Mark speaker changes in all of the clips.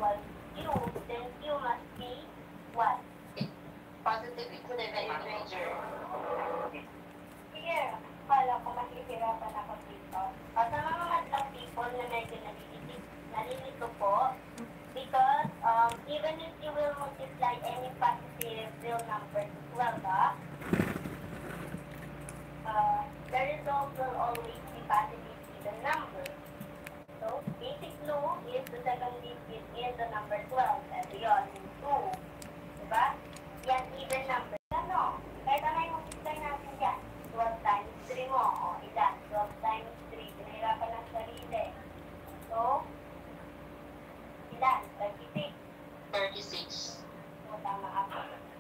Speaker 1: equals q, then q must be what?
Speaker 2: Positive integer.
Speaker 1: Here, kala ko mahihirapan ako dito. O sa mga madlang people na medyo nalilito po, because even if you will multiply any positive real number to 12, the result will always be positive even number. So, basic law is the second digit in the number 12. Ito yun, 2. Diba? Yan, even number. Ano? Kahit ano yung multiply natin yan? 12 times 3 mo. O, ilan? 12 times 3. Pinahirapan ng sarili. So, ilan? 36.
Speaker 2: 36.
Speaker 1: O, tama ako.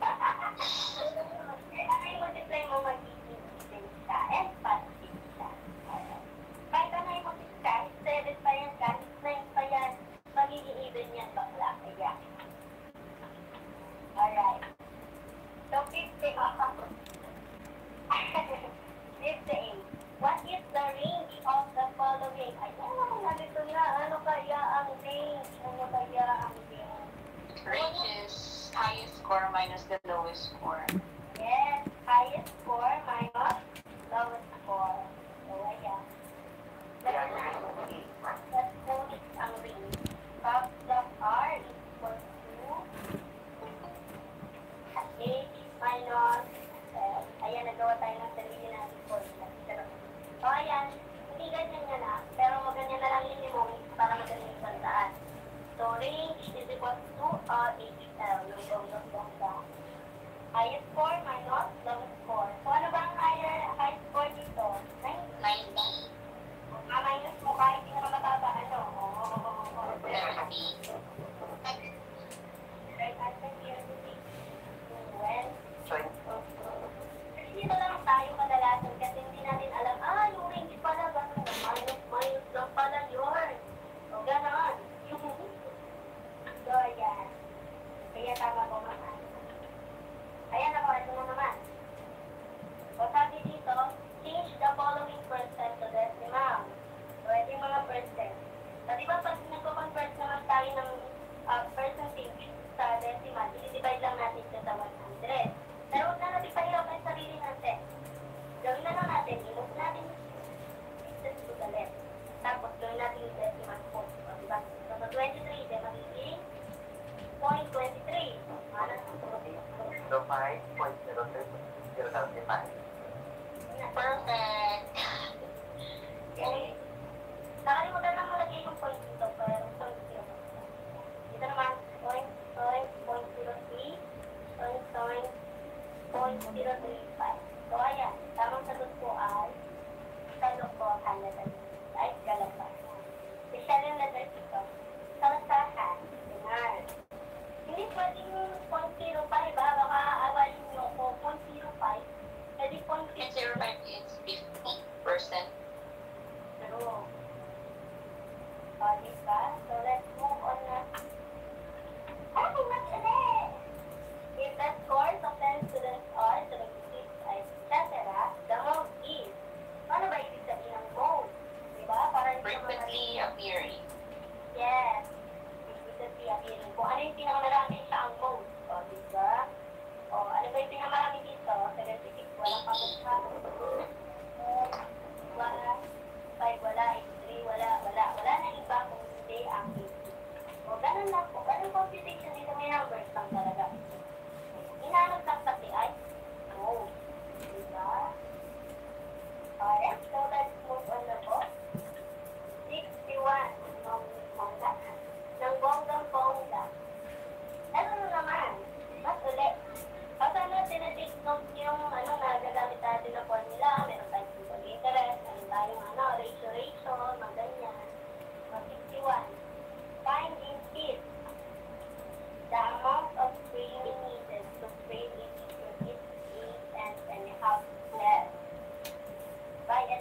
Speaker 1: Kahit ano yung multiply mo, magiging even siya. And positive siya. Kahit ano yung multiply, 7 pa yan, kahit 9 pa yan, magiging even yan bakla. Kaya. Alright. So, 50 ako. 15. What is the range of the following? Ayan naman nalito na. Ano kaya ang range? Ano kaya ang range?
Speaker 2: Range is highest score minus the lowest score.
Speaker 1: Yes, highest score minus lowest score. So, ayan. Let's notice ang range. Top of R equals to H minus ayan, nagawa tayo ng sarili natin formula. So, ayan, hindi ganyan nga na, pero ganyan na lang yung para magaling yung bandaan. So, range is equal to RHL, yung bongga. Highest score minus lowest score. So, ano ba ang high score dito?
Speaker 2: 90.
Speaker 1: Minus mo kahit hindi naman mataba, ano?
Speaker 2: 30.
Speaker 1: Right answer here to be 12. Dito lang tayo kadalasan kasi hindi natin alam, yung range pala, gano'n, minus lang pala yun. O, gano'n. So, ayan. Kaya tama ko naman. Ayan ako, ito na naman. O, sabi dito, change the following percent to decimal. So, ito yung mga percent. So, di ba pag nagko-convert naman tayo ng percentage sa decimal, i-divide lang natin siya sa 100. Pero huwag na natin pahirapan yung sarili natin. Gawin na lang natin, i-move natin distance to the left. Tapos gawin natin yung decimal point. O, diba? So, sa 23, then magiging 0.23. Ano?
Speaker 3: So, 5.03.
Speaker 2: Perfect.
Speaker 1: Okay. Nakalimutan lang malagay yung point dito, pero 0.0. Dito naman, 0.03, 0.035. So, ayan. Tamang sagot po ay kalokohan na dito. Ay, kalokohan. Special yung letter dito. Kalokohan. Ganyan. Hindi pwedeng 0.05, baka aawalin nyo ko 0.05. Pwede 0.05.
Speaker 2: 0.05 is 50%.
Speaker 1: Pero, diba? So, let's move on na. Ay, mas ulit! If the scores of 10 students are 76, etc., the mode is, ano ba ibig sabihin ng mode? Diba? Para
Speaker 2: Frequently appearing.
Speaker 1: yes. Frequently appearing. Kung ano yung pinakamarami siya ang mode. O, diba? O, ano ba yung pinakamarami dito? 76, wala pa pa. Wala. 5, wala. 3, wala. Wala na iba kung hindi ang 80. O, ganun lang po. Ganun computation dito may numbers lang talaga. Inanod lang kasi ay mode. Diba? Alright, so let's move on na po. 61. Ng bonggang-bongga. Ano naman? Mas ulit. Pag tinatake note yung nagagamit natin na formula, meron tayong simple interest, meron tayong ratio, mga ganyan. 61. Find in feet the amount of training needed to train each teacher is 8 and a half less by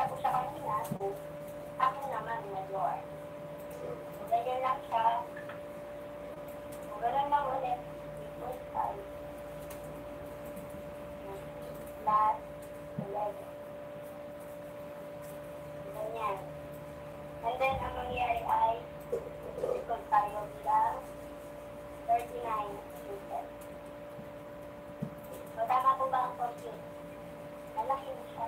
Speaker 1: nakita ko siya kanina, ako naman mayor. So, ganyan lang siya. So, ganun lang ulit. 3.5 plus 11. Ganyan. And then, ang mangyayari ay ikot tayo bilang 39 inches. So, tama po ba ang compute? Malaki mo siya.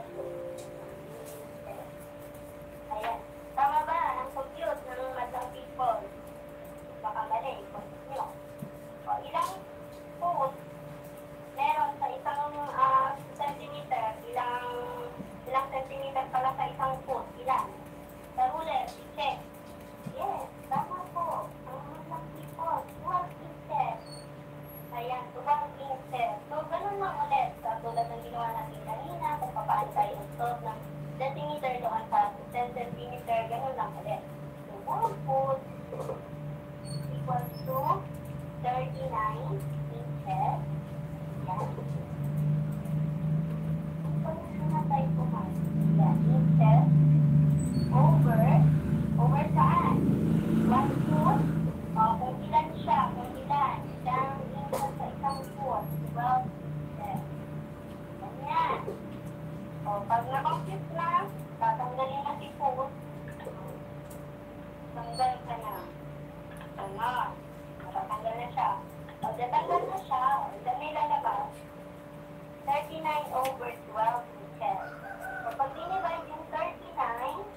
Speaker 1: Ayan. Tama ba ang compute ng madlang people? Baka mali, compute nyo. O, ilang foot meron sa isang centimeter? Ilang centimeter pala sa isang foot? Ilan? Sa ruler, check. Yes, tama po. Ang madlang people, 12 inches. Ayan, 12 inches. So, ganun lang ulit. Sa tulad ng ginawa natin kanina, kung paano tayo mag-stop ng centimeter doon sa 10 centimeter, ganun lang ulit. So, 1 foot equals to 39 inches. Ayan. Kung na tayo kumain. Ayan, inches over saan? 1 foot. O, kung ilan siya, kung ilan. Isang inches sa isang foot. 12 inches. Ganyan. O, pag na-compute na, tatanggalin na si foot. Tanggal ka na. Ganon. Matatanggal na siya. Pag natanggal na siya, ilan may lalabas? 39 over 12 inches. So, pag dinivide yung 39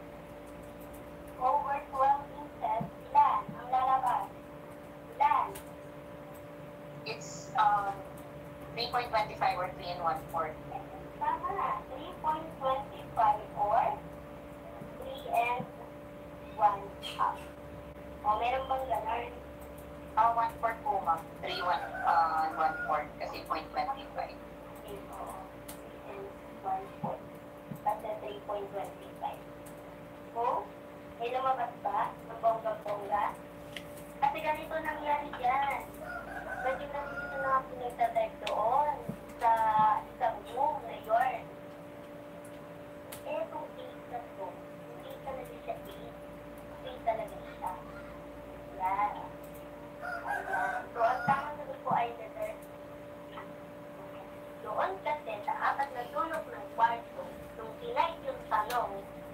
Speaker 1: over 12 inches, ilan ang lalabas? Ilan?
Speaker 2: It's 3.25 or 3 and 1/4.
Speaker 1: Tama. 3.25 or 3 and 1/2. O, meron bang ganon?
Speaker 2: 1/4 po, ma'am. 3, 1/4 kasi 0.25.
Speaker 1: Okay, so 3 and 1/4. Kasi 3.25. So, may lumabas ba ng bongga-bongga? Kasi ganito nangyari dyan. Medyo nandito na ako nagtatype doon sa isang room na yun. Eh, itong 8 na to, hindi talaga siya 8. 8 talaga siya. Yan. Ayan. So, ang tamang sagot ko ay letter C. Doon kasi sa apat na sulok ng kwarto, nung tinay yung tanong,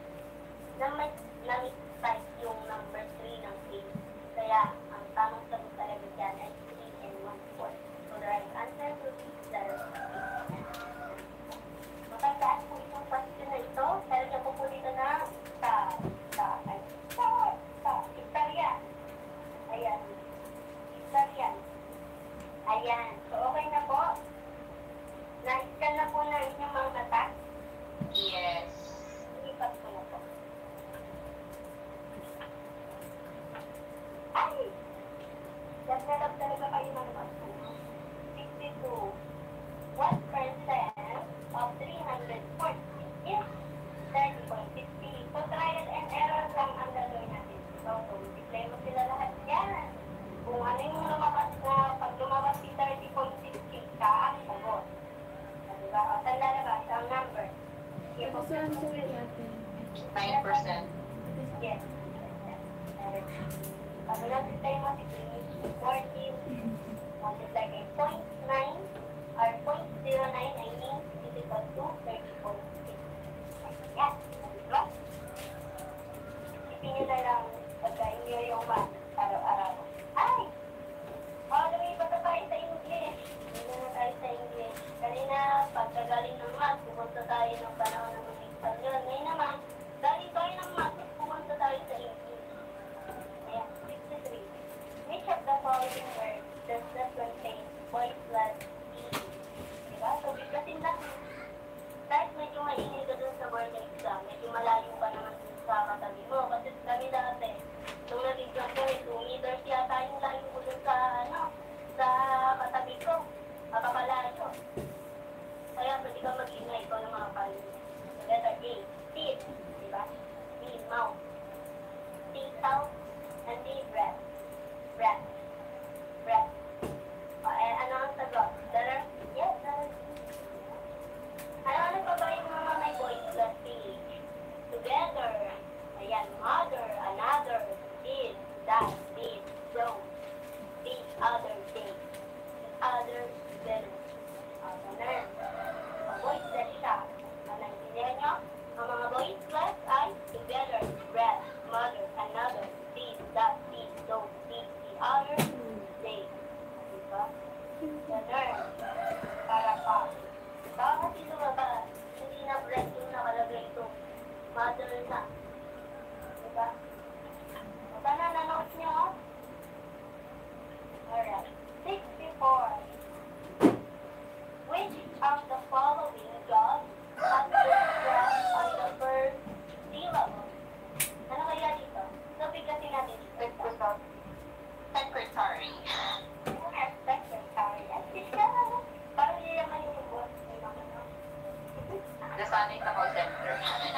Speaker 1: na-type yung number 3 ng 8. Kaya, ang tamang sagot talaga dyan ay 3 and 1/4. So, the right answer will be letter C. Matandaan po itong question na ito. Pero niya po po dito na istorya. Ayan. Istorya. Ayan. So, okay na po. Na-scan na po na inyong mga mata.
Speaker 2: Yes.
Speaker 1: Ilipat ko na po. Ay! Love talaga kayo ng mato. 62. What percent of 340 is 30.60? So, trial and error lang ang gagawin natin. So, multiply mo sila lahat yan. Kung ano yung lumabas na, pag lumabas si 30.60, ka ang sagot. Diba? O, saan lalabas ang number? Sige po.
Speaker 4: Saan sa ate?
Speaker 2: 9%.
Speaker 1: Yes. Pag multiply mo si 340, multiply kay 0.9 or 0.09, I mean, is equal to 30.6. Yan. Diba? Isipin nyo na lang pagkain nyo yung math araw-araw. Ay! Lumipat na tayo sa English. Hindi na tayo sa English. Kanina, pagkagaling ng math, pupunta tayo ng panahon ng mga Espanyol. Ngayon naman, galing tayo ng math, pupunta tayo sa English. Ayan, 63. Which of the following words does not contain boy plus e? Diba? So, biglasin natin. Kahit medyo mainit ka dun sa board exam, medyo malayo ka naman dun sa katabi mo. Kasi kami dati, nung nag-exam ko, 2 meters yata yung layo ko dun sa, sa katabi ko. Makapalayo. Kaya pwede ka mag-ingay ko ng mga palit. model na. Diba? Sana nanood niyo. Alright. 64. Which of the following jobs has been stressed on the first syllable? Ano kaya dito? So, bigkasin natin dito.
Speaker 2: Secretary.
Speaker 1: Secretary. At siya, parang yayaman yung boss.
Speaker 2: Nasanay sa call center.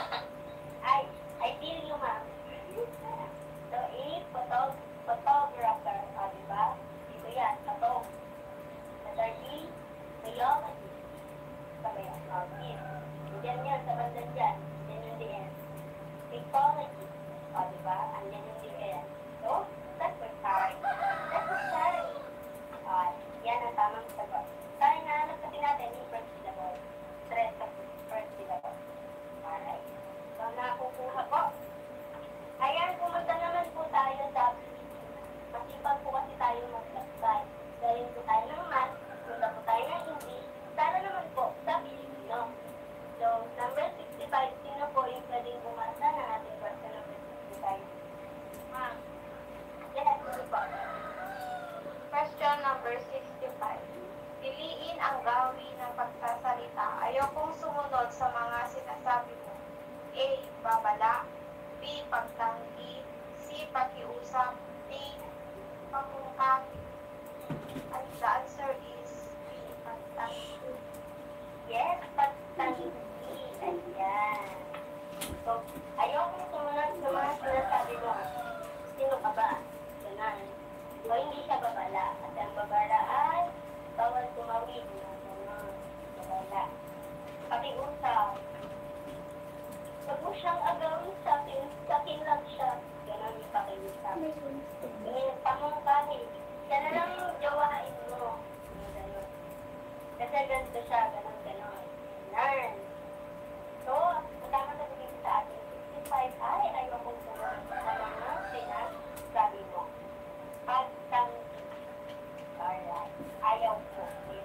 Speaker 1: I feel you, ma'am. So, photographer. O, diba? Dito yan, photog. Letter D, biology. Sabi yan, o, gift. Diyan yan, sa bandan dyan. Yan yung DN. Ecology. O, diba? Andyan yung DN. So, secretary. Secretary. O, yan ang tamang sagot. Tayo nahanap kasi natin yung first syllable. Stress sa first syllable. Alright. So, nakukuha po. Ayan, pumunta naman po tayo sa masipag po kasi tayo mag-subscribe. Galing po tayo ng math, punta po tayo ng English, sana naman po sa Filipino. So, number 65, sino po yung pwedeng bumasa ng ating question number 65? Ma'am. Yes, sino po?
Speaker 4: Question number 65. Piliin ang gawin ng pagsasalita. Ayokong sumunod sa mga sinasabi mo. A. Babala. B. Pagtanggi. C. Pakiusap. D. Pamungkahi. And the answer is B. Pagtanggi.
Speaker 1: Yes, pagtanggi. Ayan. So, ayokong sumunod sa mga sinasabi mo. Sino ka ba? Ganun. So, hindi siya babala. At ang babala ay bawal tumawid. Ganun. Babala. Pakiusap. Huwag mo siyang agawin sa akin lang siya. Ganun yung pakiusap. Ngayon, pamungkahi. Siya na lang yung jawain mo. Ganun. Kasi ganito siya. Ganun. Learn. So, ang tama na sabihin sa atin, 65 ay ayokong sumunod sa mga sinasabi mo. Pagtanggi. Alright. Ayaw ko.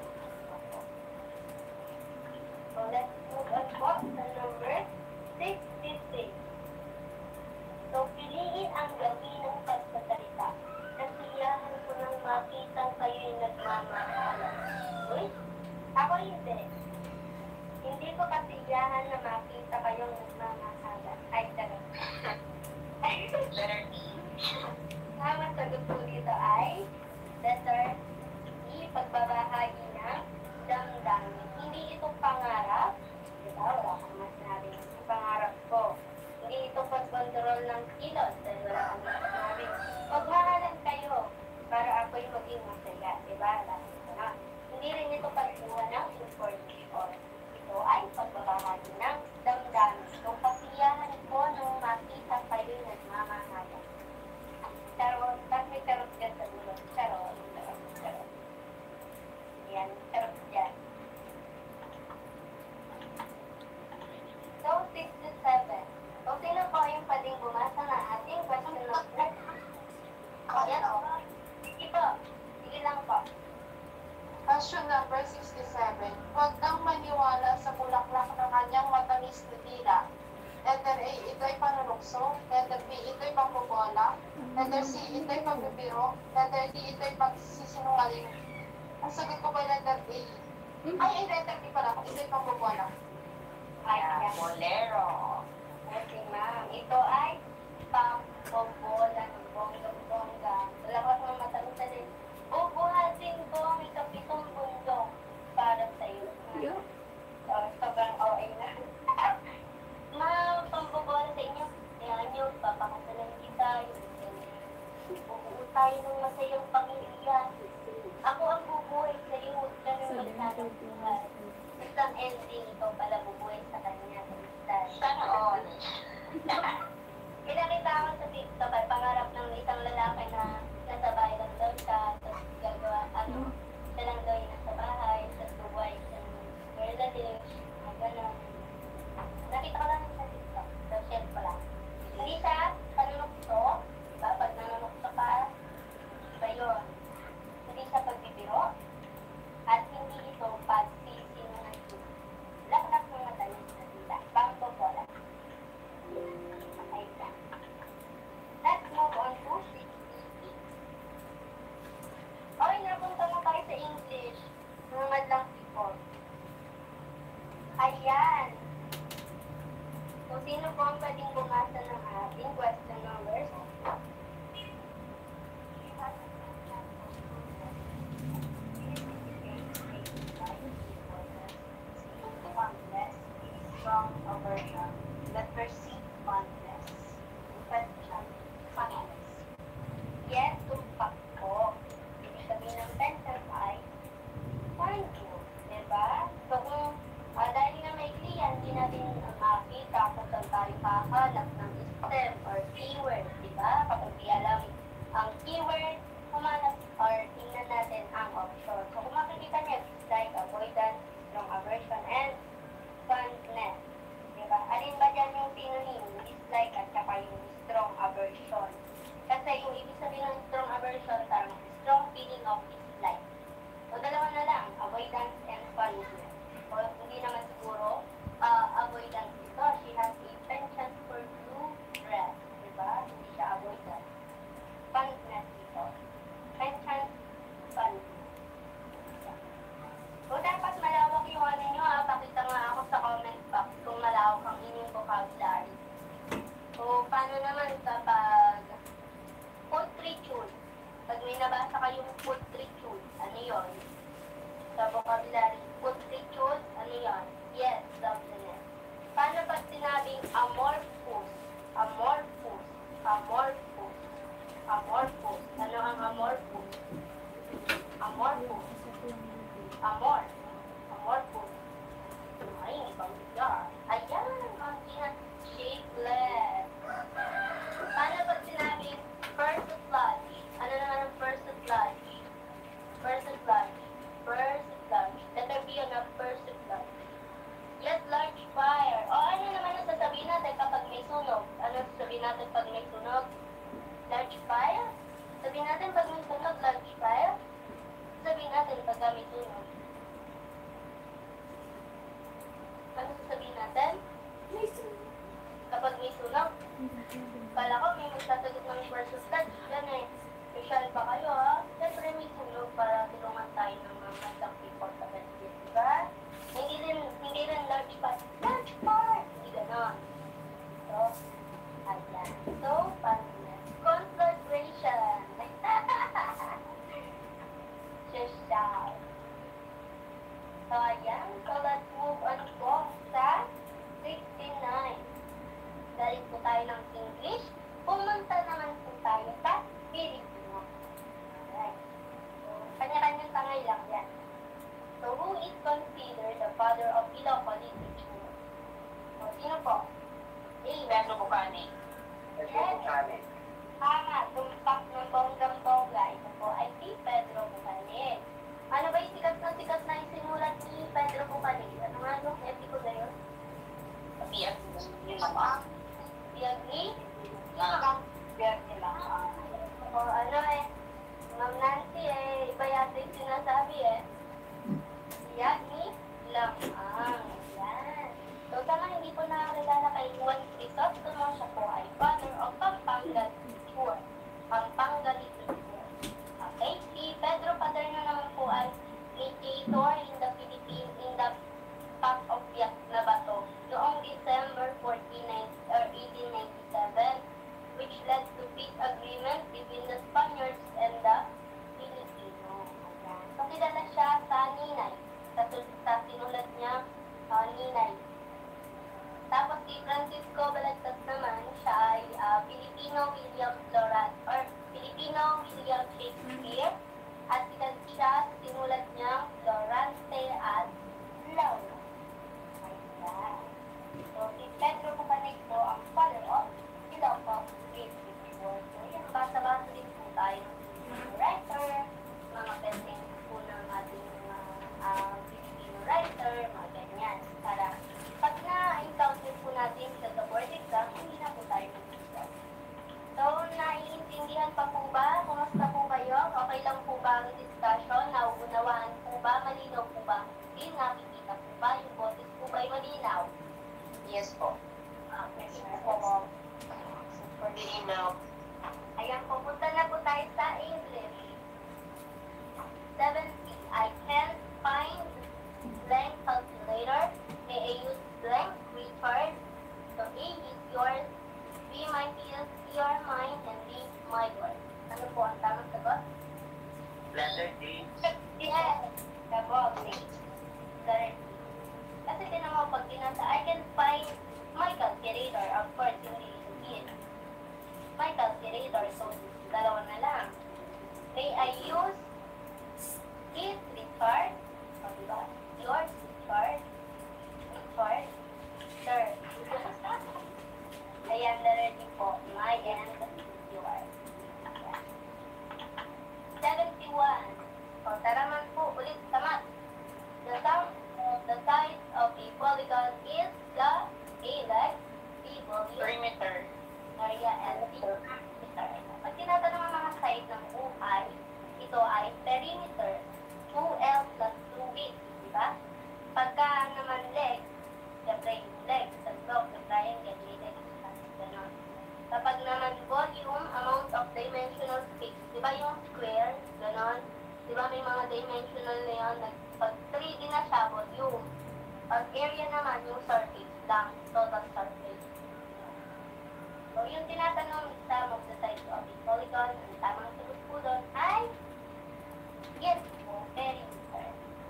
Speaker 1: So, let's move on po sa number 66. So, piliin ang gawin ng pagsasalita. Nasiyahan ko nang makitang kayo'y nagmamahalan. Uy, ako hindi. Hindi ko kasiyahan na makita kayong nagmamahalan. Ay, talaga.
Speaker 2: Letter D.
Speaker 1: Tama sagot po dito ay letter E, pagbabahagi ng damdamin. Hindi ito pangarap. Diba? Wala kang mas sinabing pangarap ko. Hindi ito pag-control ng kilos. Dahil wala kang mas sinabing magmahalan kayo para ako'y maging masaya. Diba? Dahil ito na. Hindi rin ito pagkuha ng information. Ito ay pagbabahagi ng damdamin. Kung kasiyahan ko nung makita kayo'y nagmamahalan. Charot, tapos may charot dyan sa dulo. Charot. Yan, charot dyan. So, 67. So, sino po yung pwedeng bumasa na ating question number? Yan o. Sige po. Sige lang po.
Speaker 4: Question number 67. Huwag kang maniwala sa bulaklak ng kanyang matamis na dila. Letter A, ito'y panunukso. Letter B, ito'y pangbobola. Letter C, ito'y pagbibiro. Letter D, ito'y pagsisinungaling. Ang sagot ko ba letter A? Ay, letter B pala. Ito'y pangbobola.
Speaker 1: Ay,
Speaker 2: Ayan,
Speaker 1: yan.
Speaker 2: bolero.
Speaker 1: Okay, ma'am. Ito ay pambobola ng bonggang-bongga. Labas ng matamis na din. Bubuhatin ko ang ikapitong bundok para sa iyo. So, sobrang OA na. Ma'am, pambobola sa inyo. Kaya nyo, papakasalan kita. Bubuo tayo ng masayang pamilya. Ako ang bubuhay sa iyo. Huwag ka nang magsanang buhay. Isang ending, ikaw pala bubuhay sa kanya.
Speaker 2: Sana all.
Speaker 1: Pinakita ako sa TikTok ay pangarap ng isang lalaki na nasa bahay lang daw siya, tapos gagawa, siya lang daw yung nasa bahay, tapos bubuhay siya ng relatives, gano'n. Nakita ko lang sa TikTok, so share ko lang. Hindi siya panunukso, diba? Pag nanunukso ka, iba yun. Hindi siya pagbibiro, at hindi ito pagsisinungaling. Laklak ng matalis na dila, pangbobola. Sino po ang pwedeng bumasa ng ating question numbers?
Speaker 2: Strong aversion. Letter C, fondness. Question, fondness.
Speaker 1: Yes, tumpak po. Ibig sabihin ng sentence ay fondness, diba? So kung dahil nga may yan, hindi natin makita kung saan tayo kakalap ng stem or keyword, diba? Kapag di alam ang keyword, humanap or tingnan natin ang option. So kung makikita niya, dislike, avoidance, strong aversion, and fondness. Diba? Alin ba dyan yung synonym? Dislike at saka yung strong aversion. Kasi yung ibig sabihin ng strong aversion, parang strong feeling of dislike. So dalawa na lang, avoidance and fondness. O hindi naman siguro, avoidance ito. She has a penchant for blue dress. Diba? Hindi siya avoidance. Fondness ito. Penchant, fondness. So, dapat malawak yung ano nyo, pakita nga ako sa comment box kung malawak ang inyong vocabulary. So, paano naman kapag pulchritude? Pag may nabasa kayong pulchritude, ano yun? Sa vocabulary, pulchritude, ano yun? Yes, loveliness. Paano pag sinabing amorphous? Amorphous. Amorphous. Amorphous. Ano ang amorphous? Amorphous. Amor. Amor po. Ay, ibang lugar. Ayan, ang shapeless. Paano pag sinabing persiflage? Ano naman ang persiflage? Persiflage. Persiflage. Letter B yun ang persiflage. Yes, large fire. O ano naman ang sasabihin natin kapag may sunog? Ano sasabihin natin pag may sunog? Large fire? Sabihin natin pag may sunog, large fire? Sabihin natin pag may sunog. Ano sasabihin natin? May sunog. Kapag may sunog, kala ko may magsasagot ng first of touch. Yan eh. Special pa kayo ha. Siyempre may sunog para tulungan tayo ng mga mandang people sa benefit. Diba? Hindi rin large part. Large part! Hindi ganon. So, ayan. So, fondness. Conflagration. Social. So, ayan. So, let's move on po sa 69. Galing po tayo ng English. Pumunta naman po tayo sa Filipino. Alright. So, kanya-kanyang tangay lang yan. So, who is considered the father of Ilocos literature? So, sino po? A.
Speaker 2: Pedro Bucani.
Speaker 1: Yes. Tama. Tumpak ng bonggang-bongga. Ito po ay si Pedro Bucani. Ano ba yung sikat na isinulat ni Pedro Bucani? Ano nga yung epiko na yun?
Speaker 2: Biag.
Speaker 1: Biagni?
Speaker 2: Biag nila.
Speaker 1: O ano eh, Ma'am Nancy eh, iba yata yung sinasabi eh. Biagni lang. Yan. So sana hindi po nakakilala kay Juan Crisostomo, siya po ay father of Pampanga literature. Pampanga literature. Okay, si Pedro Paterno naman po ay mediator in the Philippines in the Pact of Yac-Nabato noong December 1897, which led to peace agreement between the Spaniards and the Filipino. So, kilala siya sa Ninay. Sa sinulat niya, Ninay. Tapos si Francisco Balagtas naman, siya ay Filipino William Lorat or Filipino William Shakespeare. At siya sinulat niya Lorante at Laura. Ayan. So, si Pedro Bucani po ang father of Ilocos literature. So, yan, basa-basa din po tayo ng writer, mga pending po ng ating mga Filipino writer, mga ganyan. Para pag na-encounter po natin sa board exam, hindi na po tayo mag-discuss. So, naiintindihan pa po ba? Kumusta po kayo? Okay lang po ba ang discussion? Nauunawaan po ba? Malinaw po ba? Hindi, nakikita po ba? Yung boses po ba ay malinaw?
Speaker 2: Yes po.
Speaker 1: Okay, so,
Speaker 2: For the email.
Speaker 1: ayan, pupunta na po tayo sa English. 70. I can't find blank calculator. May I use blank retard? So, A binasa, I can find my calculator. Of course, hindi ito my calculator. So, dalawa na lang. May I use it, Richard? O, diba? Yours, Richard? Richard? Sir. Ayan, ready po. My and yours. Ayan. 71. O, tara man po ulit sa math. The size of a polygon is the A like B volume,
Speaker 2: Perimeter.
Speaker 1: area, and B diameter. Pag tinatanong ang mga side ng UI, ito ay perimeter, 2L plus 2 width, di ba? Pagka naman leg, siyempre yung leg, sa block, sa triangle, leg, gano'n. Kapag naman volume, amount of dimensional space, di ba yung square, gano'n? Di ba may mga dimensional na yun, pag 3D na siya, volume. Pag area naman, yung surface lang, total surface. So, yung tinatanong sa of the sides of a polygon, ang tamang sagot po doon ay yes po, perimeter.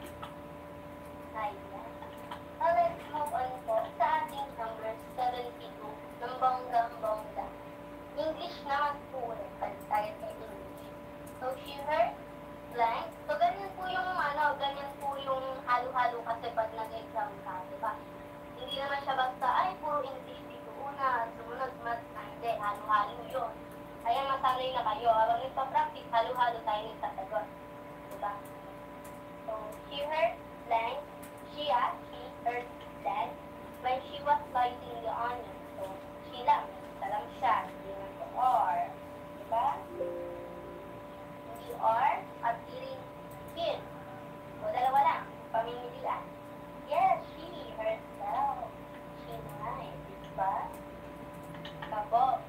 Speaker 1: Ayan. So, let's move on po sa ating number 72 ng bonggang-bongga. English naman po ulit, pag tayo sa English. So, she heard blank. So, ganyan po yung halo-halo kasi pag nag-exam ka, di ba? Hindi naman siya basta, ay, puro English dito una, sumunod, math, hindi, halo-halo yun. Kaya masanay na kayo. Habang nagpa-practice, halo-halo tayo nagsasagot. Di ba? So, she heard blank. She heard blank when she was slicing the onion. So, she lang. Isa lang siya. Hindi naman po or. Di ba? Hindi or, at hearing him. So, dalawa lang. Pamimilian. Yes, she heard well. She might. Di ba? Kabo.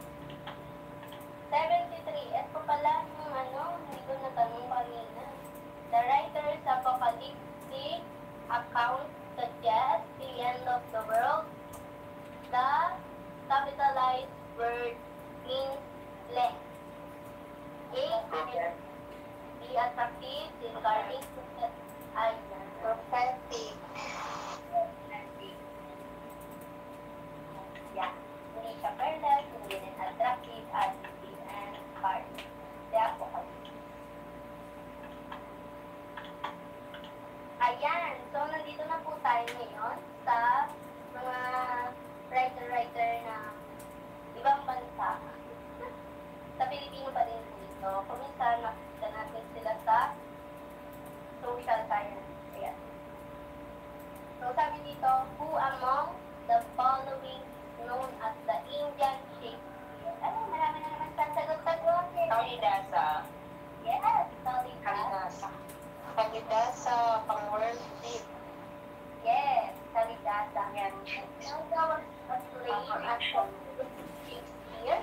Speaker 1: 73. Ito pala yung hindi ko natanong kanina. The writer's apocalyptic account suggests the end of the world. The capitalized word means length. A. Be attractive regarding to the island.
Speaker 4: Prophetic.
Speaker 1: Yeah. Hindi siya careless, hindi rin attractive, adjective, and hard. The apocalypse. Ayan. So, nandito na po tayo ngayon sa mga writer na ibang bansa. Sa Pilipino pa din dito. Kuminsan, makikita natin sila sa social science. Ayan. So, sabi dito, who among the following known as the Indian Shakespeare? Marami na naman sasagot-sagot.
Speaker 2: Kalidasa.
Speaker 1: Yes, Kalidasa.
Speaker 2: Kalidasa.
Speaker 4: Kalidasa, pang-world trip.
Speaker 1: Yes, Kalidasa.
Speaker 2: Yan.
Speaker 1: Now, there was a play at Shakespeare.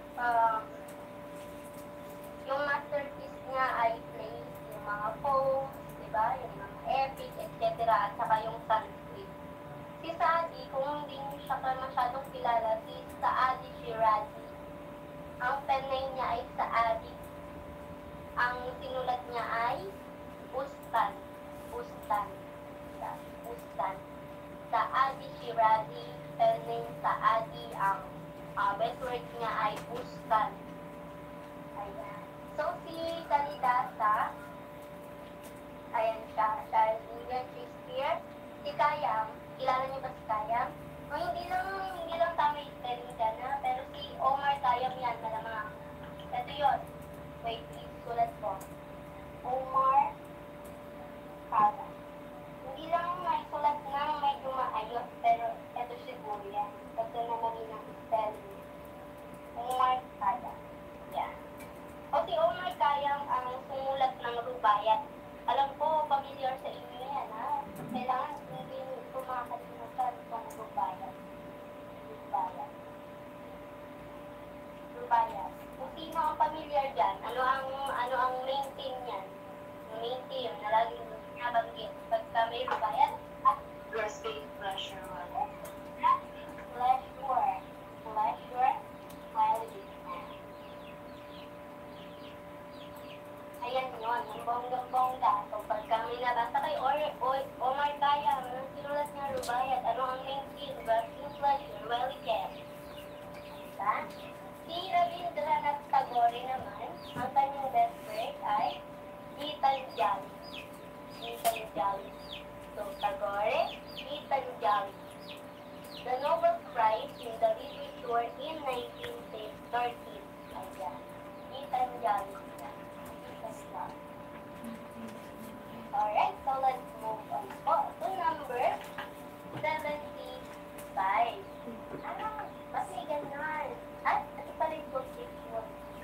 Speaker 1: Yung masterpiece niya ay plays, yung mga poems, diba? Yung mga epic, etc. At saka yung Sanskrit. Si Saadi, kung hindi niyo siya masyadong kilala, si Saadi Shirazi. Ang pen name niya ay Saadi. Ang sinulat niya ay Bustan. Bustan. Bustan. Saadi Shirazi, pen name Saadi. Ang best word niya ay Bustan. Ayan. So, si Kalidasa, ayan siya. Siya ay William Shakespeare. Si Kayam, kilala niyo ba si Kayam? O, hindi lang tama yung spelling dyan, ha? Pero si Omar Kayam yan, malamang. Ito yun. Wait, please, sulat ko. Omar Kayam. Hindi lang may sulat na medyo maayos, pero ito siguro yan. Kasi na mali ng spelling. Omar Kayam. Yan. O si Omar Kayam ang sumulat ng rubayat. Alam ko, familiar sa inyo yan, ha? Kailangan hindi kumakalimutan itong rubayat. Rubayat. Rubayat. Kung sino ang familiar dyan, ano ang main theme niyan? Yung main theme na laging nabanggit. Pagka may rubayat, at
Speaker 2: Birthday pleasure.
Speaker 1: pleasure. Pleasure. Quality. Ayan yun, yung bonggang-bongga. So, pag kami nabasa kay Omar Kayam, ang sinulat niya rubayat, ano Pero ang main theme, resting pleasure, well kept. Diba? Si Rabindranath Tagore naman, ang kanyang best work ay Gitanjali. Gitanjali. So, Tagore, Gitanjali. The Nobel Prize in the Literature in 1913. Ayan. Gitanjali. Gitanjali. Alright, so let's move on po to number 75. Kasi ganun. At ito pala yung position.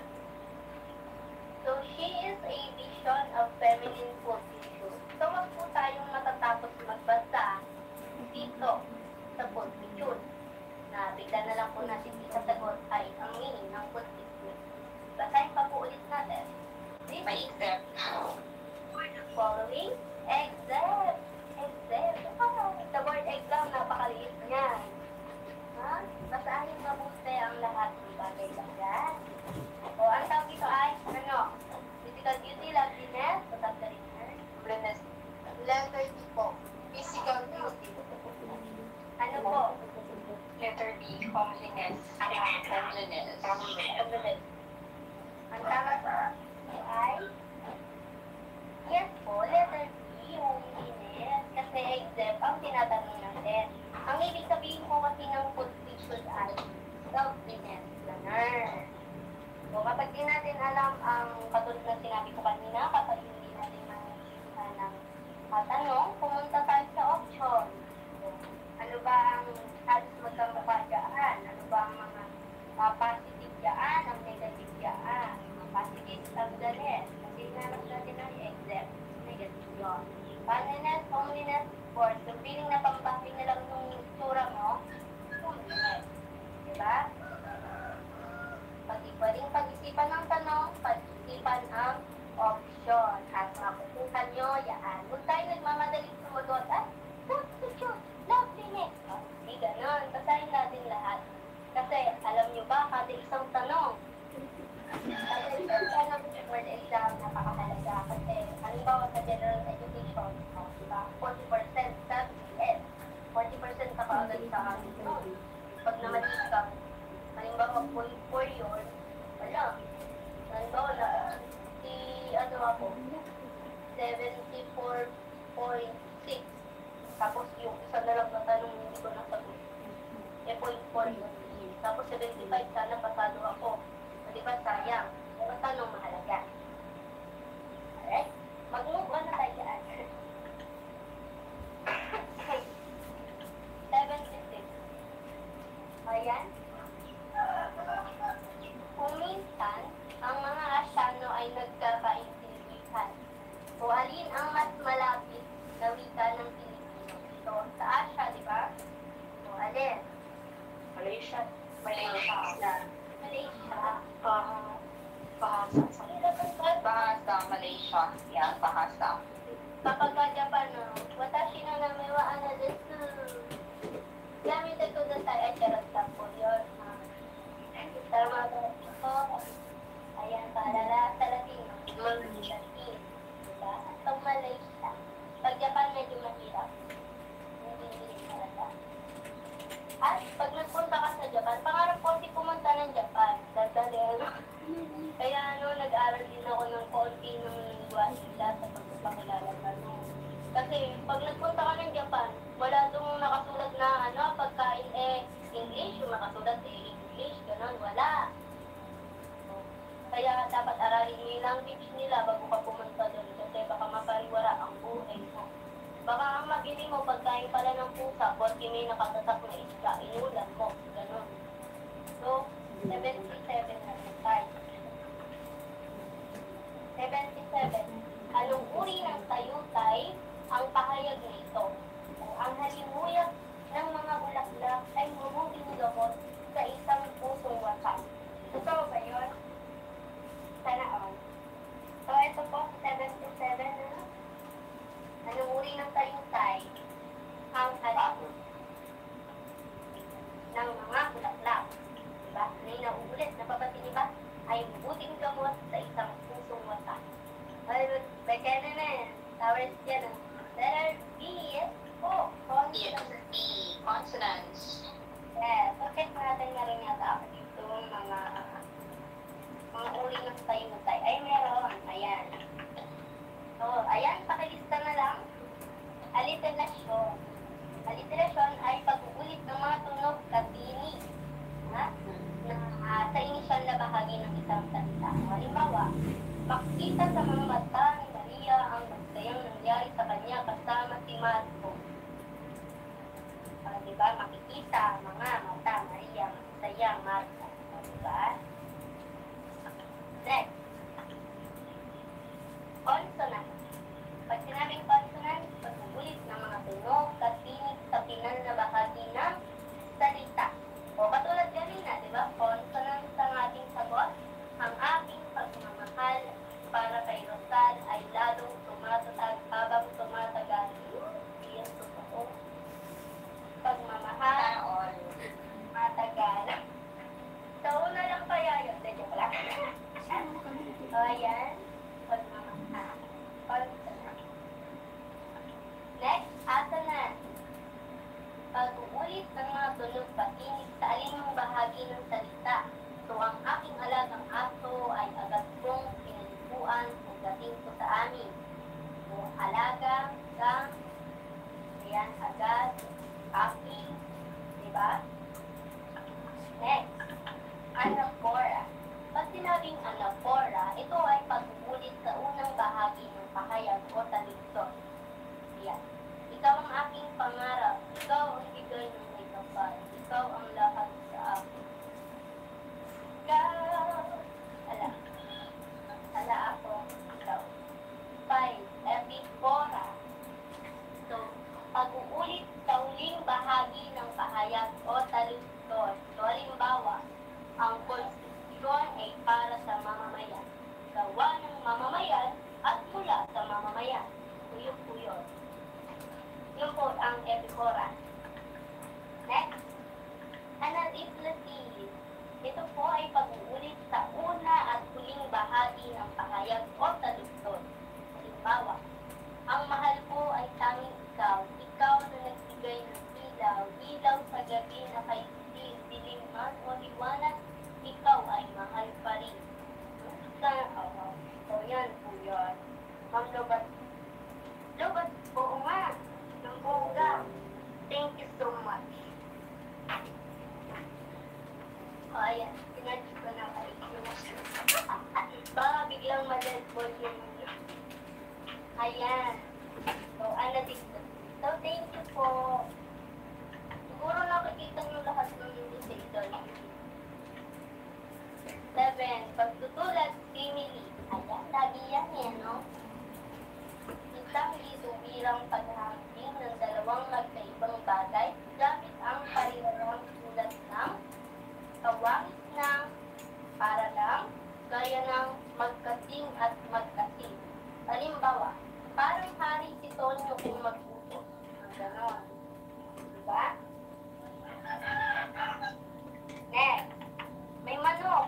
Speaker 1: So, she is a vision of feminine position. So, wag po tayong matatapos magbasa dito sa position. Na bigla na lang po natin isasagot ay ang meaning ng position. Basahin pa po ulit natin.
Speaker 2: May except.
Speaker 1: Following, except. Except. The word exam, napakaliit niyan. Ha? Basahin mabuti ang lahat ng bagay-bagay. O, ang tawag dito ay, ano? Physical beauty, loveliness,
Speaker 2: Blindness.
Speaker 4: Letter D po. Physical beauty.
Speaker 1: ano po?
Speaker 2: Letter B. Homeliness. Homeliness.
Speaker 1: Loveliness. Ang tama po ay, yes po, letter B, homeliness. Kasi except ang tinatanong natin. Ang ibig sabihin po kasi ng position ay loveliness. Ganun. So, kapag di natin alam ang katulad na sinabi ko kanina, kapag hindi natin makikita ng tanong, pumunta tayo sa option. So, ano ba ang halos magkamukha dyan? Ano ba ang mga positive dyan, ang negative dyan? Ang positive, loveliness. Kasi hinanap natin ang except. Negative yun. Cleanliness, homeliness, sport. So, feeling na pampasing na lang yung tsura mo, homeliness. Diba? Pwedeng pag-isipan ng tanong, pag-isipan ang option. At makukuha nyo, yan. Huwag tayo nagmamadaling sumagot. Position, loveliness. Hindi ganun. Basahin natin lahat. Kasi, alam nyo ba, kada isang tanong, kada isang tanong sa word exam, napakahalaga. Kasi, halimbawa sa general education, diba? 40% sa BS. 40% ka kaagad sa amin. Pag namalis ka, halimbawa 0.4 yun, wala. Halimbawa na, ano ako, 74.6. Tapos yung isa na lang na tanong hindi ko nasagot. 0.4 yun. Tapos 75, sana pasado ako. O diba, sayang. Ang tanong mahalaga. Alright? Mag-move on na tayo dyan. 76. Ayan. Kung minsan, ang mga Asyano ay nagkakaintindihan. O alin ang mas malapit na wika ng Pilipino? So, sa Asya, di ba? O alin?
Speaker 2: Malaysia.
Speaker 1: Malaysia.
Speaker 2: Bahasa, Malaysia. Yan, bahasa.
Speaker 1: Kapag ka Japan, watashi no name wa ano desu. Gamit ito na tayo ay charot lang po yun. Tama ba ito? Ayan, paalala sa Latin. Latin. Diba? At pag Malaysia, pag Japan medyo mahirap. Hindi talaga. At pag nagpunta ka sa Japan, pangarap ko kasi pumunta ng Japan. Dahil kaya nag-aaral din ako ng konti ng lingwa nila sa pagpapakilala ka. Kasi pag nagpunta ka ng Japan, wala itong nakasulat na pagkain English, yung nakasulat English, ganun, wala. Kaya dapat aralin mo yung language nila bago ka pumunta doon kasi baka mapariwara ang buhay mo. Baka ang mabili mo pagkain pala ng pusa, porque may nakatatak na isda, inulan mo, ganun. So, 77 na tayo. 77. Anong uri ng tayutay ang pahayag nito? O ang halimuyag ng mga bulaklak ay bumubing gamot sa isang pusong wasak. Totoo ba yun? Sana all. So, ito po, 77 na. Anong uri ng tayutay? Ang halimuyag. diba, makikita, mga mata, Maria, masaya, Marta. O, diba? Next. Consonant. Pag sinabing consonant, pag-ulit ng mga tunog, katinig sa pinal na bahagi ng salita. O, katulad kanina, diba? Consonant ang ating sagot. Ang aking pagmamahal para kay Rosal ay lalong tumatatag habang tumatagal. Hindi yan totoo. Pagmamahal,
Speaker 2: All.
Speaker 1: matagal. So, una lang kaya yun. Medyo ko lang. So, ayan. Pagmamahal. Consonant. Next, asanan. Pag-uulit ng mga tunog patinig sa alinong bahagi ng salita. So, ang aking alagang aso ay agad kong pinaliguan pagdating ko sa amin. So, alaga, gang, ayan, agad, aking, diba? Next, anaphora. Pag sinabing anaphora, ito ay pag-uulit sa unang bahagi ng pahayag o talisod. Ayan. Ikaw ang aking pangarap. Ikaw ang bigay ng may kapal. Ikaw ang lahat sa akin. Ikaw. Ala ako. Ikaw. 5. Epiphora. So, pag-uulit sa uling bahagi ng pahayag o talisod. So, halimbawa, ang konstitusyon ay para sa mamamayan. Gawa ng mamamayan at mula sa mamamayan. Tuyok-tuyok. Yun po ang epiphora. Next, anarithmetic. Ito po ay pag-uulit sa una at huling bahagi ng pahayag o talisod. Halimbawa, ang mahal ko ay tanging ikaw. Ikaw na nagbigay ng ilaw. Ilaw sa gabi na kay dilim man o liwanag. Ikaw ay mahal pa rin. So yan po yun. Ma'am Lobat. Lobat, oo nga. Ng bongga. Thank you so much. O, ayan. Pinadyo ko na kayo. Baka biglang ma-dead ball yung ayan. So, dito. So, thank you po. Siguro nakikita nyo lahat ng dito. 7. Pagtutulad, simile. Ayan, lagi yan yan, no? Isang dito bilang paghahambing ng dalawang magkaibang bagay gamit ang pariwarang tulad ng kawangis ng, para lang, gaya ng magkasing at magkasing. Halimbawa, parang hari si Tonyo kung magputo. Ang ganon. Diba? Next, may manok.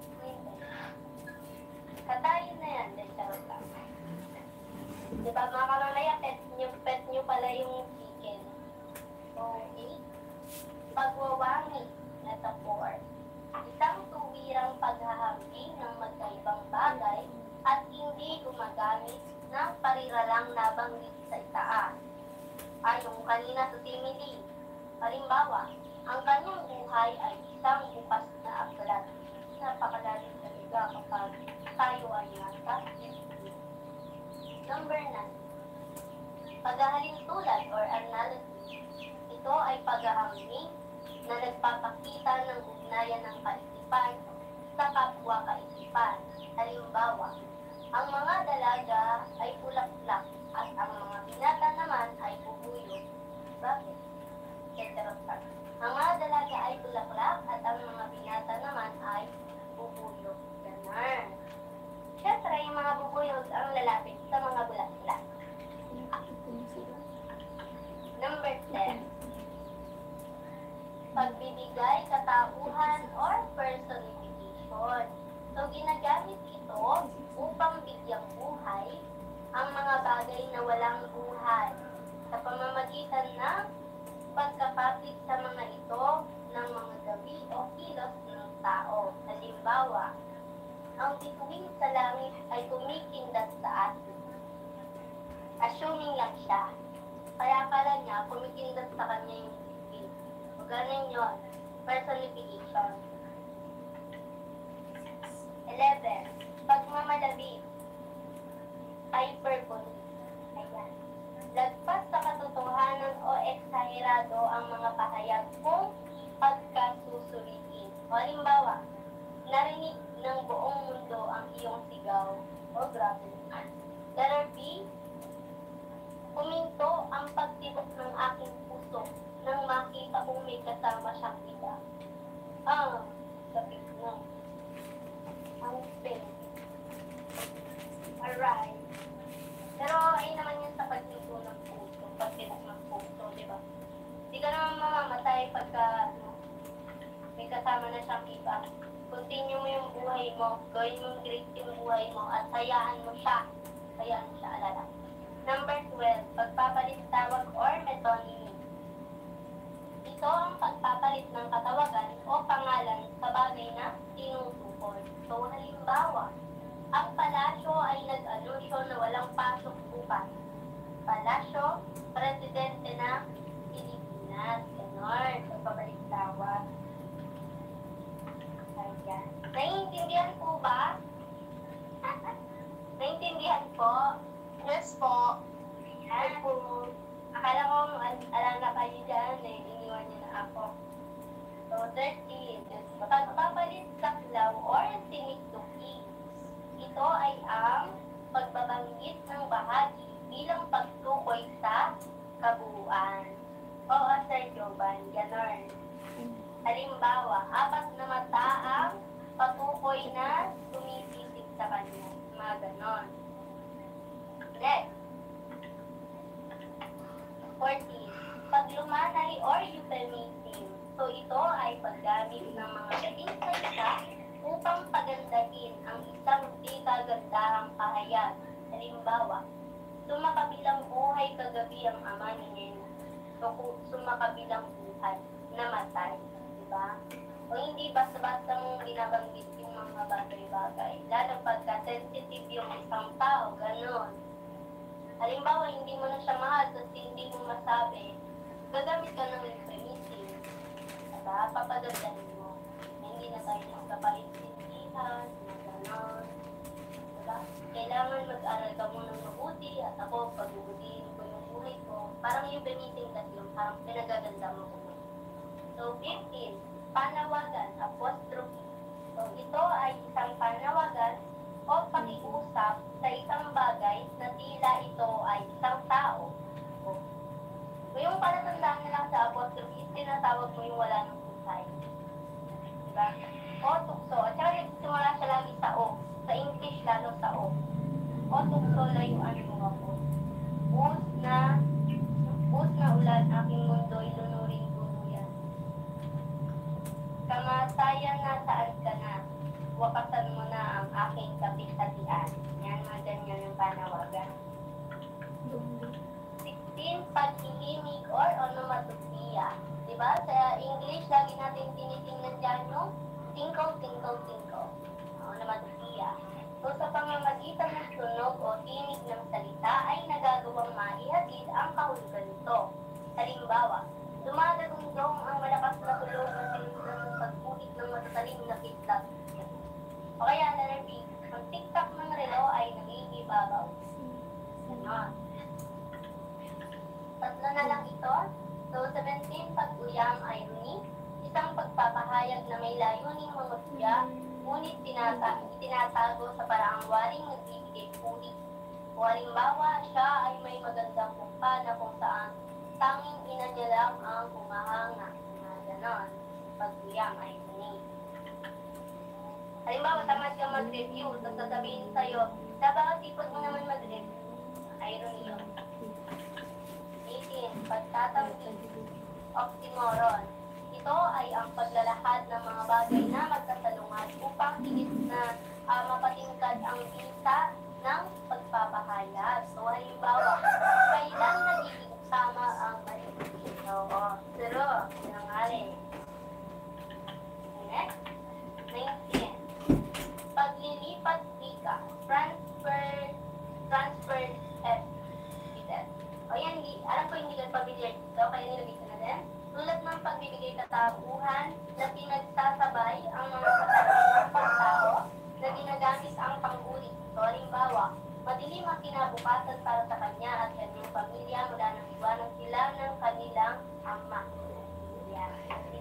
Speaker 1: Katayin na yan, dahil charot lang. Diba mga kamamaya, pet nyo pala yung chicken. Okay. Pagwawangi, metaphor. Isang tuwirang paghahambing ng magkaibang bagay at hindi gumagamit ng pariralang nabanggit sa itaas. Yung kanina sa simile. Halimbawa, ang kanyang buhay ay isang bukas na aklat. Napakalalim talaga kapag tayo ay nasa isip. Number 9. Paghahalin tulad or analogy. Ito ay paghahambing na nagpapakita ng ugnayan ng kaisipan sa kapwa kaisipan. Halimbawa, ang mga dalaga ay bulaklak at ang mga binata naman ay bubuyog. Bakit? Heterostat. Ang mga dalaga ay bulaklak at ang mga binata naman ay bubuyog. Ganon. Siyempre, yung mga bubuyog ang lalapit sa mga bulaklak. Number 10. Pagbibigay, katauhan, or personification. So, ginagamit ito upang bigyang buhay ang mga bagay na walang buhay sa pamamagitan ng pagkapapit sa mga ito ng mga gawi o kilos ng tao. Halimbawa, ang bituin sa langit ay kumikindat sa atin. Assuming lang siya. Kaya akala niya, kumikindat sa kanya yung bituin. O ganun yun. Personification. 11. Pagmamalabis. Hyperbole. Ayan. Lagpas sa katotohanan o eksahirado ang mga pahayag kung pagkasusuriin. O halimbawa, narinig ng buong mundo ang iyong sigaw. O grabe. Letter B, huminto ang pagtibok ng aking puso nang makita kong may kasama siyang iba. Sabi ko, ang spell. Alright. Pero ay naman yun sa pagtinto ng puso, pagtibok ng puso, di ba? Hindi ka naman mamamatay pagka may kasama na siyang iba. Continue mo yung buhay mo, gawin mong great yung buhay mo, at hayaan mo siya. Hayaan mo siya, alala. Number 12, pagpapalit tawag or metonymy. Ito ang pagpapalit ng katawagan o pangalan sa bagay na tinutukoy. So, halimbawa, ang palasyo ay nag-anunsyo na walang pasok bukas. Palasyo, presidente ng Pilipinas. Ganon, pagpapalit tawag. Ayan. Naiintindihan po ba? Naiintindihan po?
Speaker 4: Yes po.
Speaker 1: Ayan po. Akala ko alam na kayo dyan, iniwan niyo na ako. So, 13. Pagpapalit saklaw or siniktuki. Ito ay ang pagbabanggit ng bahagi bilang pagtukoy sa kabuuan. Oo, Sir Jovan, ganon. Halimbawa, 4 na mata ang patukoy na tumitisig sa kanya. Mga ganon. Next. 14. Paglumanay or euphemism. So, ito ay paggamit ng mga galing salita upang pagandahin ang isang di kagandahang pahayag. Halimbawa, sumakabilang buhay kagabi ang ama ni Nena. So, sumakabilang buhay, namatay. Diba? O hindi basta-basta mong binabanggit yung mga bagay-bagay. Lalo pagka sensitive yung isang tao, gano'n. Halimbawa, hindi mo na siya mahal kasi hindi mo masabi, gagamit ka ng euphemism. Diba? Papagandahin mo. Hindi na tayo nagkapaintindihan, gano'n. Diba? Kailangan mag-aral ka muna mabuti at ako, pag-uulihin ko yung buhay ko. Parang euphemism kasi yung parang pinagaganda mo ko. So, 15, panawagan, apostrophe. So, ito ay isang panawagan o pakiusap sa isang bagay na tila ito ay isang tao. O, yung palatandaan na lang sa apostrophe, tinatawag mo yung wala ng husay. Diba? O, tukso. At saka nagsimula siya lagi sa O. Sa English, lalo sa O. O, tukso, layuan mo ako. Bus na ulan, aking mundo'y lunurin tuluyan. Kamatayan na, saan ka na? Wakasan mo na ang aking kapighatian. Yan, mga ganyan yung panawagan. 16, paghihimig or onomatopoeia. Diba? Sa English, lagi natin tinitingnan dyan yung tinkle, tinkle, tinkle. Onomatopoeia. So, sa pamamagitan ng tunog o tinig ng salita ay nagagawang maihatid ang kahulugan nito. Halimbawa, dumadagundong ang malakas na tulog na sinusunod ng pagpuhit ng matatalim na kitlap. O kaya, letter B, ang tiktak ng relo ay nagigibabaw. Ganon. Tatlo na lang ito. So, 17, pag-uyang irony. Isang pagpapahayag na may layuning mangutya, ngunit itinatago sa paraang waring nagbibigay puri. O halimbawa, siya ay may magandang mukha na kung saan tanging ina niya lang ang humahanga. Ganon. Pag-uyang irony. Halimbawa, tamad ka mag-review, tapos sasabihin sa'yo, dapat sipot mo naman mag-review. Irony yun. 18. Pagtatawid. Oxymoron. Ito ay ang paglalahad ng mga bagay na magkasalungat upang higit na mapatingkad ang bisa ng pagpapahayag. So, halimbawa, kailan nagiging sama ang maliit? Oo. Pero, sinangali. Next. 19. Paglilipat wika. Transferred evidence. O yan, alam ko hindi ka pamilyar dito, kaya nilagay ko na din. Tulad ng pagbibigay katabuhan na pinagsasabay ang mga katanungan ng pagtao na ginagamit ang pangguri. So, halimbawa, Madilim ang kinabukasan para sa kanya at kanyang pamilya mula nang iwanan sila ng kanilang ama. Yan.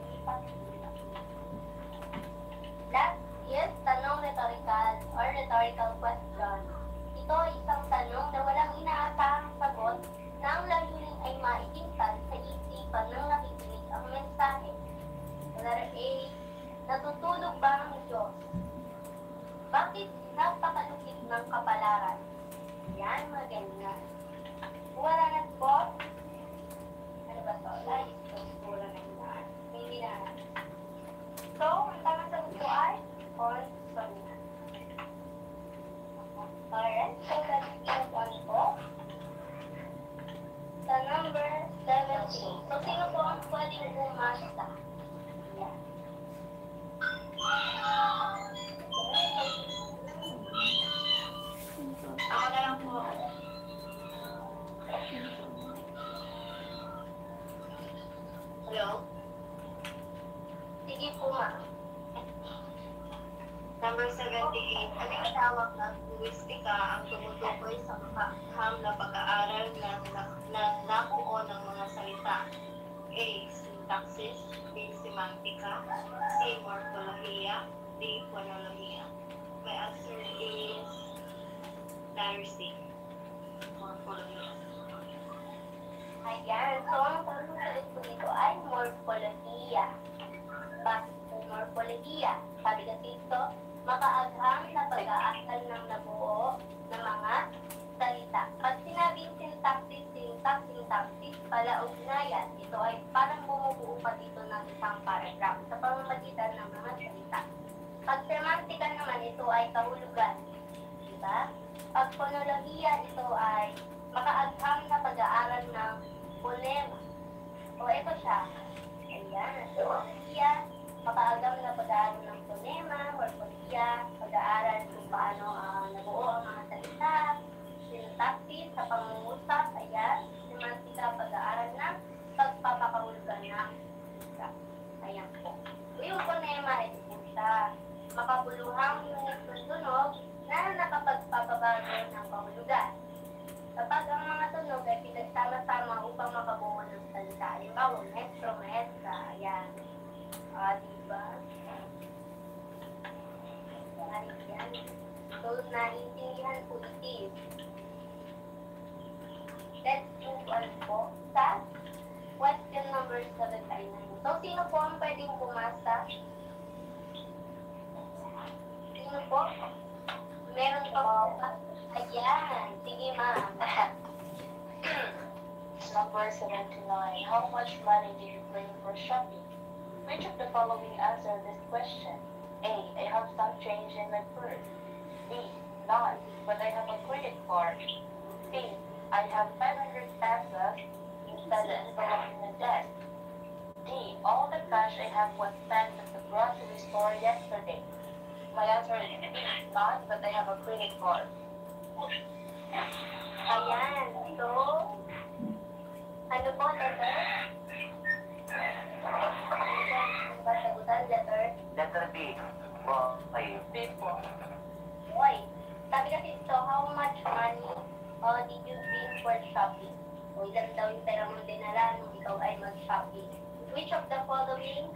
Speaker 1: Last is tanong rhetorical or rhetorical question. Ito ay isang tanong na walang inaasahang sagot na ang layunin ay maitingkad sa isipan ng nakikinig ang mensahe. Letter A, natutulog ba ang Diyos? Bakit napakalupit ng kapalaran? Yan, maganda. Wala na po. Ano ba to? Ay, wala na. Hindi na. So, ang tamang sagot ko ay consonant. Alright, so let's move on po. Sa number 17. So, sino po ang pwedeng umasa? Yan.
Speaker 2: Ako na lang po.
Speaker 1: Hello? Sige po, ma'am.
Speaker 5: Number 78, aling tawag ng linguistika ang tumutukoy sa makakahang na pag-aaral ng nabuo ng mga salita? A. Syntaxis, B. Semantika, C. Morphologia, D. Phonologia. My answer is letter C. Morphologia.
Speaker 1: Ayan. So, ang tamang sagot ko dito ay morphologia. Bakit po morphologia? Sabi kasi ito, makaaghang na pag-aaral ng nabuo ng mga salita. Pag sinabing syntaxis, pala ugnayan, ito ay parang bumubuo pa dito ng isang paragraph sa pamamagitan ng mga salita. Pag semantika naman, ito ay kahulugan. Diba? Pag phonologia, ito ay makaaghang na pag-aaral ng phonema. O ito siya. Ayan. Phonologia, makaaghang na pag-aaral ng phonema, morphologia, pag-aaral kung paano nabuo ang mga salita, syntaxis, sa pangungusap, ayan, semantika, pag-aaral ng pagpapakahulugan ng salita. Ayan po. Yung phonema, ito po siya. Makabuluhang tunog na nakapagpapabago ng kahulugan. Kapag ang mga tunog ay pinagsama-sama upang makabuo ng salita, halimbawa, metro, metra, ayan. Diba? Yan. So, naiintindihan po ito. Let's move on po sa question number 79. So, sino po ang pwedeng pumasa? Sino po? Meron pa po. Ayan. Sige, ma'am.
Speaker 2: Number 79. How much money did you bring for shopping? Which of the following answer this question? A. I have some change in my purse. B. None, but I have a credit card. C. I have 500 pesos instead envelope in the desk. D. All the cash I have was spent at the grocery store yesterday. My answer is B. None, but I have a credit card.
Speaker 1: Ayan. So, ano po, letter? Sagutan, letter?
Speaker 3: Letter B. Okay.
Speaker 2: B po.
Speaker 1: Boy. Sabi kasi ito, how much money did you bring for shopping? O ilan daw yung pera mong dinala nung ikaw ay mag-shopping? Which of the following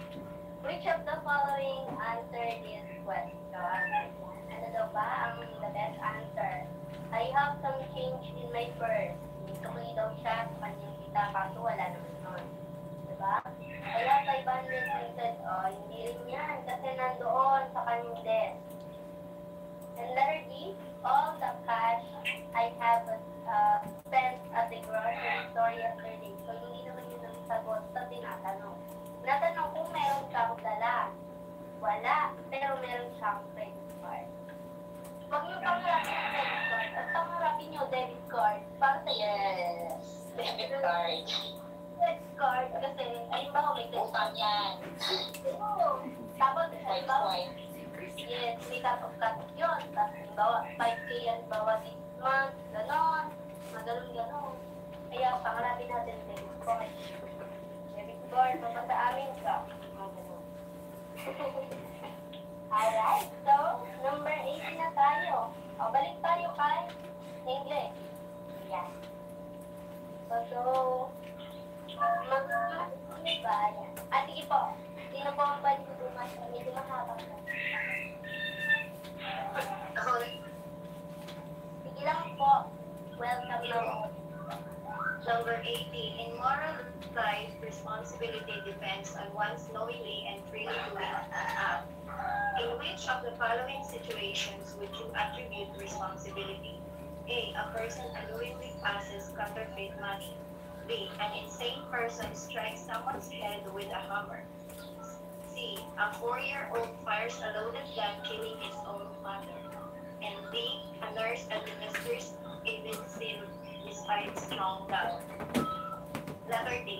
Speaker 1: answer this question? Ano daw ba ang the best answer? I have some change in my purse. Tukoy daw siya sa kanyang kita, kaso wala naman nun. Diba? I have 500 pesos. Hindi rin yan, kasi nandoon sa kanyang desk. And letter D, all the cash I have spent at the grocery store yesterday. So, hindi naman yun ang sagot sa tinatanong. Natanong kung meron siyang dala. Wala, pero meron siyang credit card. Huwag niyo pangarapin yung credit card at pangarapin yung debit card para sa
Speaker 2: Yes. Debit card.
Speaker 1: credit card kasi, halimbawa may credit card.
Speaker 2: Utang yan.
Speaker 1: Oo. Tapos, halimbawa,
Speaker 2: Swipe.
Speaker 1: yes, may cut-off yun. Tapos, halimbawa, 5K yan bawa this month, ganon, maganon. Kaya, pangarapin natin debit card. Debit card, mapasa amin ka. Maganon. Alright, so, number 18 na tayo. O, balik tayo kay English. Yan. So, ba? Yan. At sige po, sino po ang pwede tutumas? Medyo mahabang na. Sige lang po. Welcome na po.
Speaker 5: Number 18. In moral life, responsibility depends on one's knowingly and freely doing an act. In which of the following situations would you attribute responsibility? A. A person unknowingly passes counterfeit money. B. An insane person strikes someone's head with a hammer. C. A 4-year-old fires a loaded gun killing his own mother. And D. A nurse administers Avicin despite strong doubt. Letter D.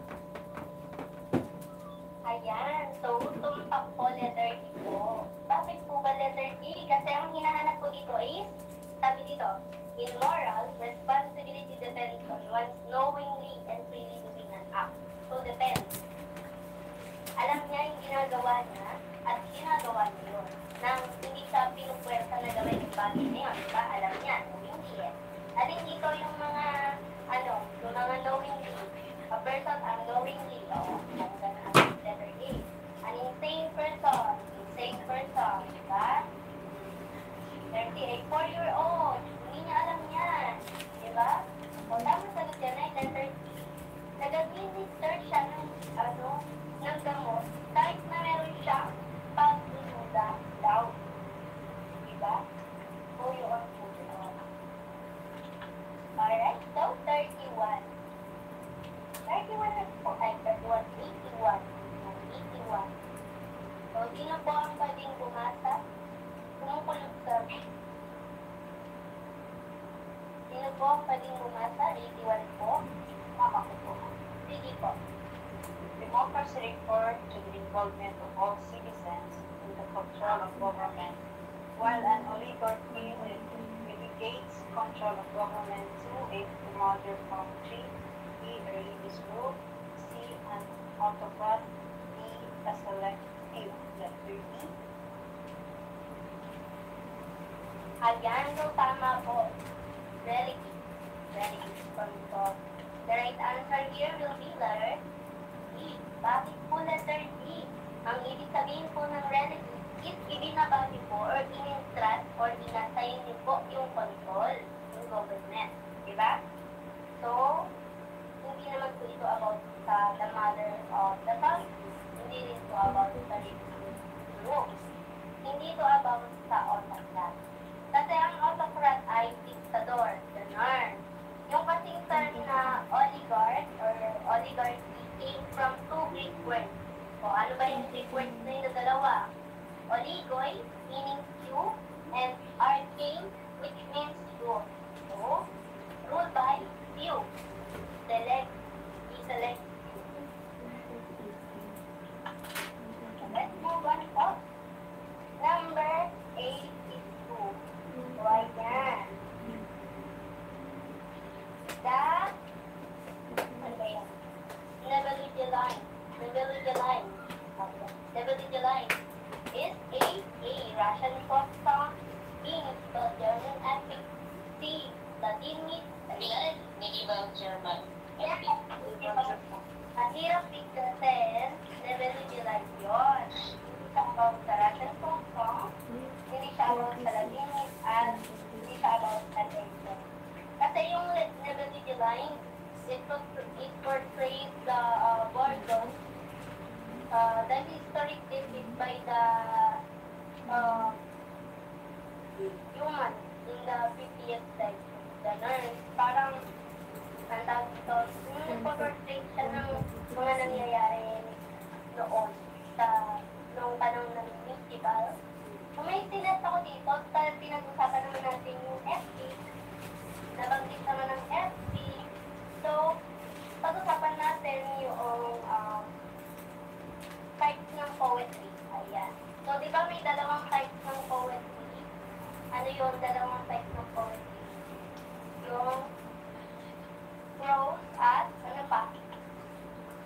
Speaker 1: Ayan. So, tumpak po letter D po. Bakit po ba letter D? Kasi ang hinahanap ko dito is, sabi dito, in moral, responsibility depends on one's knowingly and freely doing an act. So, depends. Alam niya yung ginagawa niya at ginagawa niya yun. Nang hindi siya pinupuwersa na gawin yung bagay na yun, diba? Alam niya, knowingly eh. Alin dito yung mga, yung mga knowingly. A person unknowingly, ang ganun ang letter A. An insane person, diba? 38, 4-year-old, hindi niya alam yan, diba? O tama sagot yan ay letter C. Nag-administer siya ng gamot, kahit na meron siyang pagdududa daw. Diba? O yun po yun. Alright, so 31. 31 na po, 81. So, sino po ang pwedeng bumasa? Kumukulog sa... Sino po ang pwedeng bumasa? 81 po. Mama ko po. Sige po.
Speaker 4: Democracy refers to the involvement of all citizens in the control of government, while an oligarchy delegates control of government to a larger country, B. A religious group, C. An autocrat, D. A selective letter D.
Speaker 1: Ayan, so tama po. Relative control. The right answer here will be letter D. Bakit po letter D? Ang ibig sabihin po ng relative is ibinabagi po or in-instruct or inasign niyo po yung control ng government. Diba? So, hindi naman po ito about sa the mother of the family. Hindi rin po about sa religious group. Hindi ito about sa autocrat. Kasi ang autocrat ay dictador, ganun. Yung kasing term na oligarch or oligarchy came from two Greek words. O ano ba yung Greek words na yung dalawa? Oligoi, meaning few, and arche, which means rule. So, rule by few. Select, deselect. Let's move on po. Number 82. So, ayan. Ano ba yan? Levelage line. Levelage line is A. Russian folk song. B. The German epic. C. Latin myth.
Speaker 2: Medieval German.
Speaker 1: Mahirap bigkasin, levelage line yun. Hindi siya about sa Russian folk song, hindi siya about sa Latin myth, at hindi siya about sa Latin. Kasi yung levelage line, it portrays the Borgon, the historic defeat by the human in the 50th century. Ganun. Parang, ang tawag dito, yung portrait siya ng mga nangyayari noon noong panahon ng medieval. Kung may sinas ako dito, pinag-usapan naman natin yung FP, nabanggit naman ng FP. So, pag-usapan natin yung types ng poetry. Ayan. So, di ba may dalawang types ng poetry? Ano yung dalawang types ng poetry? Yung prose at ano pa?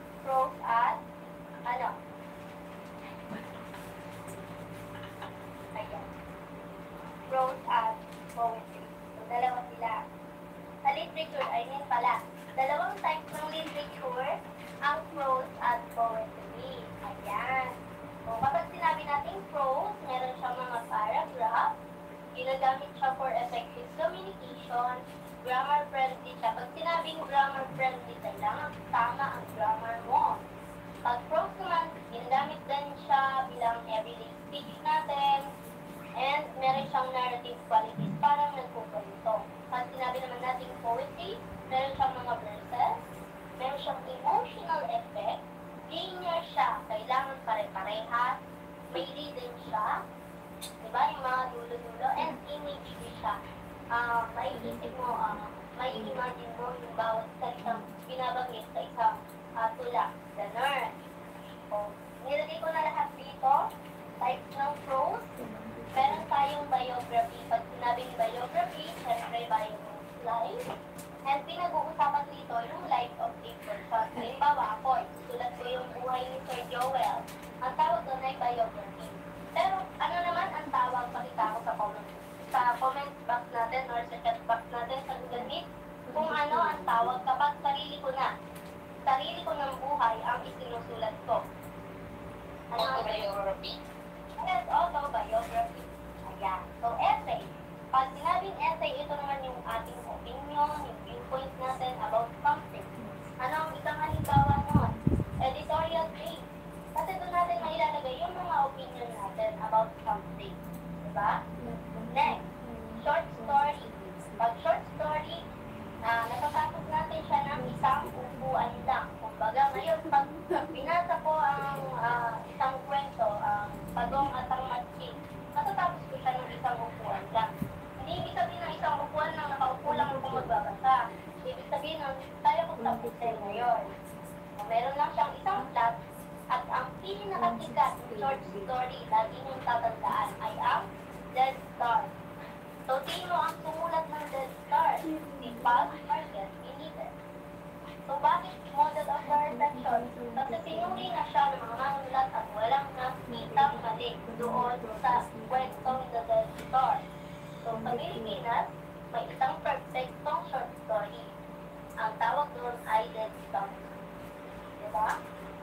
Speaker 1: Ganun. O, nilagay ko na lahat dito. Types ng prose. Meron tayong biography. Pag sinabing biography, syempre bio life. And pinag-uusapan dito yung life of a person. Halimbawa ako, sulat ko yung buhay ni Sir Joel. Ang tawag doon ay biography. Pero ano naman ang tawag, pakita ko sa comment box natin or sa chat box natin sa Google Meet kung ano ang tawag kapag sarili ko ng buhay ang isinusulat ko. Ano ang
Speaker 2: Autobiography.
Speaker 1: Yes, autobiography. Ayan. So, essay. Pag sinabing essay, ito naman yung ating opinion, yung viewpoint natin about something. Ano ang isang halimbawa nun? Editorial page. Kasi doon natin mailalagay yung mga opinion natin about something. Diba? Next, short story. Pag short story, natatapos natin siya ng isang upuan lang. Kumbaga, ngayon, pag binasa ko ang isang kwento, Pagong at ang Matching, natatapos ko siya ng isang upuan lang. Hindi ibig sabihin ng isang upuan lang, nakaupo lang ako magbabasa. Ibig sabihin ng kaya ko tapusin ngayon. Meron lang siyang isang plot at ang pinakasikat ng short story, lagi niyong tatandaan, ay ang Dead Star. So, sino ang sumulat ng Dead Star? Si Paul Marquez Benitez. So, bakit model of the reflection? Kasi sinuri na siya ng mga manulat at walang nakitang mali doon sa kwentong The Dead Star. So, sa Pilipinas, may isang perfectong short story. Ang tawag doon ay Dead Star. Diba?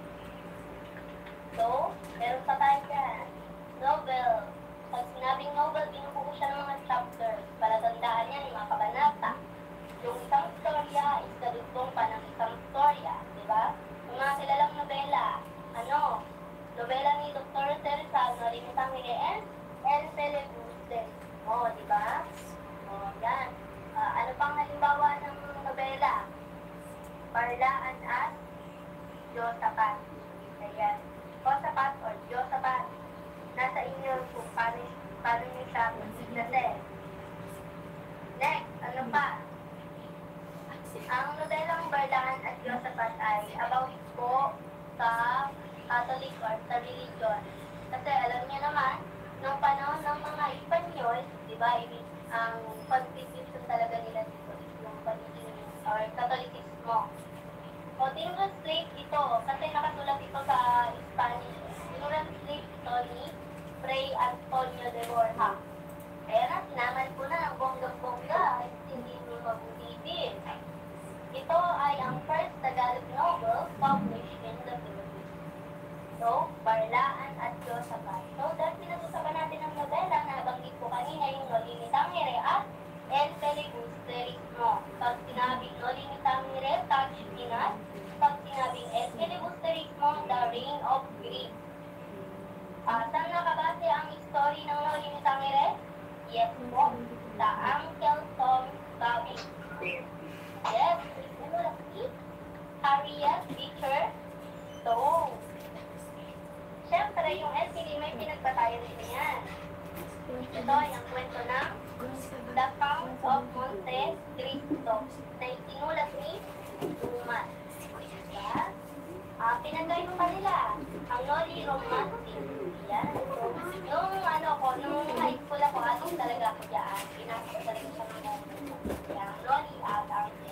Speaker 1: So, meron pa tayo dyan. Novel. Pag sinabing novel, binubuo siya ng mga chapters para tandaan niya yung mga kabanata. Yung isang storya is kadugtong pa ng isang storya. Diba? Yung mga kilalang nobela. Nobela ni Dr. Teresal, Nolimitang Hirian, El Telebuste. Diba? Yan. Ano pang halimbawa ng nobela? Parlaan at Josapat. Ayan. Josapat or Josapat. Nasa inyo kung paano nyo siya magsignasin. Next, ano pa? Ang nobelang Parlaan at Josapat ay about po sa Catholic or sa religion. Kasi alam niyo naman, nung panahon ng mga Espanyol, di ba, ang constitution talaga nila dito is yung paniging or Catholicismo. O, tinranslate ito, kasi nakasulat ito sa Spanish. Tinranslate ito ni Fray Antonio de Borja. Kaya na, sinaman ko na ng bonggang-bongga, hindi mo mabulitin. Ito ay ang first Tagalog novel published in the Philippines. So, Parlaan at Josapat. So, dahil pinag-usapan natin ang nobela na nabanggit ko kanina yung Nolimitang Hire at El Filibusterismo. Pag sinabing Nolimitang Hire, touch Pinas. Pag sinabing El Filibusterismo, the reign of Greece. Saan nakabase ang story ng Nolimitang Hire? Yes po, sa Uncle Tom's Cabin. Yes, si Harriet Beecher Stowe. Siyempre, yung LCD may pinagpatayan din yan. Ito ay ang kwento ng The Count of Monte Cristo na isinulat ni Dumas. Diba? Pinagayo pa nila ang Noli Romantic. Yan. Nung high school ako, anong talaga ako dyan. Pinasok ko talaga siya ng yung Noli at Arden.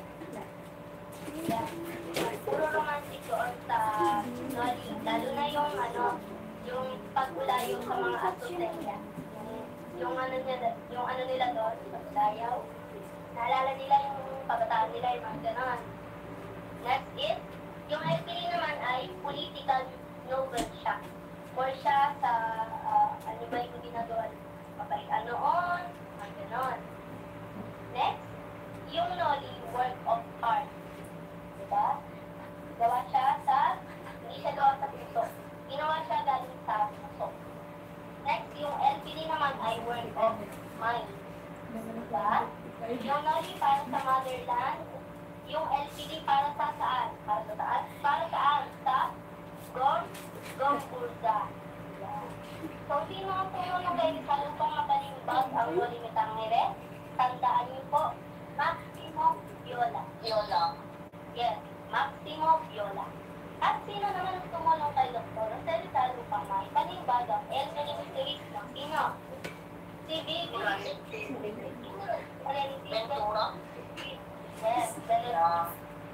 Speaker 1: Yan. Puro romantic doon sa Noli. Lalo na yung pagkulayo sa mga asuteya. Yung ano nila doon, sa kulayaw. Naalala nila yung kabataan nila, yung mga ganon. Next is, yung LPD naman ay political novel siya. Or siya sa, ano ba yung ginagawa? Mapalitan noon, mga ganon. Next, yung Noli, work of art. Diba? Gawa siya hindi siya gawa sa puso. Ginawa siya galing sa puso. Next, yung LPD naman ay work of mind. Diba? Yung Noli para sa motherland, yung LPD para sa saan? Para sa taas? Para saan? Sa Gomburza. Diba? So, sino ang tumulong kayo sa lupang mapalimbag ang Nolimitang Hire? Tandaan niyo po, Maximo Viola.
Speaker 2: Viola.
Speaker 1: Yes, Maximo Viola. At sino naman
Speaker 2: Ventura.
Speaker 1: Yes,
Speaker 2: Yeah.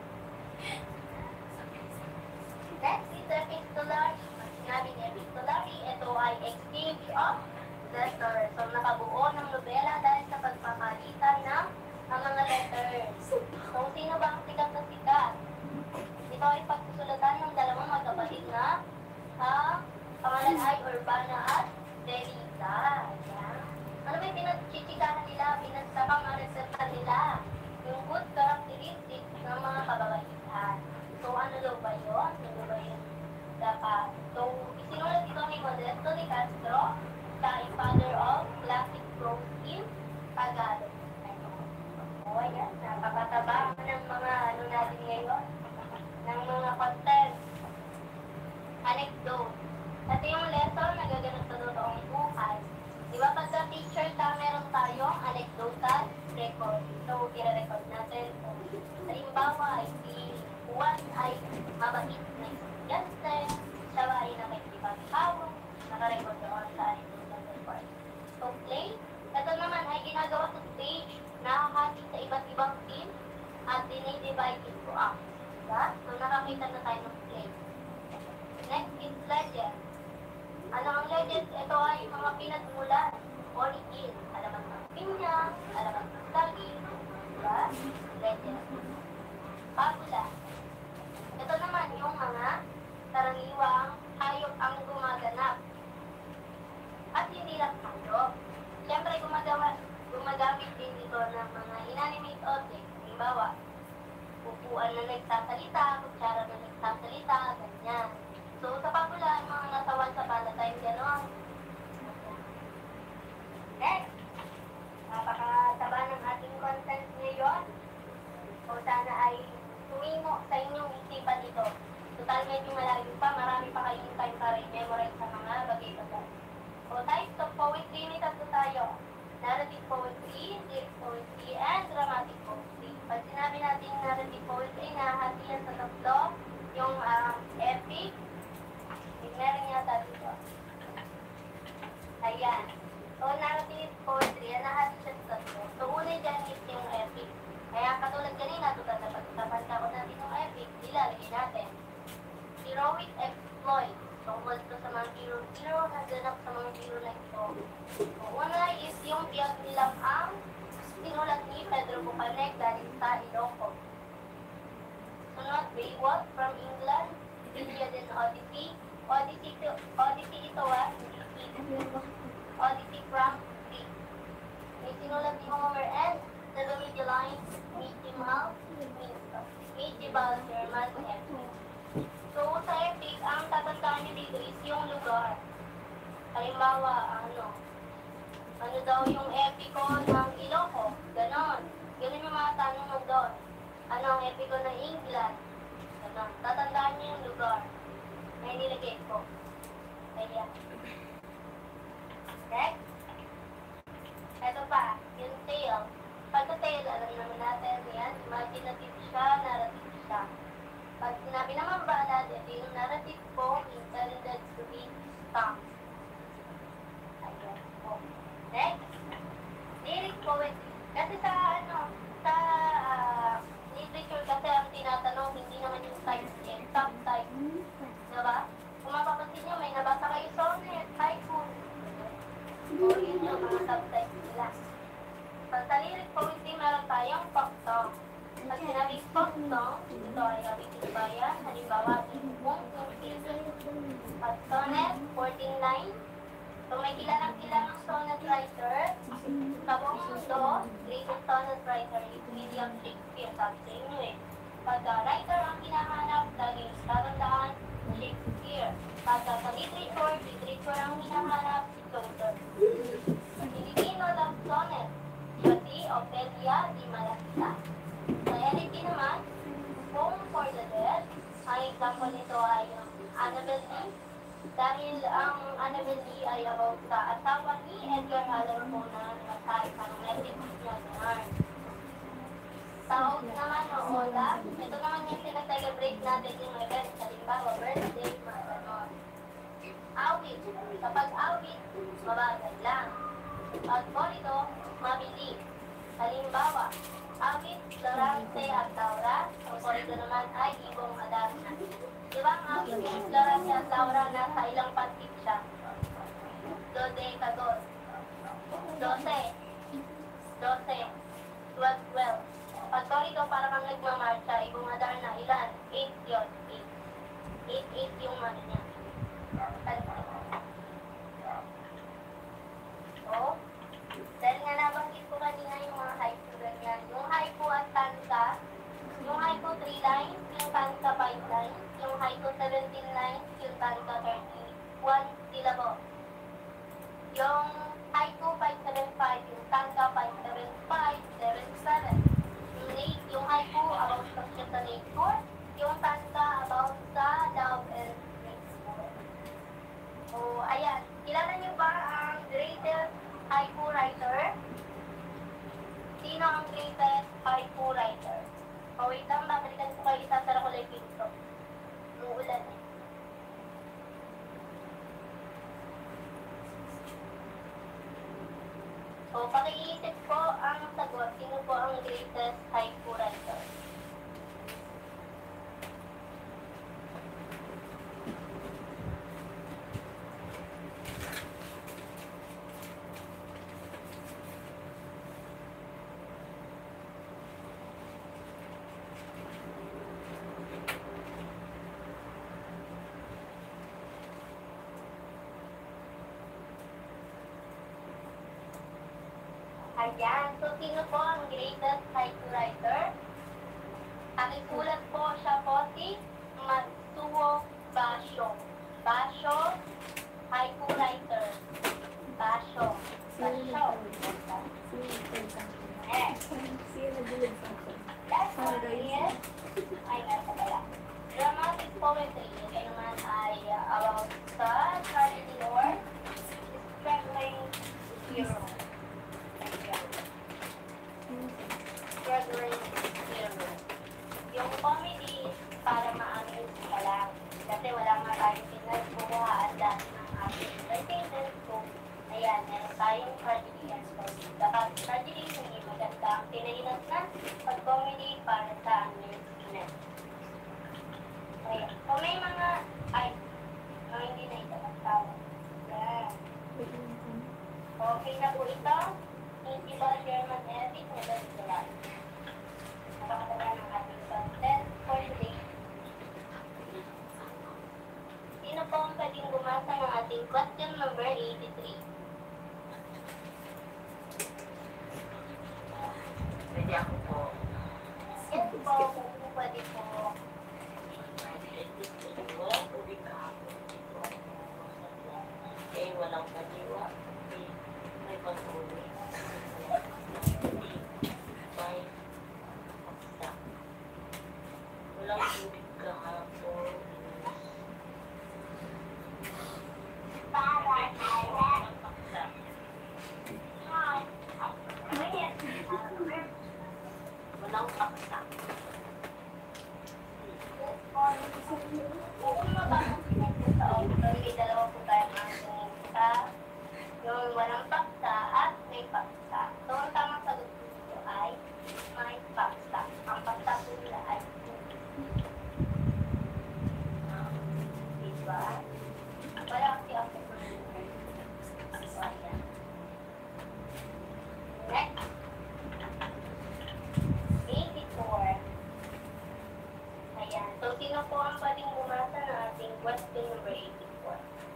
Speaker 1: next is epistolary. Pag sinabi ni epistolary, ito ay exchange of letters. So, nakabuo ng nobela dahil sa pagpapalitan ng mga letters. So, sino ba ang sikat na sikat? Ito ay pagsusulatan ng dalawang magkapatid na pangalan ay Urbana at Teresa. Ayan. Ano ba yung pinagchichikahan nila? Pinagsapang ang resepta nila. Yung good characteristics ng mga kababaihan. So, ano daw ba yun? Ano ba yun? Dapat. So, isinulat ito ni Modesto de Castro, siya ay father of classic prose in Tagalog. O, ayan. Napapataba ng mga ano natin ngayon. Ng mga content. Anecdote. Ito yung lesson na gaganap sa totoong buhay. Di ba pagka teacher ka, meron tayong anecdotal record. So, i-record natin. Halimbawa, ay si Juan ay mabait na estudyante, siya ay nakikipagtawag, nakarecord doon sa anecdotal record. So, play. Ito naman ay ginagawa sa stage, nakahati sa iba't ibang team, at dinidivide into acts. Diba? So, nakakita na tayo ng play. Next is legend. Ano ang legend? Ito ay mga pinagmulan, origin, alamat ng pinya, alamat ng saging, diba? Legend. Fabula. Ito naman yung mga karaniwang hayop ang gumaganap. At hindi lang hayop. Siyempre, gumagamit din dito ng mga inanimate objects. Halimbawa, upuan na nagsasalita, kutsara na nagsasalita, ganyan. So, sa pabula, mga natawan sa palatime, gano'n. Next, napakataba ng ating content ngayon. O sana ay tumimo sa inyong isipan ito. Total, medyo malayo pa, marami pa kayong time para i-memorize sa mga bagay-bagay. O types of poetry, may tatlo tayo. Narrative poetry, lyric poetry, and dramatic poetry. Pag sinabi natin narrative poetry, nahahati yan sa tatlo, yung epic, meron yata dito. Ayan. So, narrative poetry, yan nahahati siya sa tatlo. So, una dyan is yung epic. Kaya katulad kanina, pag-usapan ko natin yung epic, ilalagay natin. Heroic exploit. Tungkol ito sa mga hero na ganap sa mga hero na ito. So, una is yung biyag nilang ang sinulat ni Pedro Bucanek galing sa Ilocos. Sunod, Beowulf from England, Iliad and Odyssey. Odyssey ito Odyssey from Greece. May sinulat ni Homer and the Vermilion medieval German epic. So, sa epic, ang tatandaan niyo dito is yung lugar. Halimbawa, ano daw yung epiko ng Ilocos? Ganon. Ganon yung mga tanong mo doon. Ano ang epiko ng England? Ganon. Tatandaan niyo yung lugar. May nilagay ko. Kaya. Next. Ito pa, yung tale. Pagka tale, alam naman natin yan. Imaginative siya, narrative siya. Pag sinabi naman balad, ito yung narrative poem intended to be sung. Ayan. Oh. Next. Lyric poetry. Kasi sa literature kasi ang tinatanong, hindi naman yung type, subtype. Diba? Kung mapapansin nyo, may nabasa kayo sonnet, haiku. O yun yung mga subtype nila. Sa lyric poetry, meron tayong folk song. Pag sinabing folk song, ito ay abitin bayan, halimbawa, Ibong Season. At sonnet, 14 lines. So may kilalang sonnet writer. Sa buong mundo, greatest sonnet writer is William Shakespeare. Sabi sa inyo eh. Pagka writer ang hinahanap, laging tatandaan Shakespeare. Pagka sa literature ang hinahanap, si Chaucer. Filipino love sonnet, siya si Ofelia di Malacita. Sa Eriki naman, Home for the Dead. Ang example nito ay Annabel Lee. Dahil ang Annabel Lee ay about sa asawa ni Edgar Allan Poe na namatay sa electric niya naman. Sa Oath naman o Oda, ito naman yung sinag-celebrate natin yung event. Halimbawa, birthday, mga ganon. Awit. Kapag awit, mabagal lang. Alcoholico, mabilis. Halimbawa, Abit, Florante at Laura. Alcoholico naman ay ibong Adarna. Di ba ang Abit, Florante at Laura nasa ilang pantik siya? Dodecador. 12. 12. 12. Alcoholico para kang nagmamarcha, ibong Adarna, ilan? 8 yun. 8 yung ano niya. Oh, dahil nga nabanggit ko kanina yung mga haiku ganyan. Yung haiku at tanka, yung haiku 3 lines, yung tanka 5 lines, yung haiku 17 lines, yung tanka 31 syllable. Yung haiku 575, yung tanka 575, 77. Yung haiku about sa nature, yung tanka about sa love and nature. Oh, ayan. Kilala niyo ba ang greatest haiku writer? Sino ang greatest haiku writer? O wait lang, babalikan ko kayo, isasara ko lang yung pinto. Umuulan eh. O, pakiisip ko ang sagot. Sino po ang greatest haiku writer? Ayan. So, sino po ang greatest haiku writer? Nakisulat po siya po si Matsuo Basho. Basho, haiku writer. Basho. Basho. Next. Last one is, ay, nasa pala. Dramatic poetry. Ito naman ay about sa Charlie Lord, struggling hero. Struggling hero. Yung comedy, para ma-amuse ka lang. Kasi wala nga tayong pinagkukuhaan dahil ng ating entertainment. So, ayan, meron tayong tragedy and comedy. Kapag tragedy, hindi maganda ang pinahinat na. Pag comedy, para sa amusement. Ayan. So, may mga, hindi na ito magtawag. Ayan. Okay na po ito. Hindi ba German Epic na ba ito lang? Napakatagal ng ating content for today. Sino po ang pwedeng bumasa ng ating question number 83?
Speaker 3: Pwede ako po.
Speaker 1: Yes po, kung pwede po.
Speaker 6: Walang tubig kahapon. Walang kadiwa. May patuloy. May paksa. Walang tubig kahapon.
Speaker 1: Para kaya.
Speaker 6: Paksa. Walang paksa.
Speaker 1: Kung mapapansin po sa author, may dalawa po tayong answer sa yung walang paksa at may paksa. So, ang tamang sagot po dito ay may paksa. Ang paksa po nila ay diba? Wala kasi ako po. So, ayan. Next. 84. Ayan. So, sino po ang pwedeng bumasa ng ating question number 84?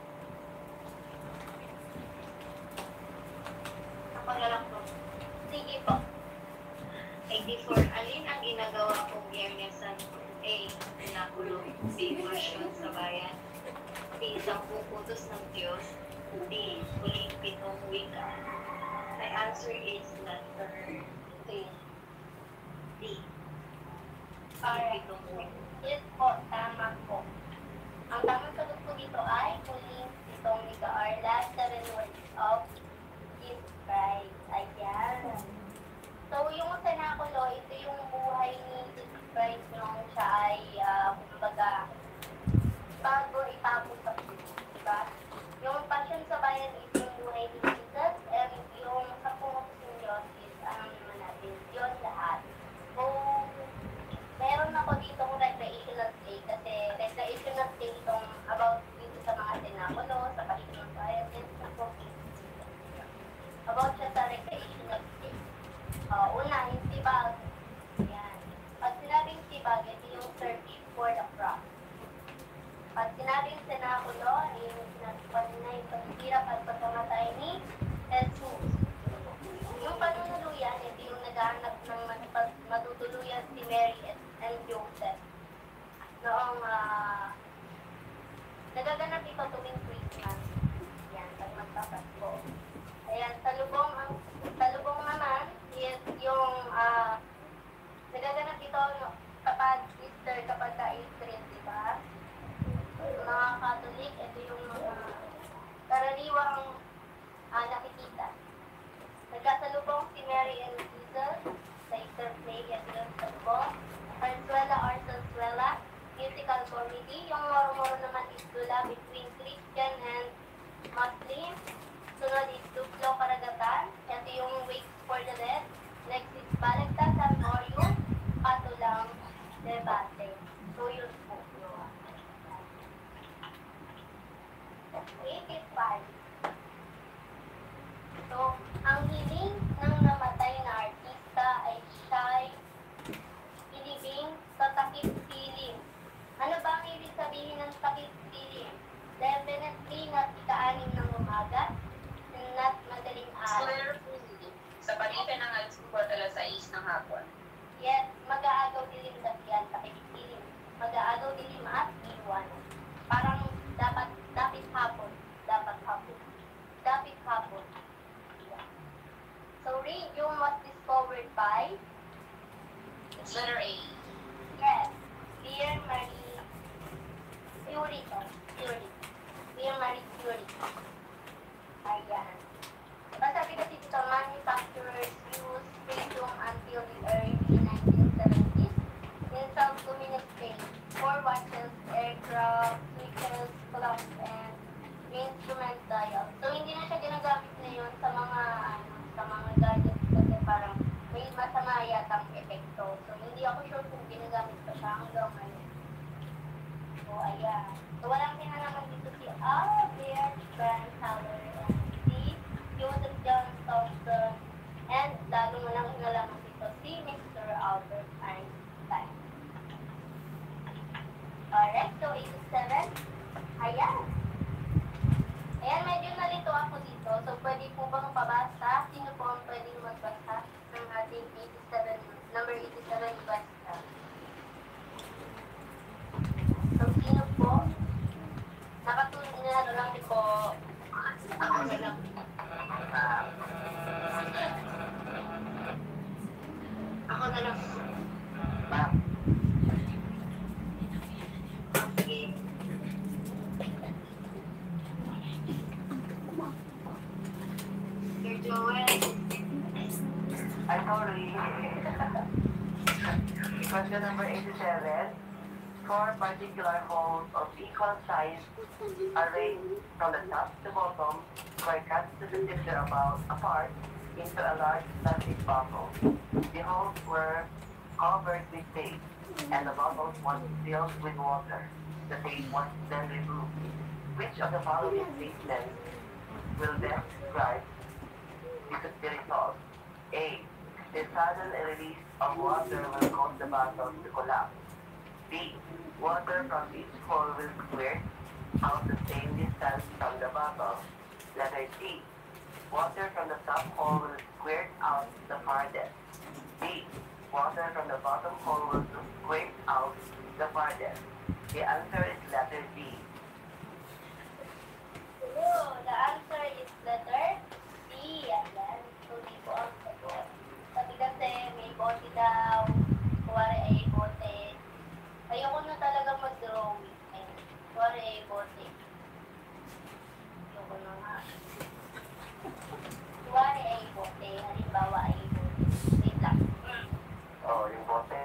Speaker 5: Ako na lang po.
Speaker 1: Sige po.
Speaker 5: 84. Alin ang ginagawa kong Biyernes Santo? A. Pinakulong. B. Masyon sa bayan. B. 10 utos ng Diyos. D. Huling 7 wika. My answer is letter 3. D.
Speaker 1: Alright.
Speaker 5: 7 wika.
Speaker 1: Yes po, tama po. Ang tamang sagot po dito ay huling 7 wika or last 7 words of Jesus Christ. Ayan. So, yung senakulo, ito yung buhay ni Jesus Christ nung siya ay, kumbaga, bago itapos sa krus, diba? Yung passion sa bayan is yung buhay ni Jesus, and yung At sinabing senakulo ay yung sinabi ko kanina yung paghihirap at pagkamatay ni Jesus. Yung panunuluyan, ito yung naghahanap ng matutuluyan si Mary and Joseph. Noong nagaganap ito tuwing Christmas. Yan, pag magpapasko. Ayan, salubong naman is yung nagaganap ito kapag Easter, kapag ka-April, di ba? Mga Catholic, ito yung mga karaniwang nakikita. Nagkasalubong si Mary and Jesus sa Easter play, ito yung salubong. Sarsuela or Sarsuela, musical comedy. Yung moro-moro naman is dula between Christian and Muslim. Sunod is Duplo Karagatan. Ito yung Wake for the Dead. Next is Balagtasan or yung Katulang Debate. So yun po. 85. So, ang hiling ng namatay na artista ay siya'y ilibing sa takip siling. Ano ba ang ibig sabihin ng takip siling? Definitely not ika-anim ng umaga, not madaling araw.
Speaker 7: Sa pagitan ng alas 4 at alas 6 ng hapon.
Speaker 1: Yes, mag-aagaw dilim yan, takip siling. Mag-aagaw dilim at iwan. Parang dapat hapon. So, radium was discovered by?
Speaker 7: It's letter A.
Speaker 1: Yes, Pierre Marie Curie. Pierre Marie Curie. Ayan. Diba sabi kasi dito, manufacturers use radium until the early 1970s in South Communist Spain for watches, aircraft, switches, clocks, and instrument dials. So, hindi na siya ginagamit ngayon sa mga gadgets kasi parang may masama yatang epekto. So, hindi ako sure kung ginagamit pa siya hanggang ngayon. So, ayan. So, walang naman dito si Albert Brandhauer and si Joseph John Thomson and lalo mo lang nalaman dito si Mr. Albert Einstein. Alright, so 87. Ayan. Ayan, medyo nalito ako dito. So, pwede po bang pabasa? Sino po ang pwedeng magbasa ng ating 87, number 87 question? So, sino po? Nakatulong na lang po. Ako na lang. Ako na lang.
Speaker 3: Ma'am,
Speaker 1: Sige. Sir Joel.
Speaker 3: I'm sorry. Question number 87. Four particular holes of equal size arranged from the top to bottom were cut to the center apart into a large plastic bottle. The holes were covered with tape, and the bottles was filled with water. The tape was then removed. Which of the following statements will best describe the result? A. The sudden release of water will cause the bottle to collapse. B. Water from each hole will squirt out the same distance from the bottle. Letter C. Water from the top hole will squirt out the farthest. D. Water from the bottom hole will squirt out the farthest. The answer is letter D.
Speaker 1: So, the answer is letter D. Ayan. So, di po ang sagot. Sabi kasi may bote daw. Kuwari ay bote. Ayoko na talaga mag-drawing. Kuwari ay bote. Ayoko na nga. Kuwari ay bote. Halimbawa ay bote. Wait lang.
Speaker 3: Oh, yung bote.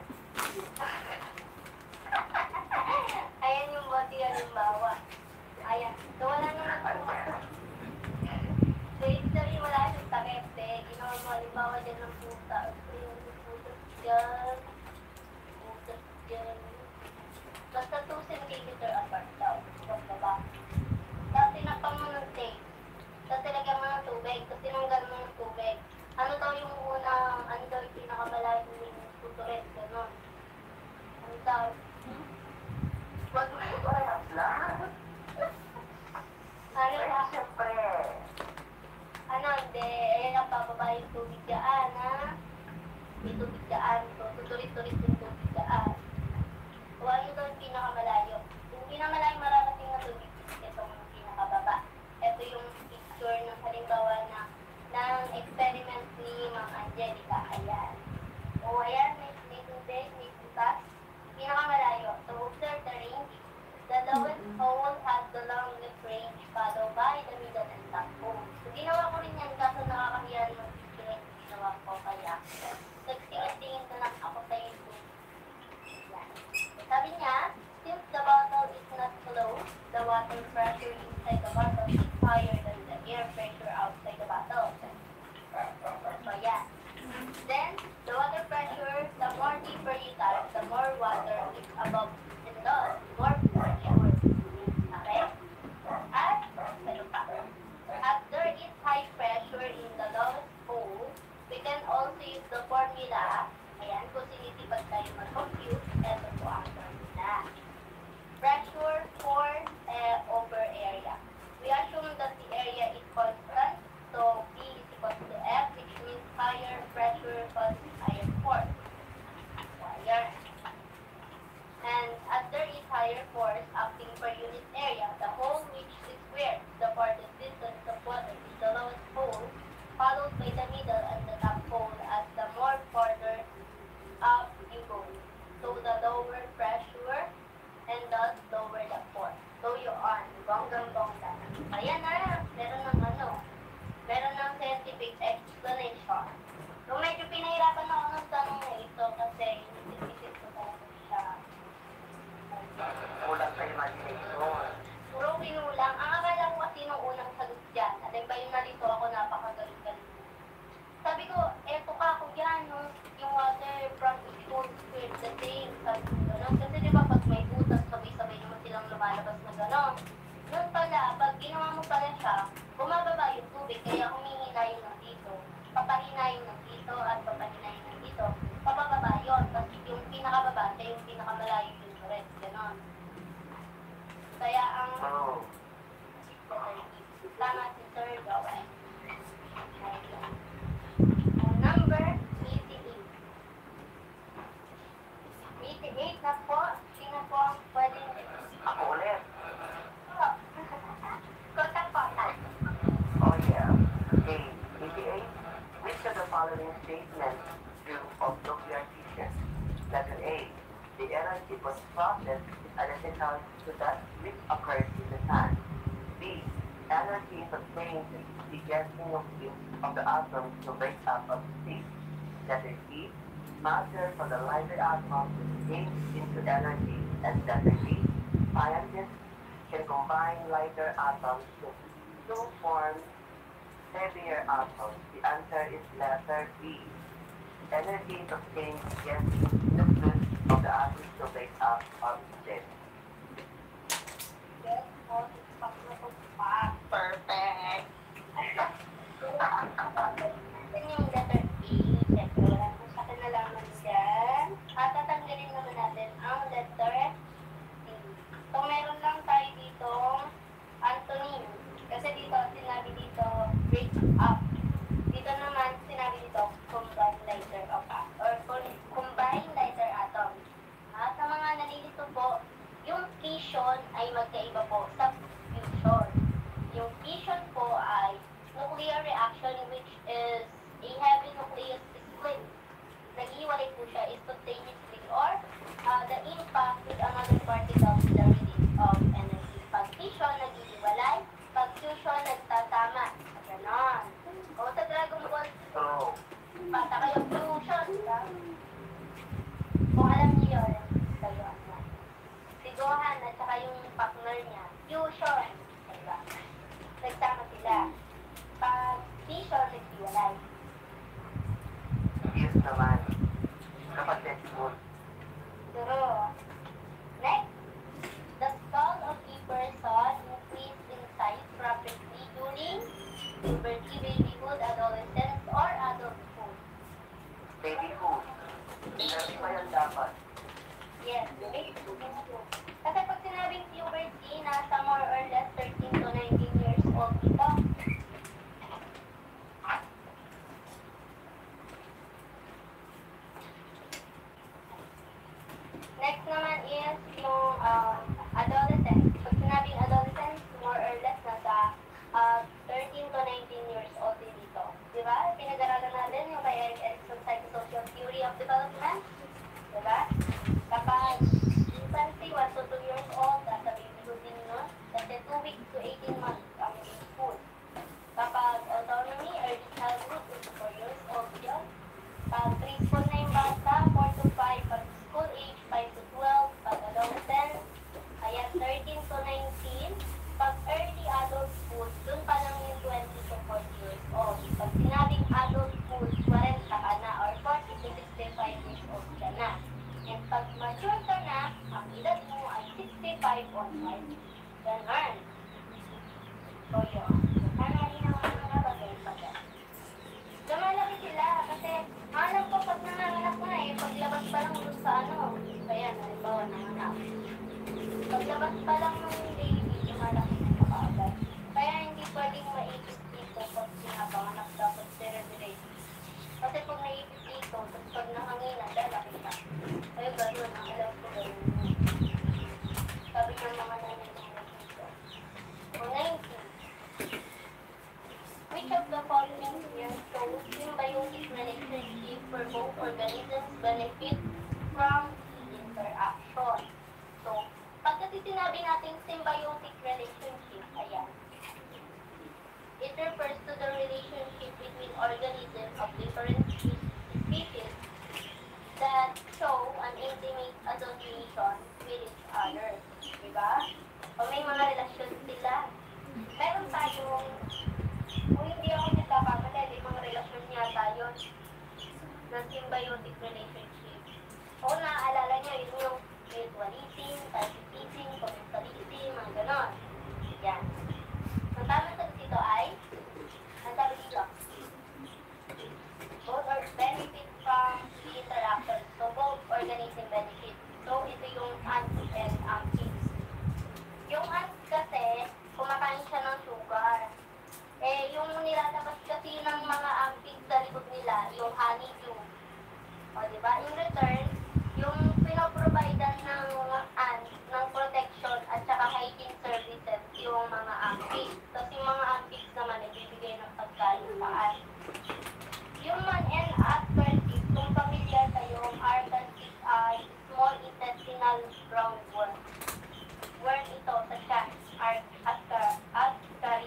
Speaker 1: Ayan yung bote halimbawa. Ayan. So, wala naman po. So, ibig sabihin wala siyang takip. Ginawa mo halimbawa dyan ng puta. So, yung puta dyan. Puta dyan. Basta 2 cm apart daw. Basta ba? Tapos tinapang mo ng tape. water pressure inside the bottle is higher than the air pressure outside the bottle. So yeah. Then, the water pressure, the more deeper you touch, the more water is above and thus more pressure. Okay? At, meron pa. After its high pressure in the lowest hole, we can also use the formula. Ayan, kung sinitipag tayo mag-compute, ito po ang formula. Pressure, force, over area. We assume that the area is constant, so P is equal to F, which means higher pressure causes higher force. Higher. And after its higher force acting per unit area, the hole which is squared the farthest distance of water is the lowest hole, followed by the middle and the top hole as the more further up you go. So the lower pressure and thus lower the force. So yun, bonggang-bongga. Ayan na, meron ng scientific explanation. So medyo pinahirapan ako ng tanong na ito kasi inisip ko talaga siya.
Speaker 3: Kulang sa imagination.
Speaker 1: Puro pinulang. Ang akala ko kasi nung unang sagot dyan, alam ba yung nalito ako napakagaling-galing. Sabi ko, eto ka ako dyan, no? Yung water from equal square the same. Sabi ko gano'n. Kasi di ba pag may butas, sabay-sabay naman silang lumalabas na gano'n. Yun pala, pag ginawa mo pala siya, bumababa yung tubig, kaya humihina yung ng dito. Papahina yung ng dito at papahina yung ng dito. Papababa yun. Kasi yung pinakababa, siya yung pinakamalayo yung correct. Gano'n. Kaya ang...
Speaker 3: Oh.
Speaker 1: Tama si Sir Joel. Number 88. 88 na po. Sino po ang pwedeng...
Speaker 3: Ako ulit.
Speaker 1: Oh. Kotang-kotang.
Speaker 3: Oh yeah. Okay. 88. Which of the following statements true of nuclear fission? Letter A. The energy was processed is identical to that which occurs in the sun. B. Energy is obtained through the gassing of the atoms to break up of state. Letter C. Matter from the lighter atoms is changed into energy. And letter D. Scientists can combine lighter atoms to form heavier atoms. The answer is letter B. Energy is obtained gassing the fluid of the atoms to break up of state.
Speaker 1: Yes, po.
Speaker 7: Perfect.
Speaker 1: Yan yung letter E. Siyempre, wala kung sa akin nalaman dyan. At tatanggalin naman natin ang letter C. So, meron lang tayo dito antonym. Kasi dito, sinabi dito, break up. Dito naman, sinabi dito, combine lighter of or combine lighter atom. Sa mga nalilito po, yung fission ay magkaiba po sa fusion. Yung fission po ay nuclear reaction which is a heavy nucleus split. Nag-iwalay po siya spontaneously or the impact with another particle with the release of energy. Pag fission, nag-iwalay. Pag fusion, nagtatama. Ganon. O sa Dragon Ball,
Speaker 3: So,
Speaker 1: bata kayo fusion. Diba? Kung alam niyo yun, kayo ano. Si Gohan at saka yung partner niya, fusion. Diba? Nagsama sila. Pag fission, naghiwalay.
Speaker 3: yes naman. Kapatid mo.
Speaker 1: Pero, next, Ganon. So yun. Sana linaw ang mga bagay pa dyan. Lumalaki sila kasi alam ko pag nanganganak na paglabas pa lang doon sa kaya halimbawa nanganak. Paglabas pa lang ng baby, lumalaki na sa kaagad. Kaya hindi pwedeng maipit dito pag sinapanganak dapat dire-diretso. Kasi pag naipit dito, tapos pag nahanginan, lalaki na. Kaya gano'n, ang alam ko gano'n. Sabi ng mga nanay dito. O 19. Which of the following here shows symbiotic relationship for both organisms benefit from the interaction? So, pag kasi sinabi natin symbiotic relationship, ayan. It refers to the relationship between organisms of different species that show an intimate association with each other. Diba? O may mga relasyon sila. Meron tayong, kung hindi ako nagkakamali, mga relasyon yata yun na symbiotic relationship. O naaalala nyo, yun yung mutualism, parasitism, commensalism, mga ganon. Yan. Ang tamang sagot dito ay, ang sabi dito, both are benefit from the interaction. So, both organism benefit. So, ito yung ants and aphids. Yung ants kasi, kumakain siya ng sugar. Yung nilalabas kasi ng mga aphids sa likod nila, yung honeydew. O, diba? In return, yung pinoprovidean ng ants ng protection at saka hygiene services yung mga aphids. Tapos yung mga aphids naman nagbibigay ng pagkain sa ants. Yung man and aspergis, kung familiar kayo, aspergis ay small intestinal groundworm. Worm ito sa chat, ascaris.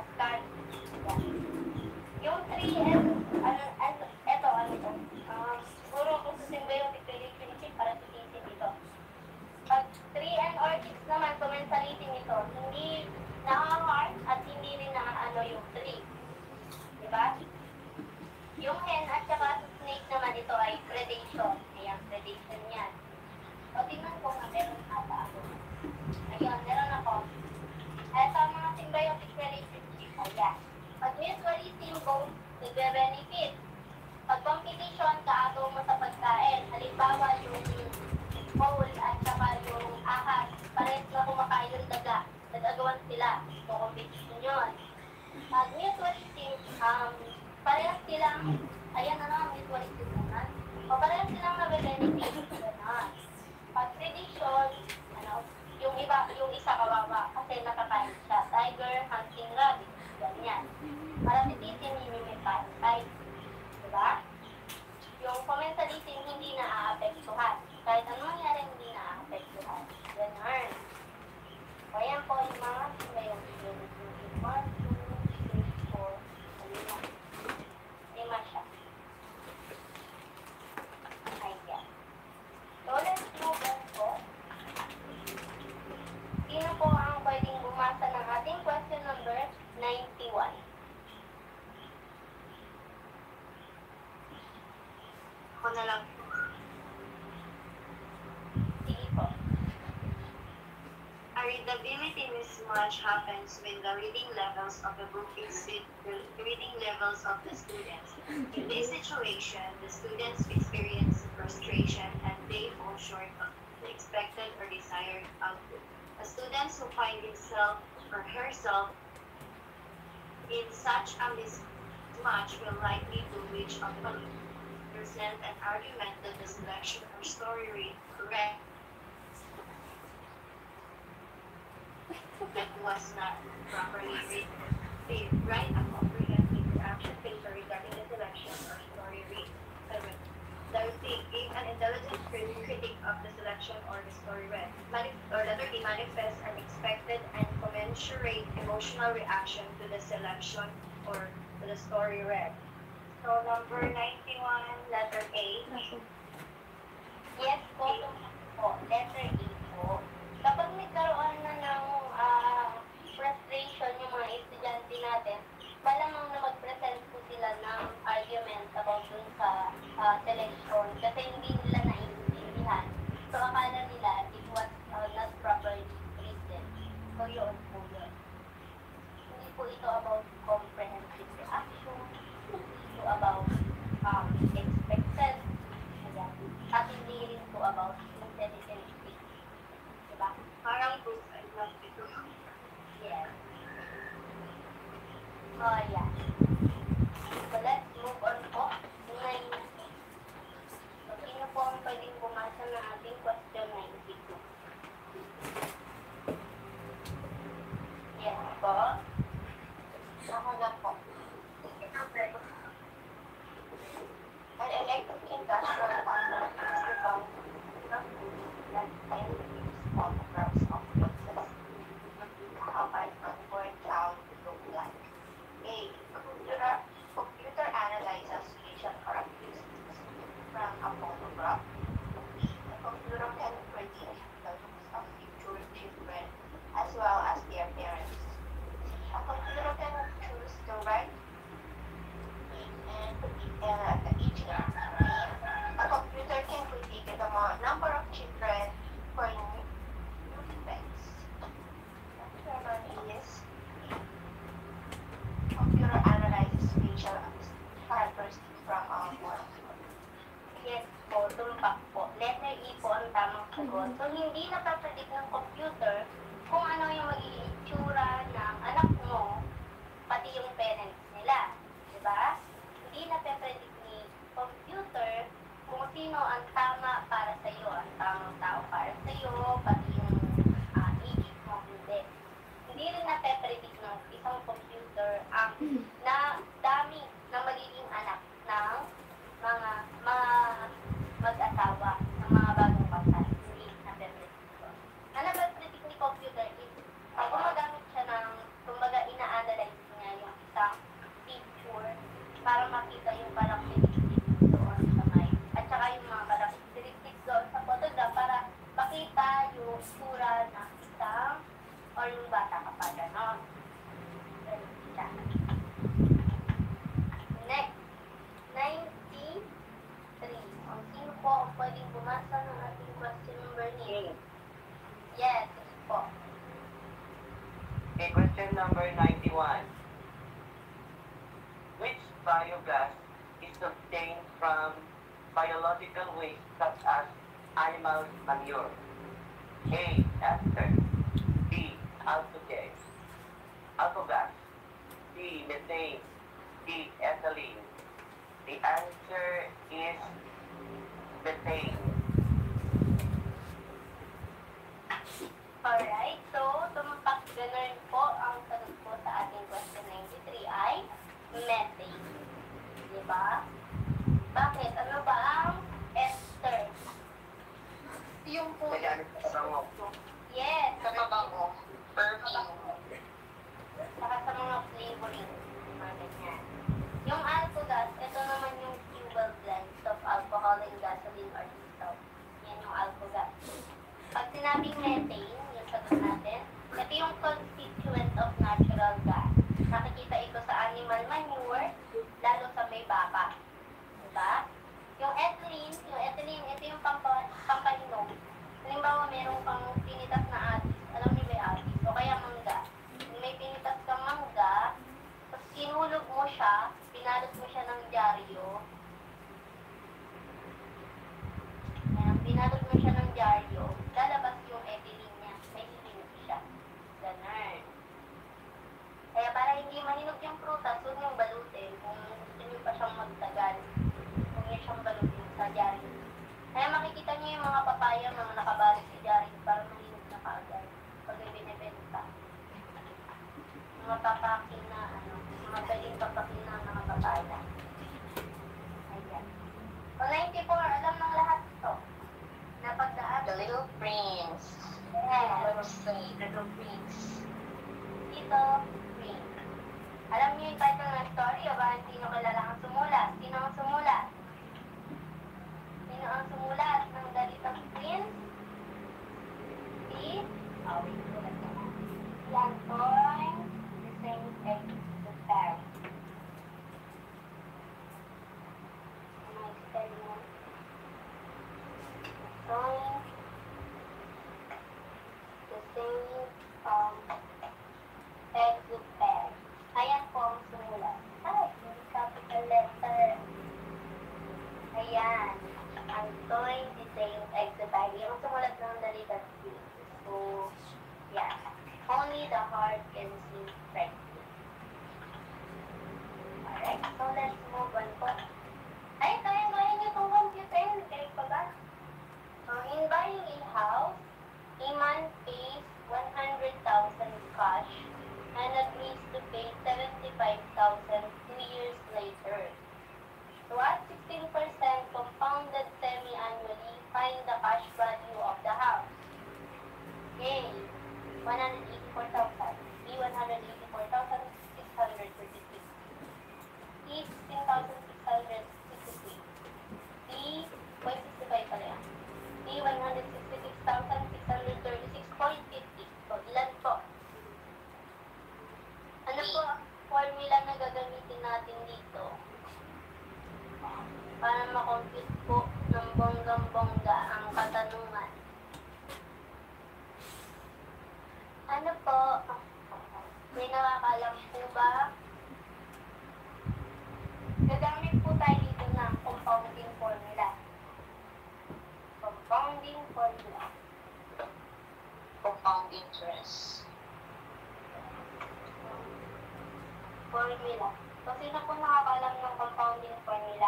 Speaker 1: Yung 3 and eto, siguro kung sa symbiotic relationship, parasitism ito. Pag 3 and orchids naman, commensalism ito, hindi nakaka-harm at hindi rin nakaano yung 3. Diba? Yung hen at saka snake naman ito ay predation. Ayan, predation yan. O, tingnan ko nga, meron ata ako. Ayun, meron ako. Ito ang mga symbiotic relationship. Ayan. Pag mutualism, both nagbe-benefit. Pag competition, kaagaw mo sa pagkain. Halimbawa, yung bowl at saka yung ahas, parehas na kumakain yung daga. Nag-agawan sila. So, competition yun. Pag mutualism, parehas silang, ayan na naman, mutualism naman. O parehas silang nabe-benefit. Ganon. Pag prediction, yung isa kawawa kasi nakakain siya. Tiger, hunting rabbit, ganyan. Parasitism, yung may parasite. Diba? Yung commensalism, hindi na-aapektuhan. Kahit ano mangyari, hindi na-aapektuhan. Ganon. O yan po yung mga symbiotic relationship. 1, 2, 3, 4, 5. Lima siya. Ayan. So, let's move on po. Sino po ang pwedeng bumasa ng ating question number 91?
Speaker 5: Ako na lang.
Speaker 1: Sige po.
Speaker 5: A readability mismatch happens when the reading levels of the book exceed the reading levels of the students. In this situation, the students experience frustration and they fall short of the expected or desired output. A student who finds himself or herself in such a mismatch will likely to reach a point, present an argument that the selection or story read that was not properly written. They write a comprehensive reaction paper regarding the selection or story read. They gave an intelligent critique of the selection or the story read. Letter D manifests an expected and commensurate emotional reaction to the selection or to the story read. So number 91, letter A.
Speaker 1: Yes po. Letter A po. Kapag nagkaroon na ng frustration yung mga estudyante natin, malamang na mag-present po sila ng argument about dun sa selection kasi hindi nila naiintindihan. So, akala nila it was not properly written. So, yun po yun. Hindi po ito about comprehensive reaction. Hindi po about expected. Ayan. At hindi rin po about intelligent speech. Diba?
Speaker 5: Parang proof and not ito.
Speaker 1: Yes. Oh, yeah. So, let's move on po. So, sino po ang pwedeng bumasa ng ating question 92? Yes po.
Speaker 4: Ako na po. An electric industrial panel is developed from food that can produce photographs of process. How might an worn child look like? A. Computer analyzes facial characteristics from a photograph. B. The computer can predict the looks of future children as well as their parents. A computer can choose the right and the age range. A computer can predict the number of children for new defects. Next one is computer analyzes facial characteristics from a photograph.
Speaker 1: Yes po, tumpak po. Letter E po ang tamang sagot. So, hindi napapredict ng computer kung ano yung magiging itsura ng anak mo, pati yung parents nila. Diba? Hindi napapredict ni computer kung sino ang tama para sa'yo, ang tamang tao para sa'yo, pati yung age mo, hindi. Hindi rin napapredict ng isang computer ang na dami na magiging anak ng mga mag-asawa, ng mga bagong kasal. Hindi napapredict ko. Ang napapredict ni computer is pag gumagamit siya ng, kumbaga, ina-analyze niya yung isang picture para makita yung characteristics doon sa may, at saka yung mga characteristics doon sa photograph para makita yung itsura ng isang or yung bata kapag gano'n. Ganun siya. Next, 93. Ang sino po ang pwedeng bumasa ng ating question number 9? Yes, po.
Speaker 3: Okay, question number 91. Which biogas is obtained from biological waste such as animal manure? A. Ester. B. Alcogas. C. Methane. D. Ethylene. The answer is methane.
Speaker 1: Alright, so tumpak ganun po ang sagot po sa ating question 93 ay methane. Diba? Bakit? Ano ba ang ester?
Speaker 4: Yung po
Speaker 3: Nagamit sa bango.
Speaker 1: Yes,
Speaker 4: sa mabango. Perfume.
Speaker 1: saka sa mga flavoring. Mga ganyan. Yung alcogas, ito naman yung fuel blends of alcohol and gasoline or diesel. Yan yung alcogas. Pag sinabing methane, yung sagot natin, ito yung constituent of natural gas. Nakikita ito sa animal manure, lalo sa may baka. Diba? Yung ethylene, ito yung pampahinog. Halimbawa, merong pang pinitas na atis. Alam niyo ba yung atis? O kaya mangga. Kung may pinitas kang mangga, tapos kinulog mo siya, pinalot mo siya ng dyaryo. Ayan, pinalot mo siya ng dyaryo, lalabas yung ethylene niya. May hihinog siya. Ganun. Kaya para hindi mahinog yung prutas, huwag niyong balutin. Kung gusto niyo pa siyang magtagal, huwag niyo siyang balutin sa dyaryo. Kaya makikita niyo yung mga papaya, mga nakabalot sa dyaryo para mahinog na kaagad. Pag may binibenta. Mga papakin na, mga pwedeng papakin na mga papaya. Ayan. O 94, alam ng lahat ito. Napagdaan.
Speaker 4: The Little Prince.
Speaker 1: Yes.
Speaker 4: Little Prince. Little Prince.
Speaker 1: Dito, green. Alam niyo yung title ng story o ba sino kilala ang sumulat? Sino ang sumulat? Sino ang sumulat ng The Little Prince? Si? Oh, wait. Sulat ko na. Si Antoine de Saint-Exupéry. Ano yung spelling mo? Antoine de Saint-Exupéry. heart can sing brightly. Alright, so let's move on po. Ay, kaya niyo itong computer. Galing pa ba? In buying a house, a man pays 100,000 cash and agrees to pay 75,000 2 years later. So at 16% compounded semi-annually, find the cash value of the house. A. 184,000. B. 184,636. C. 16,663. D. 0.65 pala yan. D. 166,636.50. So, ilan po? Ano po ang formula na gagamitin natin dito? Para makompute po ng bonggang-bongga ang katanungan. Ano po? May nakakalam po ba? Gagamit po tayo dito ng compounding formula. Compounding formula.
Speaker 7: Compound interest.
Speaker 1: Formula. So, sino po nakakalam ng compounding formula?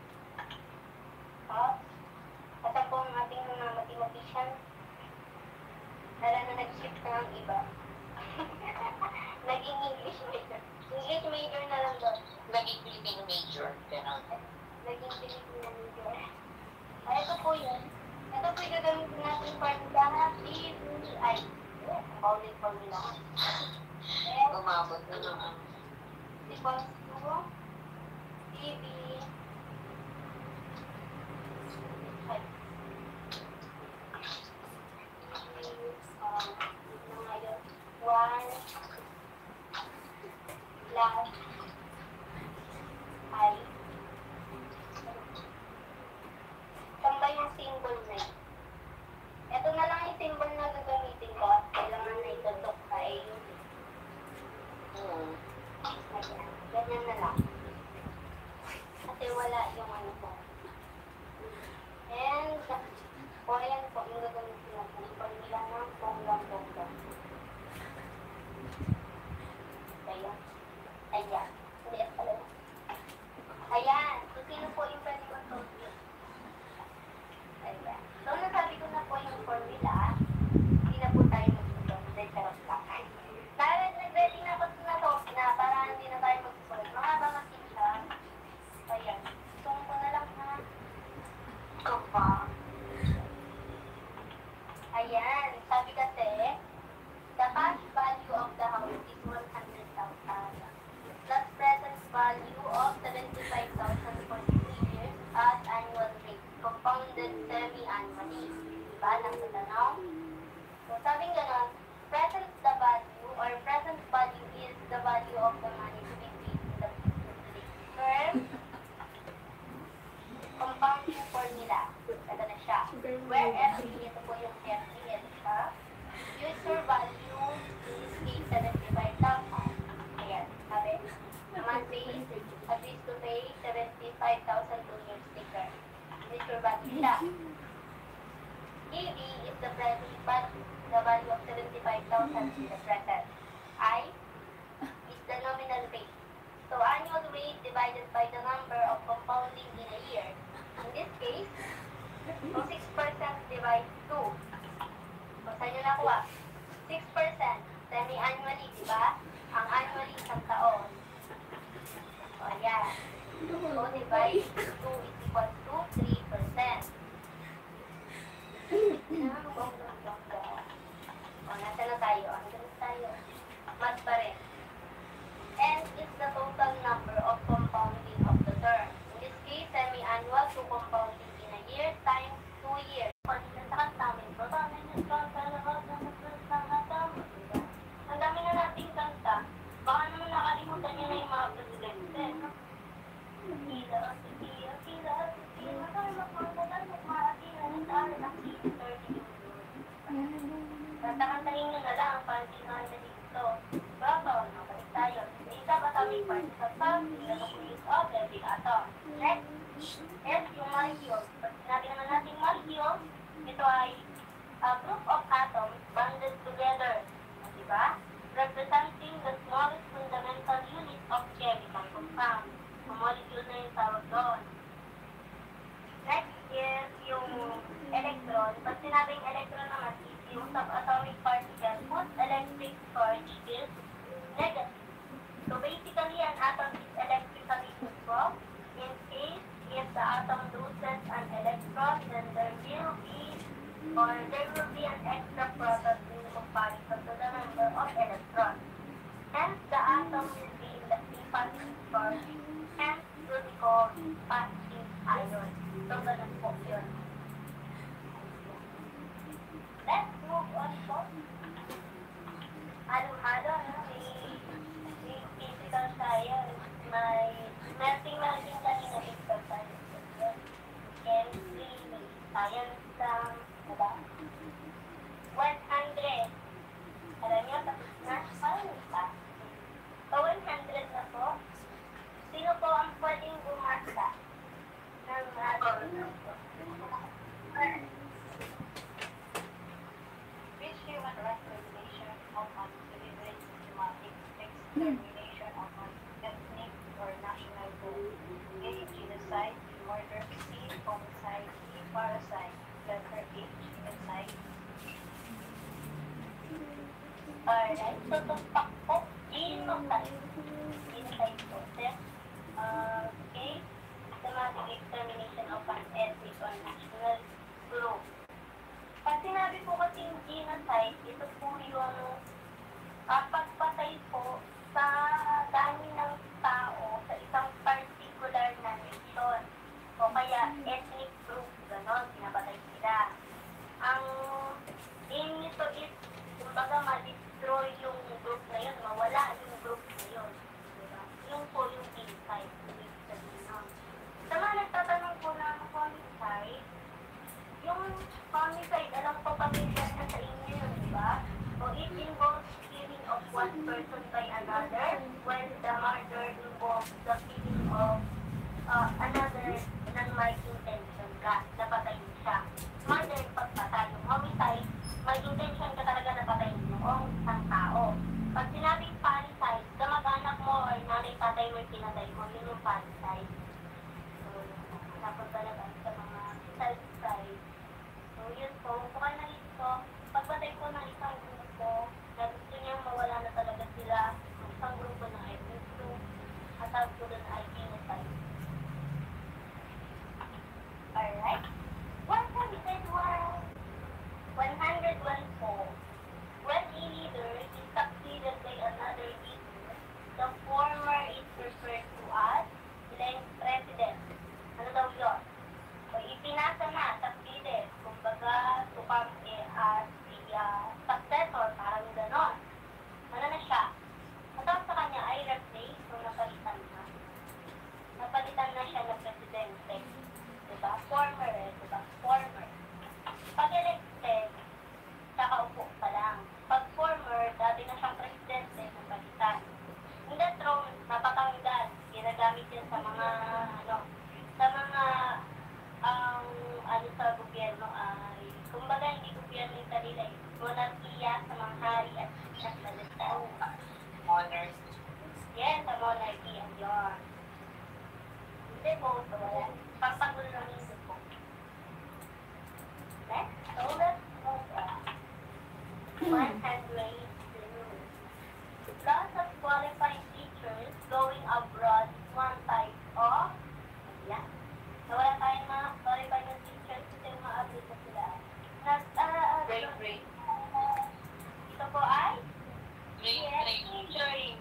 Speaker 1: Ito po ang ating mga mathematician. Dala na nag-shift na ang iba. Naging English major. English major na lang doon.
Speaker 7: Naging Filipino major. Ganon.
Speaker 1: Naging Filipino major. Ito po yun. Ito po yung gagamitin natin formula PBI. Compounding formula.
Speaker 7: Umabot na naman.
Speaker 1: Equals to PB one plus I. Saan ba yung symbol na yun? Ito na lang yung symbol na gagamitin ko at kailangan na itutok sa AUD. Ayan. Ganyan na lang. Kasi wala yung ano po. And, po ayan po yung gagamitin natin. Formula ng bonggang-bongga. Ayan. Ayan. Hindi yan pala. Ayan. So, sino po yung pwede ko solve? Ayan. So, nasabi ko na po yung formula. Hindi na po tayo mag-solve. Hindi, charot lang. Dahil nag-ready na ako na solve na para hindi na tayo mag-solve. Makabamasin siya. Ayan. Solve ko na lang ha.
Speaker 7: Compound.
Speaker 1: Ayan. Sabi kasi, the cash value of the house is 100,000 plus present value of 75,000 for 2 years at annual rate, compounded semi-annually. Diba? Nagtatanong? So, sabing ganon, present the value or present value is the value of the money to be paid in the future. Term, compounding formula. Ito na siya. Where FD, ito po yung FD, ito siya. Future value is 75,000. Ayan, sabi. Naman pays, agrees to pay 75,000 2 years later. Future value siya. EV is the present value, the value of 75,000 in the present. I is the nominal rate. So annual rate divided by the number of compounding in a year. In this case, so 6% divides 2. So saan nyo nakuha? 6%. Semi-annually, di ba? Ang annually, isang taon. O, ayan. So, divide 2 is equal to 3%. O, nasa na tayo? Hanggang na tayo. Math pa rin. And is the total number of compounding of the term. In this case, semi-annual to compounding in a year times 2 years. Ang dami na nating kanta. Baka naman nakalimutan niyo na yung mga presidente. Kila, kila, kila, kila, magmamagal, magmaatina, nagdaan ng 30. Tatantahin nyo na lang para di na dito. Baba, nakabalik tayo. Sa isa atomic parts sa pag-nucleus of every atom. Next, S yung molecule. Pag sinabi naman natin molecule, ito ay a group of atoms bonded together. Diba? Represent
Speaker 5: discrimination on ethnic or national group. A. Genocide, B. Murder, C. Homicide, D. Parricide. Letter H. Genocide.
Speaker 1: Alright, so tumpak po, genocide. Genocide po, sir. Okay, systematic extermination of an ethnic or national group. Pag sinabi po kasing genocide, ito po yung pagpatay po sa dami ng tao sa isang particular na nation. O kaya ethnic group, gano'n, pinapatay sila. Ang aim nito is, kumbaga, ma-destroy yung group na yun, mawala yung group na yun. Diba? Yung po yung genocide. Sa mga nagtatanong po ng homicide, yung homicide, alam ko pamilya na sa inyo yun, di ba? So it involves killing of one person by another, when the murder involves the killing of another nang may intention ka, napatayin siya. Murder, pagpatay. Yung homicide, may intention ka talaga napatayin yung isang tao. Pag sinabing parricide, kamag-anak mo or nanay tatay mo yung pinatay mo, yun yung parricide. So, tapos talaga sa mga self-side. So, yun po. Kung kayo nalito, pagpatay po ng isang grupo, na gusto niyang mawala na talaga sila, ang isang grupo ng ethnic group, at tawag ko doon ay genocide. Alright? 101 po. When a leader is succeeded by another leader, the former is referred to as president. Ano daw yun? So, ipinasa na, succeeded. Kumbaga, tukang as the successor, parang gano'n. Ano na siya? Matawag sa kanya ay replace, so napalitan na. Napalitan na siya ng presidente. Diba? Former, diba? Former. Pag elected, kakaupo pa lang. Pag former, dati na siyang presidente, napalitan. Yung throne, napatanggal. Ginagamit yan sa mga, sa gobyerno ay, kumbaga hindi gobyerno yung kanila eh. Monarkiya sa mga hari at naglalitan.
Speaker 7: Monarchy.
Speaker 1: Yes, sa monarkiya. Yun. Hindi po, so wala. Pampagulo ng isip po. Next, so let's move on. 100. Lots of qualified teachers going abroad is one type of, yeah. So wala tayong mga qualified na teachers kasi ma-update na sila.
Speaker 7: Brain.
Speaker 1: Ito po ay?
Speaker 7: Brain.
Speaker 1: Brain.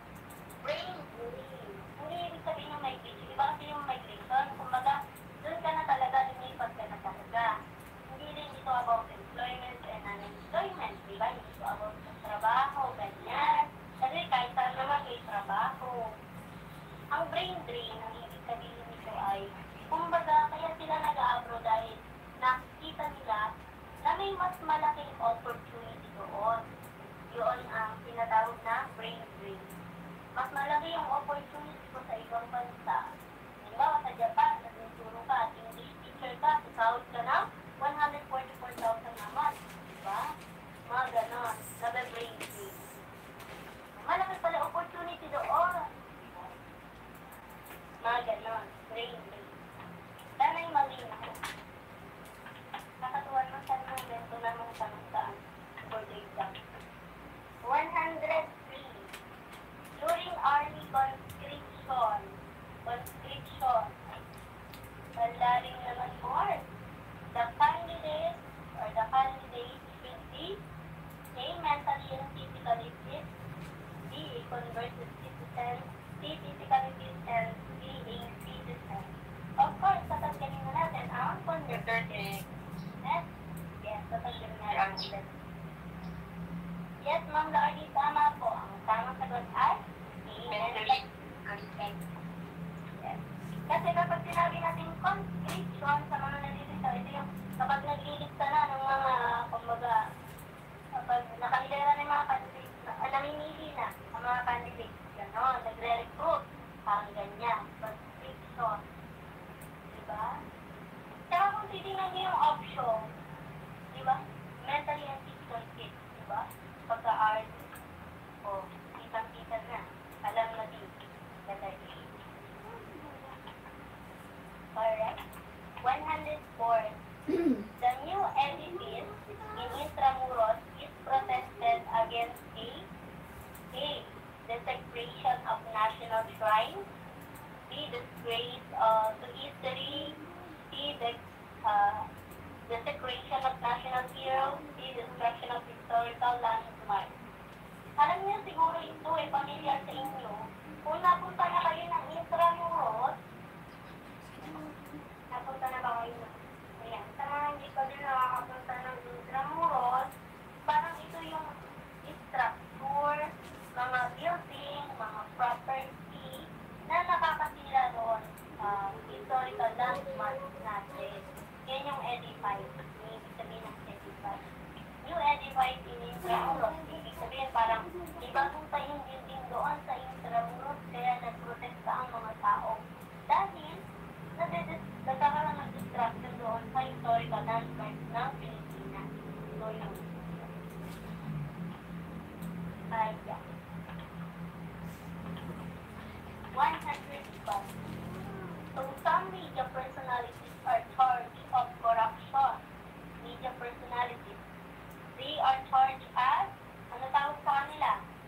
Speaker 1: Hindi ibig sabihin yung migration. Iba kasi yung migration. Kumbaga, doon ka na talaga, lumipat ka na talaga. Hindi rin ito about employment and unemployment. Diba? Hindi ito about trabaho, ganyan. Kasi kahit saan naman may trabaho. Ang brain drain, ang ibig sabihin nito ay, kumbaga, kaya sila nag-abroad dahil nakikita nila na may mas malaking opportunity doon. Yun ang tinatawag na brain drain. Mas malaki yung opportunity ko sa ibang bansa. Halimbawa sa Japan, nagtuturo ka at English teacher ka, sahod ka ng 144,000 naman. Diba? Mga ganon. Brain drain. Malaki pala opportunity doon. Mga ganon. Brain drain. Tanay mali na ko. Kakatuwan mo sa mga bento na mga tanong-taan. For the exam. 103. During army conscription. Pandaring naman more. The candidate should be A. Mentally and physically fit. B. Converted citizen. C. Physically fit and C. A citizen. Of course, tatanggalin na natin ang converted. Yes, tatanggalin natin. Yes, Ma'am Lordy, tama po. Ang tamang sagot ay mentally fit. Yes. Kasi kapag sinabi natin conscription sa mga nalilista, ito yung kapag naglilista na ng mga, kumbaga, kapag nakalilera ng mga candidates, namimili na ang mga candidates, gano'n, nagre-recruit, parang ganyan, conscription. Diba? Tsaka kung titignan niyo yung option, diba? Mentally and physically fit, diba? Pagka-art, o desecration of national shrines. C. Disgrace to history. C. Desecration of national heroes. D. Destruction of historical landmarks. Alam niyo siguro ito ay familiar sa inyo. Kung napunta na kayo ng Intramuros, napunta na ba kayo? Ayan, sa mga hindi pa din nakakapunta ng Intramuros, parang ito yung structure, mga building, mga property na nakakasira doon sa historical landmarks natin. Yan yung edifice. Ibig sabihin ng edifice. Yung edifice in Intramuros, ibig sabihin parang ibagong pa yung building doon sa Intramuros, kaya nagprotesta ang mga tao. Dahil nagkakaroon ng distraction doon sa historical landmarks ng Pilipinas. So, yung yeah. 112. So, some media personalities are charged of corruption. Media personalities. They are charged as, ano tawag sa kanila?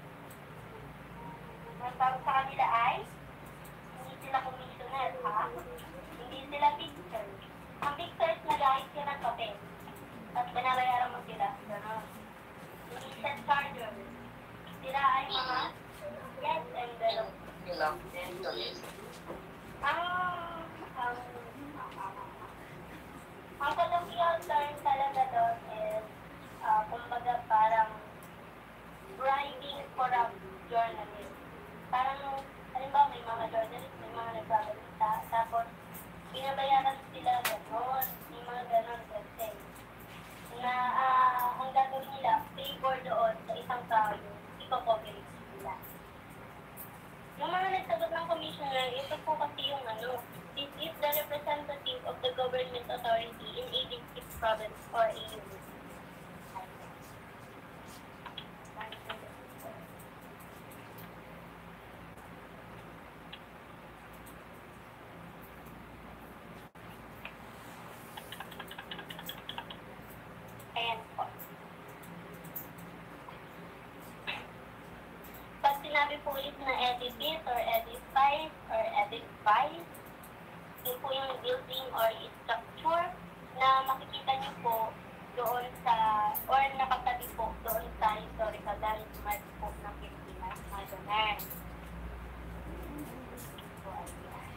Speaker 1: Ang tawag sa kanila ay, hindi sila commissioner, ha? Hindi sila fixers. Ang fixers, nag-ayos sila ng papel. At binabayaran mo sila. Ganon. Hindi sila chargers. Sila ay mga yes envelope. Ang colloquial term talaga doon is, kumbaga parang bribing corrupt journalists. Parang, halimbawa may mga journalists, may mga nagbabalita, tapos binabayaran sila gano'n, may mga gano'n kasi. Na ang gagawin nila, favor doon sa isang tao yung iko-coverage nila. Yung mga nagsagot ng commissioner, ito po kasi yung this is the representative of the government authority in a district province or a unit. Ayan po. Pag sinabi po ulit na edifice or edifice or edifice, yun po yung building or structure na makikita niyo po doon sa, or nakatabi po doon sa historical landmark po ng Pilipinas, mga ganun. So, ayan.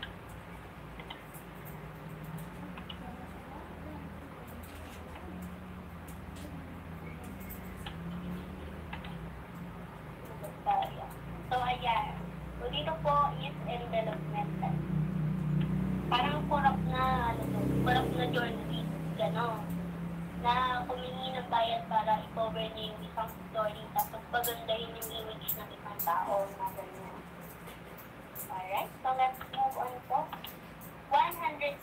Speaker 1: So, ayan. So, dito po is envelope method. Parang corrupt na journalist, gano'n. Na humingi ng bayad para i-cover niya yung isang story, tapos pagandahin yung image ng isang tao na gano'n. Alright, so let's move on po. 106.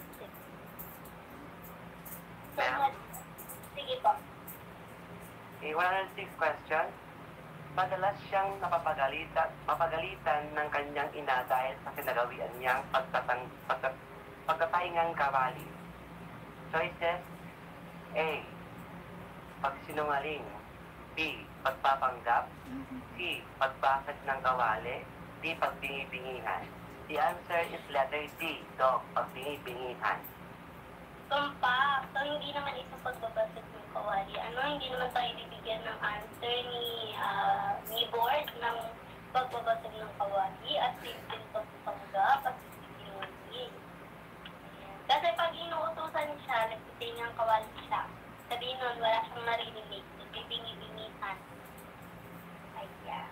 Speaker 1: So, sige po.
Speaker 3: Okay, 106 question. Madalas siyang mapagalitan ng kanyang ina dahil sa kinagawian niyang pagkataingang kawali. Choices: A. Pagsinungaling. B. Pagpapanggap. C. Pagbasag ng kawali. D. Pagbingi-bingihan. The answer is letter D. So, pagbingi-bingihan.
Speaker 1: Tumpak. So, hindi naman isang pagbabasag ng kawali. Hindi naman tayo bibigyan ng answer ni board ng pagbabasag ng kawali at simple pagpanggap at sinungaling. Kasi pag inuutusan siya, nagtitin niyang kawali siya, sabihin nun, wala siyang naririnig, nagbibingi-bingihan. Ayan.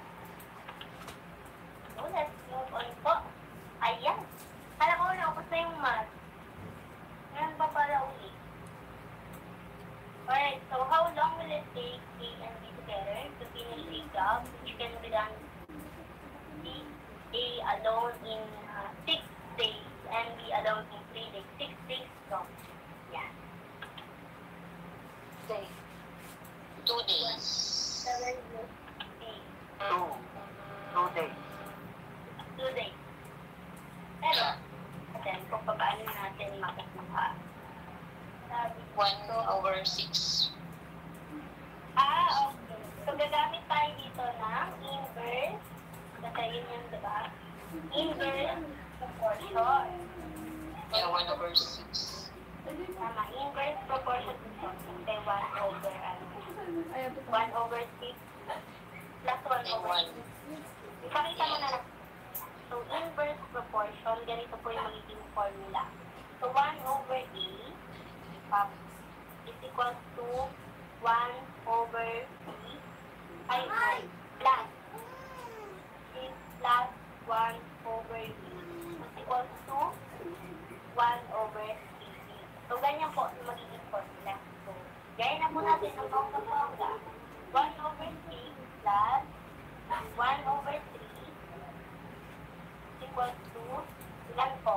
Speaker 1: So, let's move on po. Ayan. Kala ko naupos na yung math. Ngayon pa pala ulit. Alright, so how long will it take A and B together to finish a job which can be done A alone in 6 days and B alone in 3 days? 6 days long. Yeah.
Speaker 6: Day. 2 days.
Speaker 1: 7 days.
Speaker 3: 2 days.
Speaker 1: 2 days. Pero, then, kung paano natin makikita. Sabi ko,
Speaker 6: 1/6.
Speaker 1: okay. So, gagamit tayo dito ng inverse. Kasi yun yun, diba? Inverse proportion.
Speaker 6: Yeah, 1/6.
Speaker 1: Tama, inverse proportion kay 1/6 plus 1/6. Ipakita mo na lang. So, inverse proportion, ganito po yung magiging formula. So, 1/a is equals to 1/b plus is plus 1/b is equals to 1/80. So, ganyan po yung magiging formula. So, gaya na po natin ang bongga-bongga. 1/6 plus 1/3 is equals to ilan po?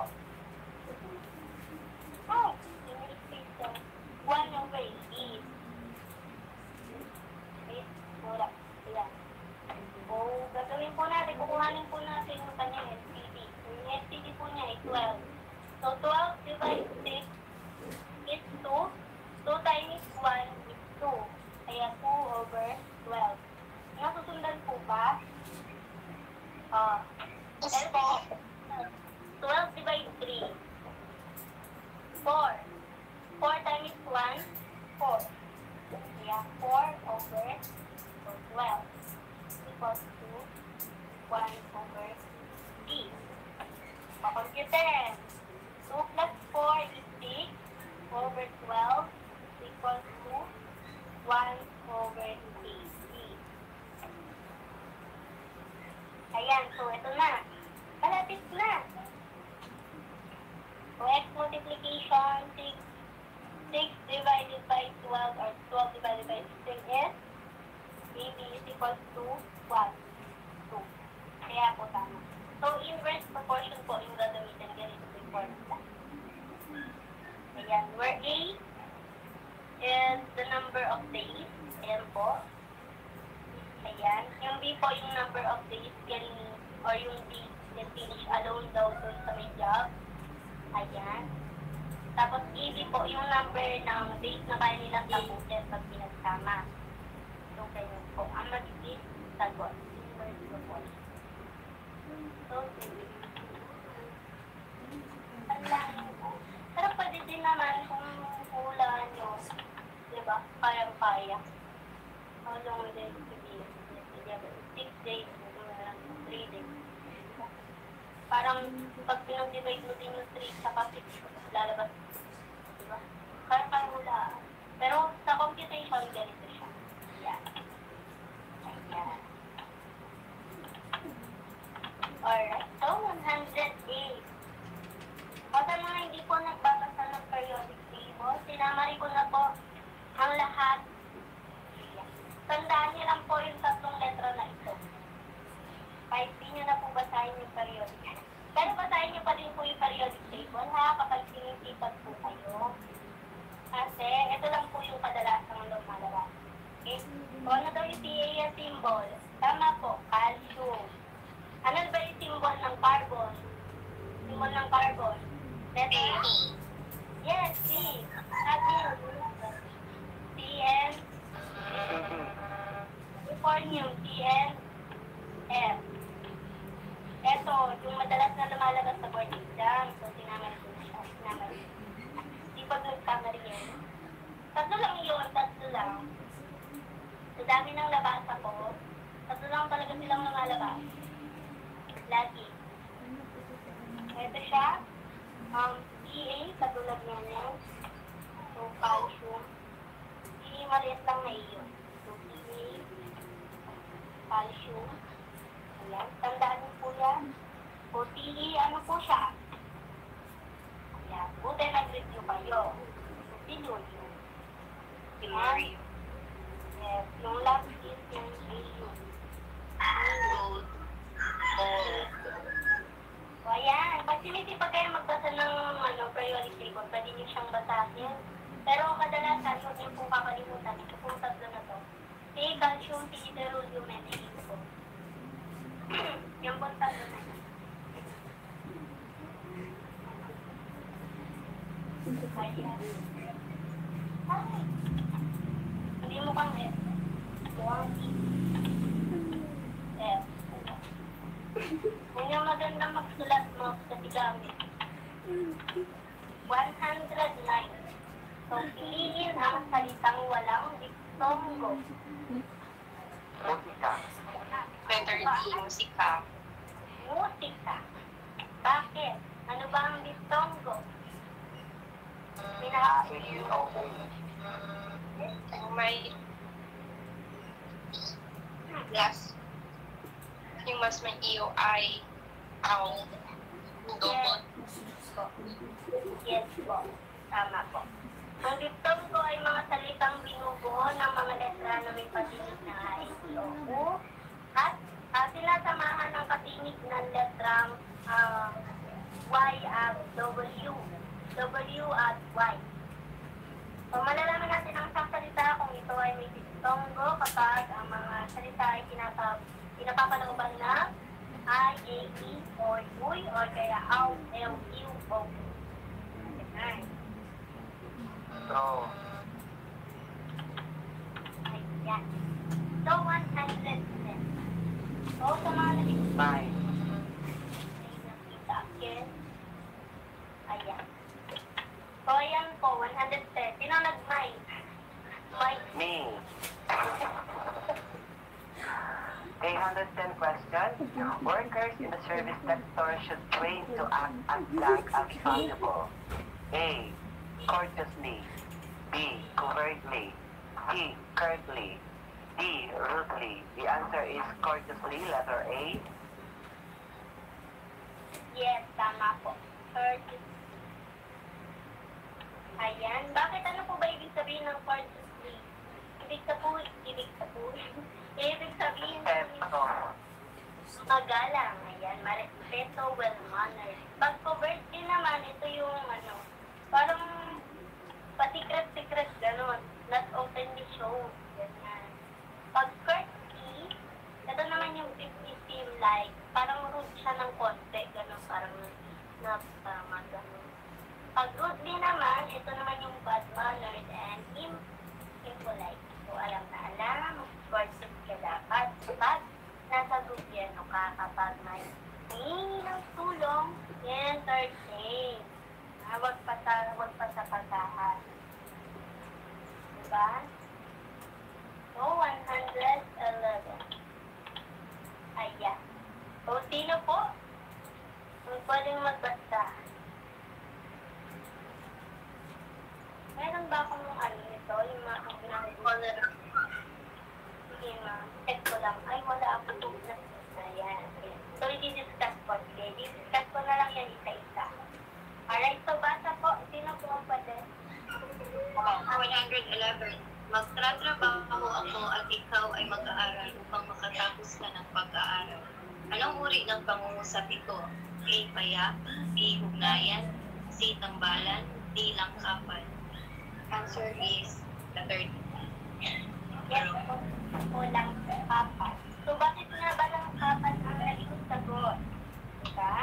Speaker 1: Oh, yung space ko. 1/8. Okay, wala. Ayan. So, gagawin po natin, kukuhanin po natin yung kanyang SPD. Yung SPD po niya ay 12. So, 12 divided 6 is 2. 2 times 1 is 2. Kaya 2/12. Nasusundan po ba?
Speaker 4: Yes po.
Speaker 1: 12 divided 3. 4. 4 times 1, 4. Kaya 4/12 equals to 1/d. Pa-computer. 2 plus 4 is 6 over 12 equals to 1/80. Ayan, so ito na. Kalapit na. So, x multiplication, 6 divided by 12 or 12 divided by 16 is AB is equals to 1. 2. Kaya po tama. So, inverse proportion po yung gagamitin ganito po yung formula. Ayan, where A is the number of days. Ayan po. Ayan. Yung B po yung number of days getting, or yung D get finished alone daw dun sa may job. Ayan. Tapos AB po yung number ng days na kaya nilang tapusin pag pinagsama. So, kayo po. Ang magiging sagot. Inverse proportion. So, pero pwede din naman kung hula nyo, diba? Kayang-kaya. How long will it be? 6 days, 3 days. Parang pag pinag-divide mo din yung 3 sa 6, lalabas. Diba? Kaya hula. Pero sa computation, ganito siya. Yan. Ayan. Alright. So, 108. O sa mga hindi po nagbabasa ng periodic table, sinamari ko na po ang lahat. Tandaan niyo lang po yung 3 letra na ito. Kahit di niyo na po basahin yung periodic. Pero basahin niyo pa din po yung periodic table, ha? Kapag sinisipat po kayo. Kasi ito lang po yung kadalasang lumalabas. Okay? O ano daw yung CA symbol? Tama po, calcium. Ano ba yung symbol ng carbon? Symbol ng carbon? Letter? Yes, C. Natin. CN. Californium, CNF. Ito, yung madalas na lumalabas sa board exam. So, sinamari ko na siya. Sinamari. Di pag nagkamari yun. 3 lang yun, 3 lang. Sa dami ng labasa ko, 3 lang talaga silang lumalabas. Lagi. Ito siya. EA, katulad niya niya. So, calcium. EA, maliit lang na iyon. So, EA, calcium. Ayan, tandaan niyo po yan. O, TE, ano po siya? Ayan, buti nag-review kayo. So, tellurium. Ayan. Yes, yung last is yung AU. So, ayan. Pag sinisipag kayo magbasa ng periodic table, pwede niyo siyang basahin. Pero kadalasan, huwag niyo po kakalimutan. Ito pong 3 na to. C, calcium, T, tellurium, and AU. Yung pong 3 na yan. Ayan. Ay. Hindi mo kang F. Mukhang E. F. Yun yung maganda magsulat mo kasi gamit. 109. So, piliin ang salitang walang diptongo.
Speaker 3: Musika.
Speaker 7: Letter D, musika.
Speaker 1: Musika. Bakit? Ano ba ang diptongo?
Speaker 7: May last. Yung mas may iyo ay aw. Double.
Speaker 1: Yes po. Tama po. Ang diptongo ay mga salitang binubuo ng mga letra na may patinig na A, E, I, O, U at sinasamahan ng patinig ng letrang Y at W. W at Y. So, malalaman natin ang isang salita kung ito ay may diptongo kapag ang mga salita ay pinapapalooban ng I, A, E, or U, or kaya AW, L, U, O. Ayan.
Speaker 3: So,
Speaker 1: Ayan. So, 110. So, sa mga nabibigay
Speaker 3: bye.
Speaker 1: nakita again. Ayan. So, ayan po, 110. Sino nag-mine? Mine.
Speaker 3: Me. Okay, 110 question. Workers in the service sector should train to act as blank as possible. A. Courteously. B. Covertly. C. Curtly. D. Rudely. The answer is courteously, letter A.
Speaker 1: Yes, tama po. Courteous. Ayan. Bakit ano po ba ibig sabihin ng courteously? Ibig sabihin
Speaker 3: Respeto.
Speaker 1: magalang. Ayan, marespeto, well-mannered. Pag covertly naman, ito yung parang patikret-tikret, gano'n. Not openly shown. Ganyan. Pag courtesy, ito naman yung seem like, parang rude siya ng konti, gano'n, parang napama, gano'n. Pag rudely naman, ito naman yung bad-mannered and impolite. So, alam na alam, courteous ka dapat. Pag nasa gobyerno ka, kapag may hihingi ng tulong, entertain. Huwag pa sa pagkahan. Diba? So, 111. Ayan. So, sino po? Kung pwedeng magbasta. Meron ba akong nito? Yung mga pinag-color? Sige, check ko lang. Ay, wala ako. Ayan. So, i-discuss ko. Sige, i-discuss ko na lang yan isa-isa. Alright, so basa po. Sino po ang pwede?
Speaker 5: 111. Magtatrabaho ako at ikaw ay mag-aaral upang makatapos ka ng pag-aaral. Anong uri ng pangungusap ito? A. Payak. B. Hugnayan. C. Tambalan. D. Langkapan. Answer is the third.
Speaker 1: Yes po. Walang kapan. So, bakit nga ba lang kapan ang naging sagot? Diba?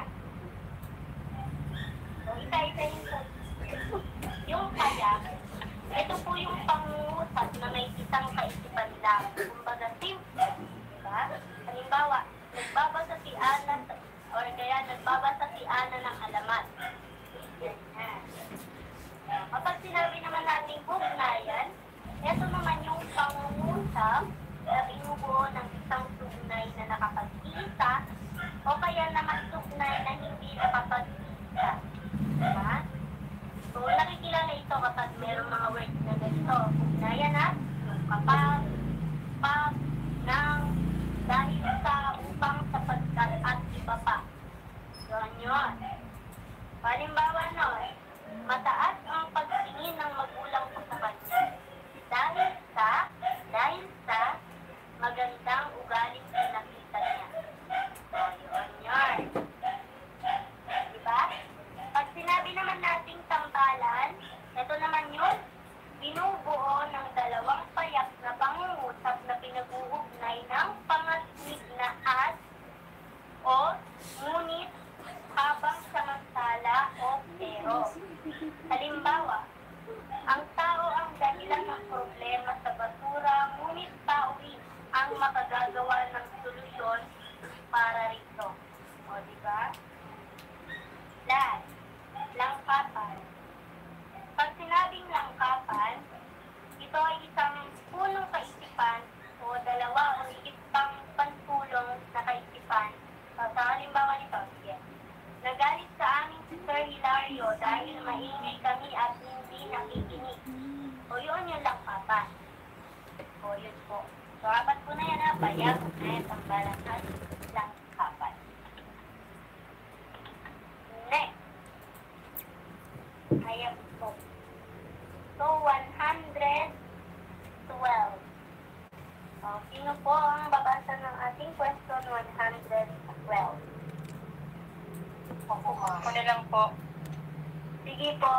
Speaker 1: So, isa-isa yung payak. Ito po yung pangungusap na may isang kaisipan lang. Kumbaga, simple. Diba? Halimbawa, nagbabasa si Ana or kaya nagbabasa si Ana ng alamat. Ganyan. Kapag sinabi naman natin hugnayan, ito naman yung pangungusap na binubuo ng isang sugnay na nakapag-isa o kaya naman sugnay na hindi nakapag-isa. Diba? So, nakikilala ito kapag merong mga words na ganito. Hugnayan at yung kapag, pag, nang, dahil sa, upang, sapagkat, at iba pa. So, yun. Halimbawa nun, mataas ang pagtingin ng magulang ko sa kanya. Dahil sa magandang ugaling pinakita niya. So, yun. Diba? Pag sinabi naman nating tambalan, ito naman yun, binubuo ng dalawang payak na pangungusap na pinag-uugnay ng pangaswig na at o ngunit habang samantala o pero. Halimbawa, ang tao ang dahilan ng problema sa basura, ngunit tao rin ang makagagawa ng solusyon para rito. Diba? Land. Langkapan. Pag sinabing langkapan, ito ay isang punong kaisipan o dalawa o higit pang pantulong na kaisipan. Sa halimbawa nito, sige. Nagalit sa aming si Sir Hilario dahil maingay kami at hindi nakikinig. O yun yung langkapan. O yun po. So, apat po na yan ha. Bayag, net, ang balangan, langkapan. Next. Ayan po. So, 112. Sino po ang babasa ng ating question 112?
Speaker 7: Ako na lang po.
Speaker 1: Sige po.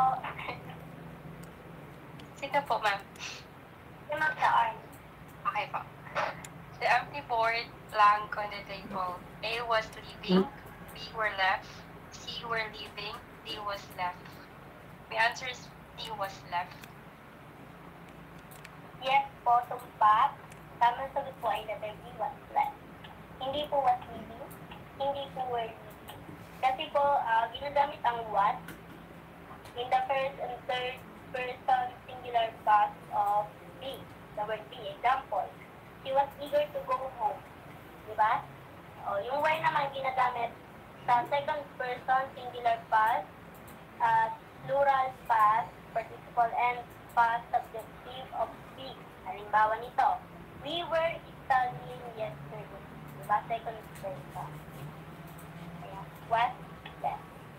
Speaker 7: Sino po, ma'am?
Speaker 1: Si Magdaan.
Speaker 7: Okay po. The empty board blank on the table. A was leaving, B were left, C were leaving, D was left. The answer is D was left.
Speaker 1: Yes po, tumpak. Tamang sagot po ay letter B, was left. Hindi po was leaving, hindi po were leaving. Kasi po, ginagamit ang was in the first and third person singular past of B. The word B. Example, she was eager to go home. Diba? O, yung were naman ginagamit sa second person singular past, plural past, participle, and past subjunctive of speak. Halimbawa nito, we were studying yesterday. Diba? Second person. Ayan. Was left.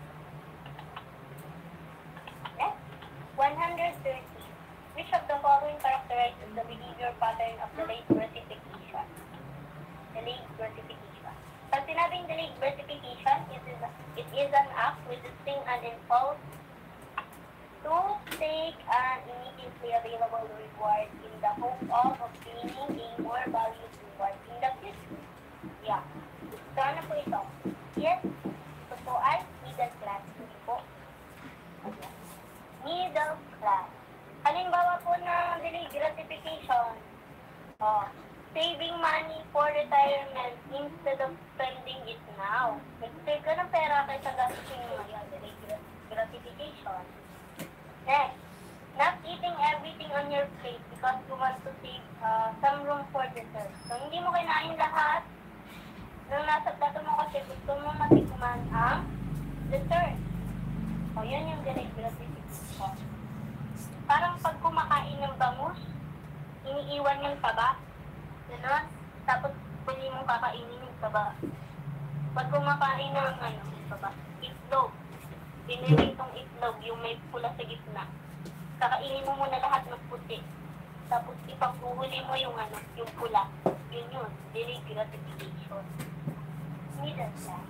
Speaker 1: Next, 130. Which of the following characterizes the behavior pattern of delayed gratification? Delayed gratification. Pag sinabing delayed gratification, it is an act resisting an impulse to take an immediately available reward in the hope of obtaining a more valued reward in the future. Yeah. So, ano po ito? Yes, ito po ay middle class. Hindi po. Okay. Middle class. Halimbawa po ng delayed gratification, saving money for retirement instead of spending it now. Nag-save ka ng pera kaysa gastin mo ngayon, delayed gratification. Next, not eating everything on your plate because you want to save some room for dessert. So, hindi mo kinain lahat nung nasa plato mo kasi gusto mo matikman ang dessert. O, yun yung delayed gratification. Parang pag kumakain ng bangus, iniiwan yung taba. Ganon. Tapos, pwede mong kakainin yung taba. Pag kumakain ng taba, itlog. Piniritong itlog, yung may pula sa gitna. Kakainin mo muna lahat ng puti. Tapos ipaghuhuli mo yung yung pula. Yun. Delayed gratification. Middle class.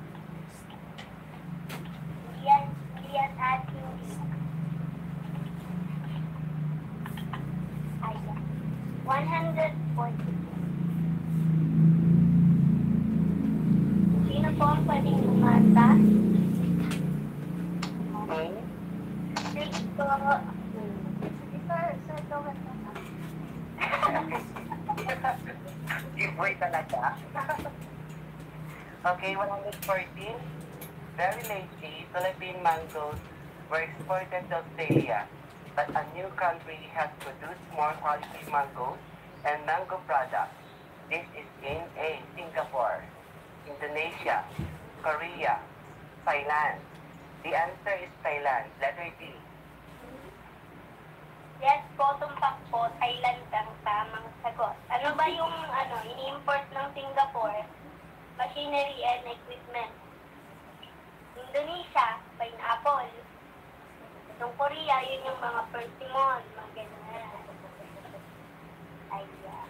Speaker 1: Yan at hindi. Ayan. 100 points. Sino po ang pwedeng lumata?
Speaker 3: Giveaway talaga. Okay, 114. Very lately, Philippine mangoes were exported to Australia, but a new country has produced more quality mangoes and mango products. This is in A. Singapore, Indonesia, Korea, Thailand. The answer is Thailand. Letter D.
Speaker 1: Yes po, tumpak po, Thailand ang tamang sagot. Ano ba yung ini-import ng Singapore? Machinery and equipment. Indonesia, pineapple. Itong Korea, yun yung mga persimmon, mga ganyan. Ayan.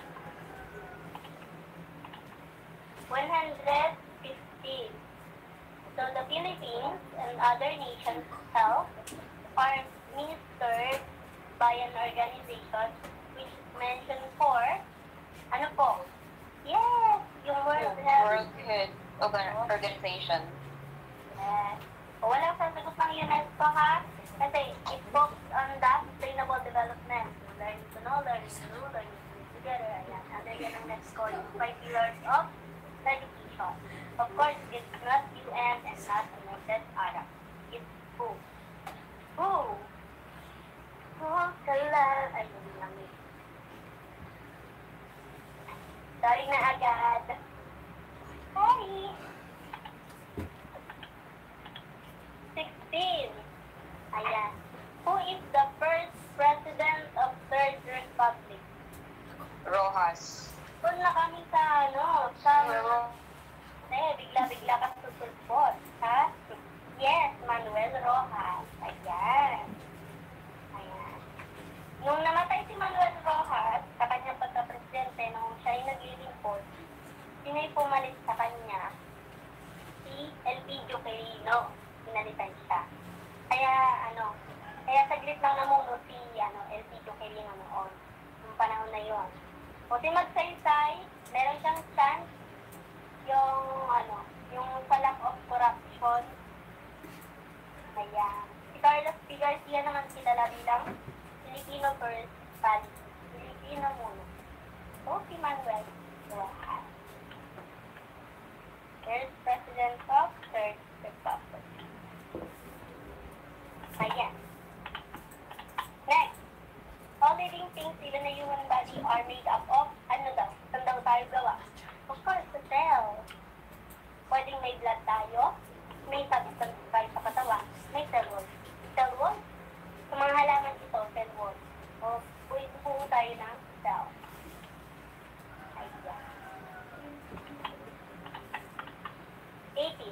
Speaker 1: 115. So the Philippines and other nations itself are ministered by an organization which is mentioned for, ano po? Yes! Yung World Health
Speaker 7: World Health Organization.
Speaker 1: Yes. O, walang sasagot ng UNESCO ha? Kasi it focuses on the sustainable development. Learning to know, learning to do, learning to live together. Ayan. Under yan ang next call, yung 5 pillars of education. Of course, it's not UN and not United Arab. It's WHO. WHO. WHO kala. Ay, namin. Sorry na agad. Sorry. 16. Ayan. Who is the first president of Third Republic?
Speaker 6: Rojas.
Speaker 1: Doon na kami sa bigla-bigla ka susulpot, ha? Yes, Manuel Rojas. Ayan. Ayan. Nung namatay si Manuel Rojas, sa kanyang pagka-presidente, nung siya ay naglilingkod, sino ay pumalit sa kanya? Si Elpidio Quirino. Pinalitan siya. Kaya saglit lang namuno si Elpidio Quirino noon. Nung panahon na yon. O si Magsaysay, meron siyang chance yung sa lack of corruption. Ayan. Si Carlos P. Garcia naman kilala bilang Filipino First Policy. Filipino muna. O si Manuel Rojas. First President of Third Republic. Ayan. Next. All living things, even the human body, are made up of, ano daw? Saan daw tayo gawa? Of course, the cell. Pwedeng may blood tayo, may substance tayo sa katawan, may cell wall. Cell wall? Sa mga halaman ito, cell wall. O, buo tayo ng cell. Ayan. 18.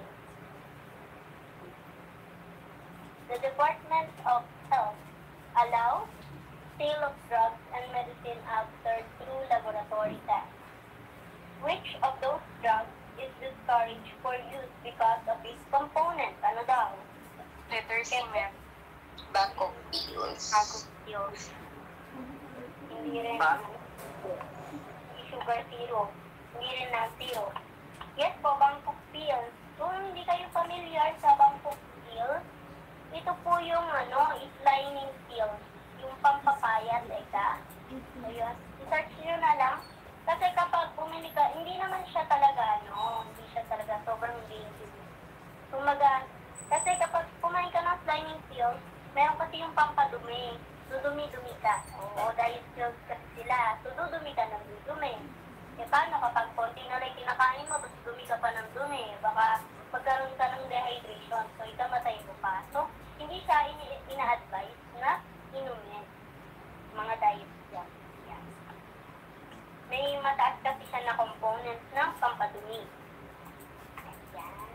Speaker 1: The Department of Health allows sale of drugs and medicine after through laboratory tests. Which of those drugs is discouraged for use because of its component? Ano daw?
Speaker 7: Letter C, ma'am.
Speaker 6: Bangkok pills.
Speaker 7: Bangkok pills.
Speaker 1: Hindi rin sugar zero. Hindi rin na zero. Yes po, Bangkok pills. Kung hindi kayo familiar sa Bangkok pills, ito po yung is lining pills. Yung pampapayat, So yun, i-search nyo na lang. Kasi kapag bumili ka, hindi naman siya talaga, hindi siya talaga sobrang basic. Kumaga, kasi kapag kumain ka ng slimy pills, meron kasi yung pampadumi. Dudumi-dumi ka. Oo, dahil pills kasi sila. So, dudumi ka ng dudumi. Paano kapag konti na lang kinakain mo, tapos dumi ka pa ng dumi, baka magkaroon ka ng dehydration. So, ikamatay mo pa. So, hindi siya ina-advise na inumin. Mga diet yan. Yan. May mataas kasi siya na components ng pampadumi. Ayan.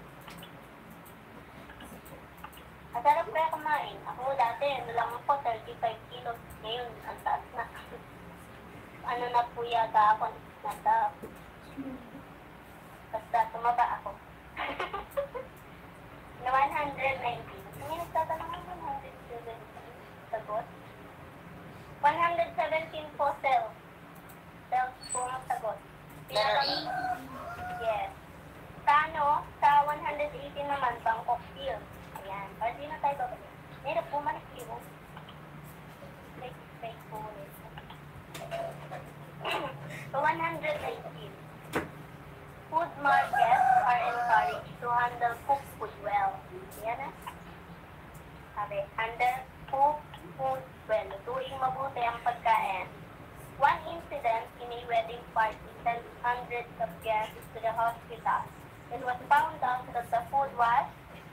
Speaker 1: Masarap kaya kumain. Ako dati, lang ako, 35 kilos. Ngayon, ang taas na. Na po yata ako. Basta, tumaba ako. Na 119. May nagtatanong ng 117. Sagot? 117 po cells. Cells po ang sagot.
Speaker 6: Letter E.
Speaker 1: Yes. Sa 118 naman, Bangkok pills. Ayan. Para di na tayo babalik. Meron po manikliwo. Fake po ulit. So 119. Food markets are encouraged to handle cooked food well. Yan na. Sabi, handle cooked food well. Lutuing mabuti ang pagkain. One incident in a wedding party sent hundreds of guests to the hospital. It was found out that the food was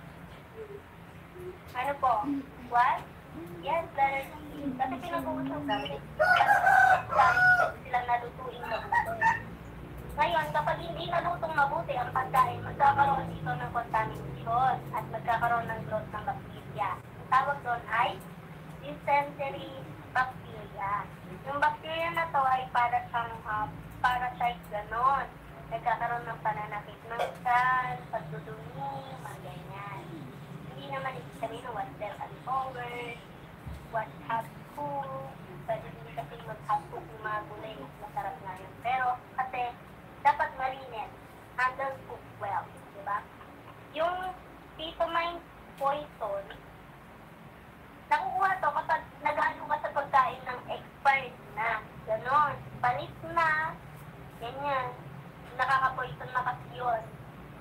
Speaker 1: ano po? What? Yes, letter C. Kasi pinag-uusap kami. Sila nalutuin mabuti. Ngayon, kapag hindi nalutong mabuti ang pagkain, magkakaroon dito ng contamination at magkakaroon ng growth ng bacteria. Ang tawag doon ay dysentery bacteria. Yung bacteria na to ay para siyang parasite ganon. Nagkakaroon ng pananakit ng sal, pagdudumi, mga ganyan. Hindi naman ibig sabihin ng what's there and over, what's hot food, pwede hindi kasi mag-hot food yung mga gulay, mas masarap na yun. Pero kasi dapat malinis, handle cook well, di ba? Yung peppermint poison, nakukuha to kapag nag-ano ka sa pagkain ng expired na, ganon, palit na, ganyan, nakaka-poison na kasi yun.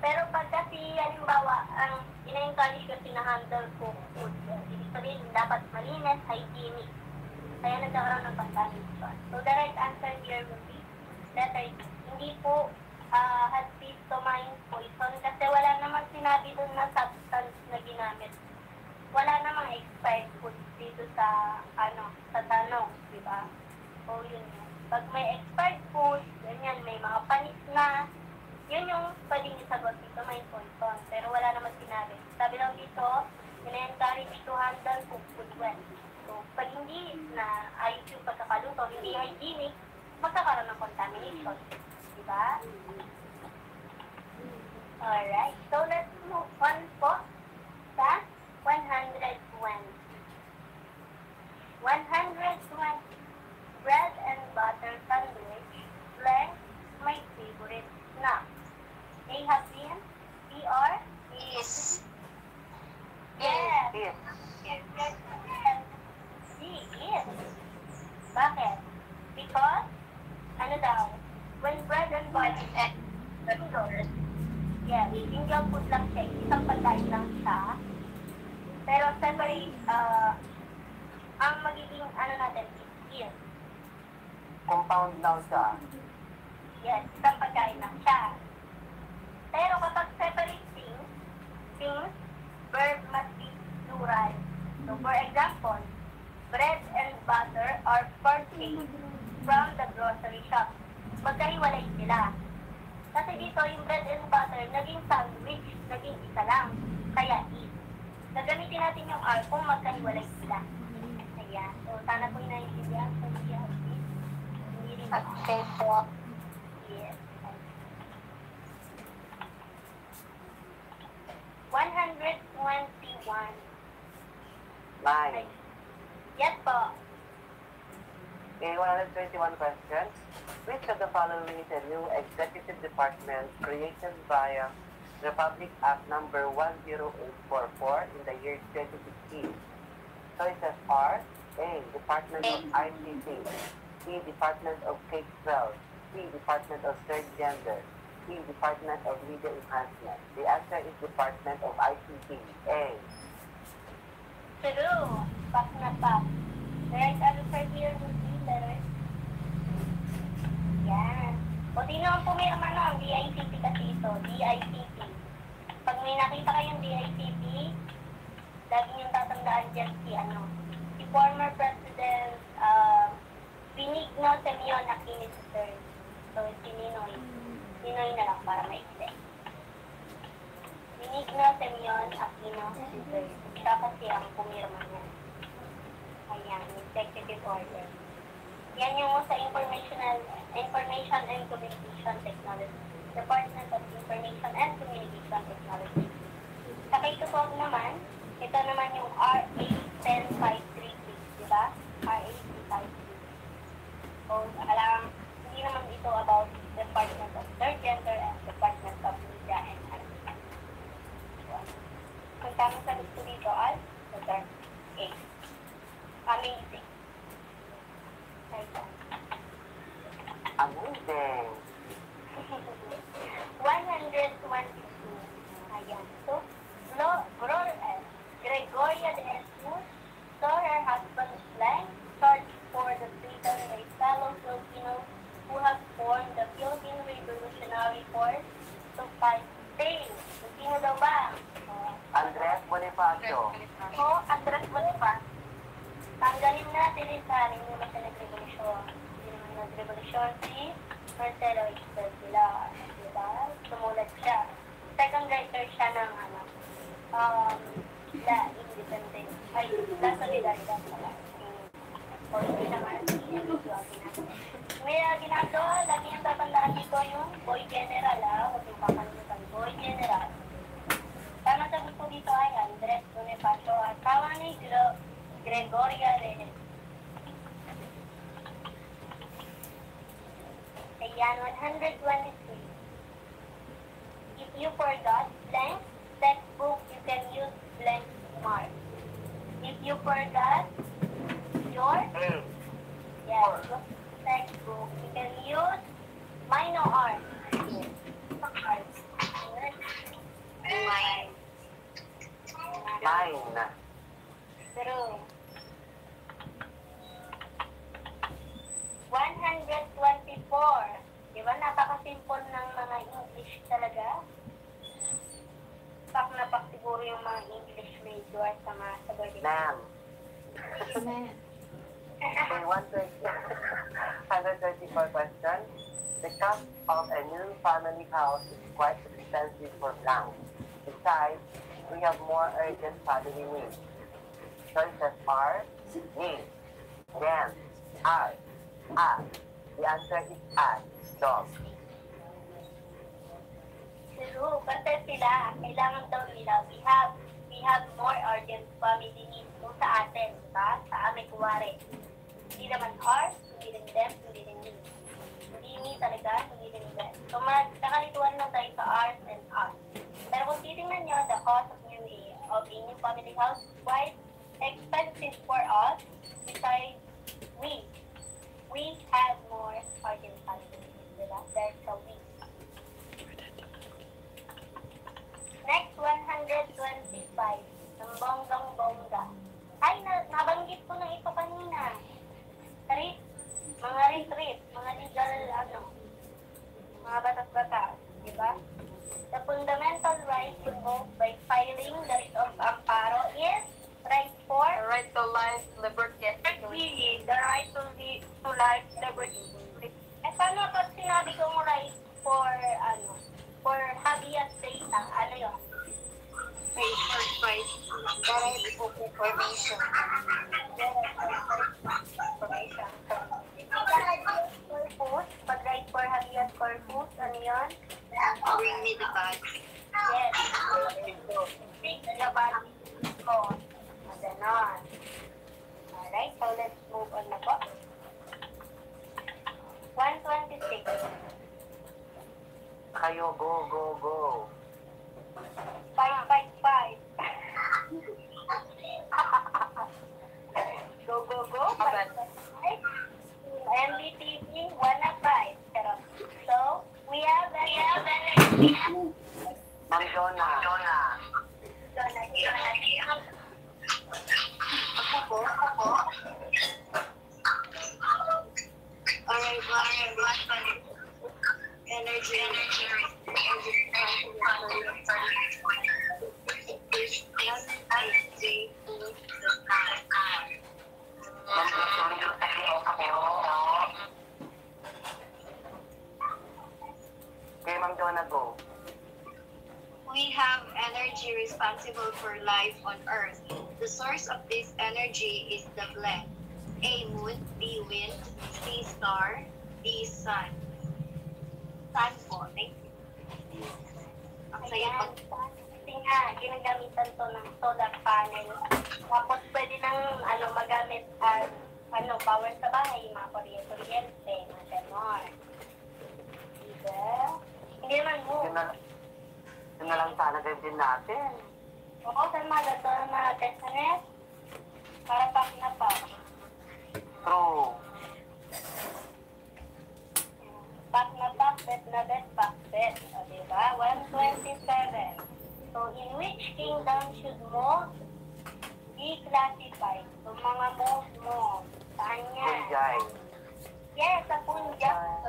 Speaker 1: ang ina-encourage ko sinahandle ko food. Ibig sabihin, dapat malinis, hygienic. Kaya nagkakaroon ng contamination. So, the right answer here will be letter D. Hindi po has histamine poison kasi wala namang sinabi dun na substance na ginamit. Wala namang expired food dito sa, sa tanong, di ba? So, yun yun. Pag may expired food, ganyan, may mga panis na, yun yung pwedeng isagot dito, may poison. Pero wala namang sinabi. Sabi lang dito, ina-encourage to handle food well. So, pag hindi na ayos yung pagkakaluto, hindi hygienic, magkakaroon ng contamination. Diba? Alright, so let's move on po sa 120. 120. Bread and butter sandwich, blank, my favorite snack. They have been, B or?
Speaker 6: Is.
Speaker 1: Yes.
Speaker 3: Yes.
Speaker 1: Yes. C is. Bakit? Because, ano daw, when bread and butter indoors, yes, single food lang siya, isang pagkain lang siya. Pero separate, ang magiging, natin, is.
Speaker 3: Compound lang siya.
Speaker 1: Yes, isang pagkain lang siya. Pero kapag separate things, verb must be plural. So, for example, bread and butter are purchased from the grocery shop. Magkahiwalay sila. Kasi dito, yung bread and butter, naging sandwich, naging isa lang. Kaya eat. Gagamitin natin yung are kung magkahiwalay sila. Ayan. So, sana po yung naiintindihan. So, hindi rin ako.
Speaker 6: Okay po.
Speaker 1: Yes. 121.
Speaker 3: Nine.
Speaker 1: Yes po.
Speaker 3: Okay, 121 questions. Which of the following is a new executive department created via Republic Act number 10844 in the year 2016? Choices are A. Department of ICT, B. Department of K-12, C. Department of Third Gender, D. Department of Media Enhancement. The answer is Department of ICT. A.
Speaker 1: True. Pak na pak. The right answer here would be letter. Yan. O sino ang pumirma nun? DICT kasi ito. DICT. Pag may nakita kayong DICT, lagi yung tatandaan dyan si former President Benigno Simeon Aquino III. So, si Ninoy. Ninoy na lang para maiksi. Benigno Simeon Aquino III. Siya kasi ang pumirma niya. Ayan, executive order. Yan yung sa Information and Communication Technology. Department of Information and Communication Technology. Sa K-12 naman, ito naman yung RA 10536, di ba? RA 10536. So, hindi naman ito about Department of Third Gender and Department of Media and Enhancement. Ang tamang sagot ko dito ay letter A. Amazing.
Speaker 3: Amazing.
Speaker 1: 122. Ayan. So, Gregoria de Jesus saw her husband's blank search for the Freedom by fellow Filipinos who have formed the Philippine Revolutionary Force to fight Spain. Sino daw ba?
Speaker 3: Andres Bonifacio.
Speaker 1: Andres Bonifacio. Tanggalin natin rin sa hindi naman siya nag-revolusyon. Hindi naman nag-revolusyon si Marcelo Estrella. Diba? Sumulat siya. Second writer siya ng La Independence. La Solidaridad pala. O hindi naman. May ginagawa, lagi yung tatandaan dito yung Boy General. Huwag yung kakalimutan. Boy General. Tama sagot po dito ay Andres Bonifacio at tawa ni Gregoria de Jesus. Ayan, 123. If you forgot blank textbook, you can use blank mark. If you forgot your textbook, you can use minor R.
Speaker 3: Nine.
Speaker 1: True. 124. Di ba napaka-simple ng mga English talaga? Pak na pak siguro yung mga English major sa mga sagot.
Speaker 3: Ma'am.
Speaker 4: Amen.
Speaker 3: Okay, 134 question. The cost of a new family house is quite expensive for blank. Besides, we have more urgent family needs. Choices are need, then, are, as. The answer is as. Dog.
Speaker 1: True, kasi sila, kailangan daw nila, we have more urgent family needs kung sa atin, diba? Sa amin, kuwari. Hindi naman ours, hindi rin them, hindi rin me. Hindi me talaga, hindi rin them. So, nakakalituan lang tayo sa ours and us. Pero kung titingnan nyo, the cost of a new family house is quite expensive for us. Besides, we have more urgent family needs, diba? There's a we. Next, 125. Ang bonggang-bongga. Ay, nabanggit ko na ito kanina. Mga retreat, mga legal, mga batas-batas, di ba? The fundamental right invoked by filing the writ of amparo is right for
Speaker 7: The right to life, liberty, and
Speaker 1: really, the right to life, liberty. Eh, paano pag sinabi kong right for habeas data? Ano yun?
Speaker 6: Right. Information.
Speaker 1: Pag right for habeas corpus, ano yun?
Speaker 5: Bring me the bag.
Speaker 1: Yes. Bring the body ko. Ganon. Alright, so let's move on na po. 126.
Speaker 3: Kayo, go.
Speaker 1: 555. Go.
Speaker 7: Aban.
Speaker 1: 555. MBTV 105. Pero, so, we have
Speaker 3: Ma'am Donna.
Speaker 5: Alright, energy.
Speaker 3: Okay, Ma'am Donna, go.
Speaker 5: We have energy responsible for life on Earth. The source of this energy is the blend. A. Moon, B. Wind, C. Star, D. Sun. Sun po. Thank you. Ang saya
Speaker 1: Ayan.
Speaker 5: pag...
Speaker 1: Kasi nga, ginagamitan to ng solar panel. Tapos pwede nang magamit as power sa bahay, mga kuryente, mga ganon. Diba? Hindi naman mo.
Speaker 3: Yun na lang sana gawin natin.
Speaker 1: Oo, saan mga gato ng mga testament? Para pak na pa.
Speaker 3: True.
Speaker 1: Pak na pak, bet na bet, pak bet. O, diba? 127. So, in which kingdom should mold be classified? So, mga mold mo. Saan yan?
Speaker 3: Punjay.
Speaker 1: Yes, sa Punjab.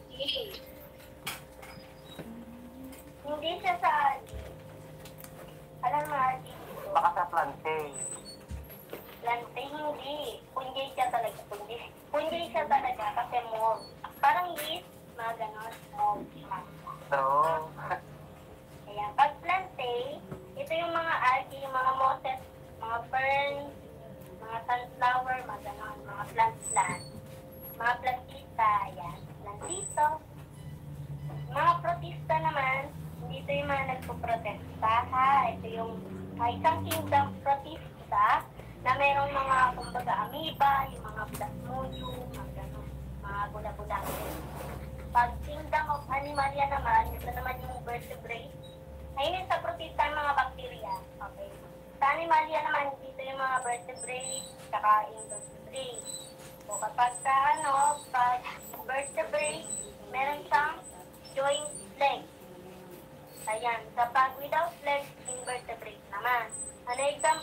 Speaker 1: Hindi siya sa alam mo, dito.
Speaker 3: Baka sa plantain.
Speaker 1: Lante, hindi. Punjay siya talaga. Punjay siya talaga kasi mold. Parang yeast, mga ganon. Mold siya.
Speaker 3: True.
Speaker 1: Ayan. Pag plante, ito yung mga algae, yung mga mosses, mga ferns, mga sunflower, mga ganon, mga plant. Mga plantita, ayan. Plantito. Mga protista naman, dito yung mga nagpo-protesta, ha? Ito yung isang kingdom protista na mayroong mga, kumbaga, amoeba, yung mga plasmodium, mga ganon, mga bula-bula. Pag kingdom of animalia naman, ito naman yung vertebrate. Ayun sa protista ng mga bacteria. Okay. Sa animalia naman, dito yung mga vertebrate, saka invertebrate. So, kapag pag vertebrate, meron siyang joint legs. Ayan, kapag without legs, invertebrate naman. Ano example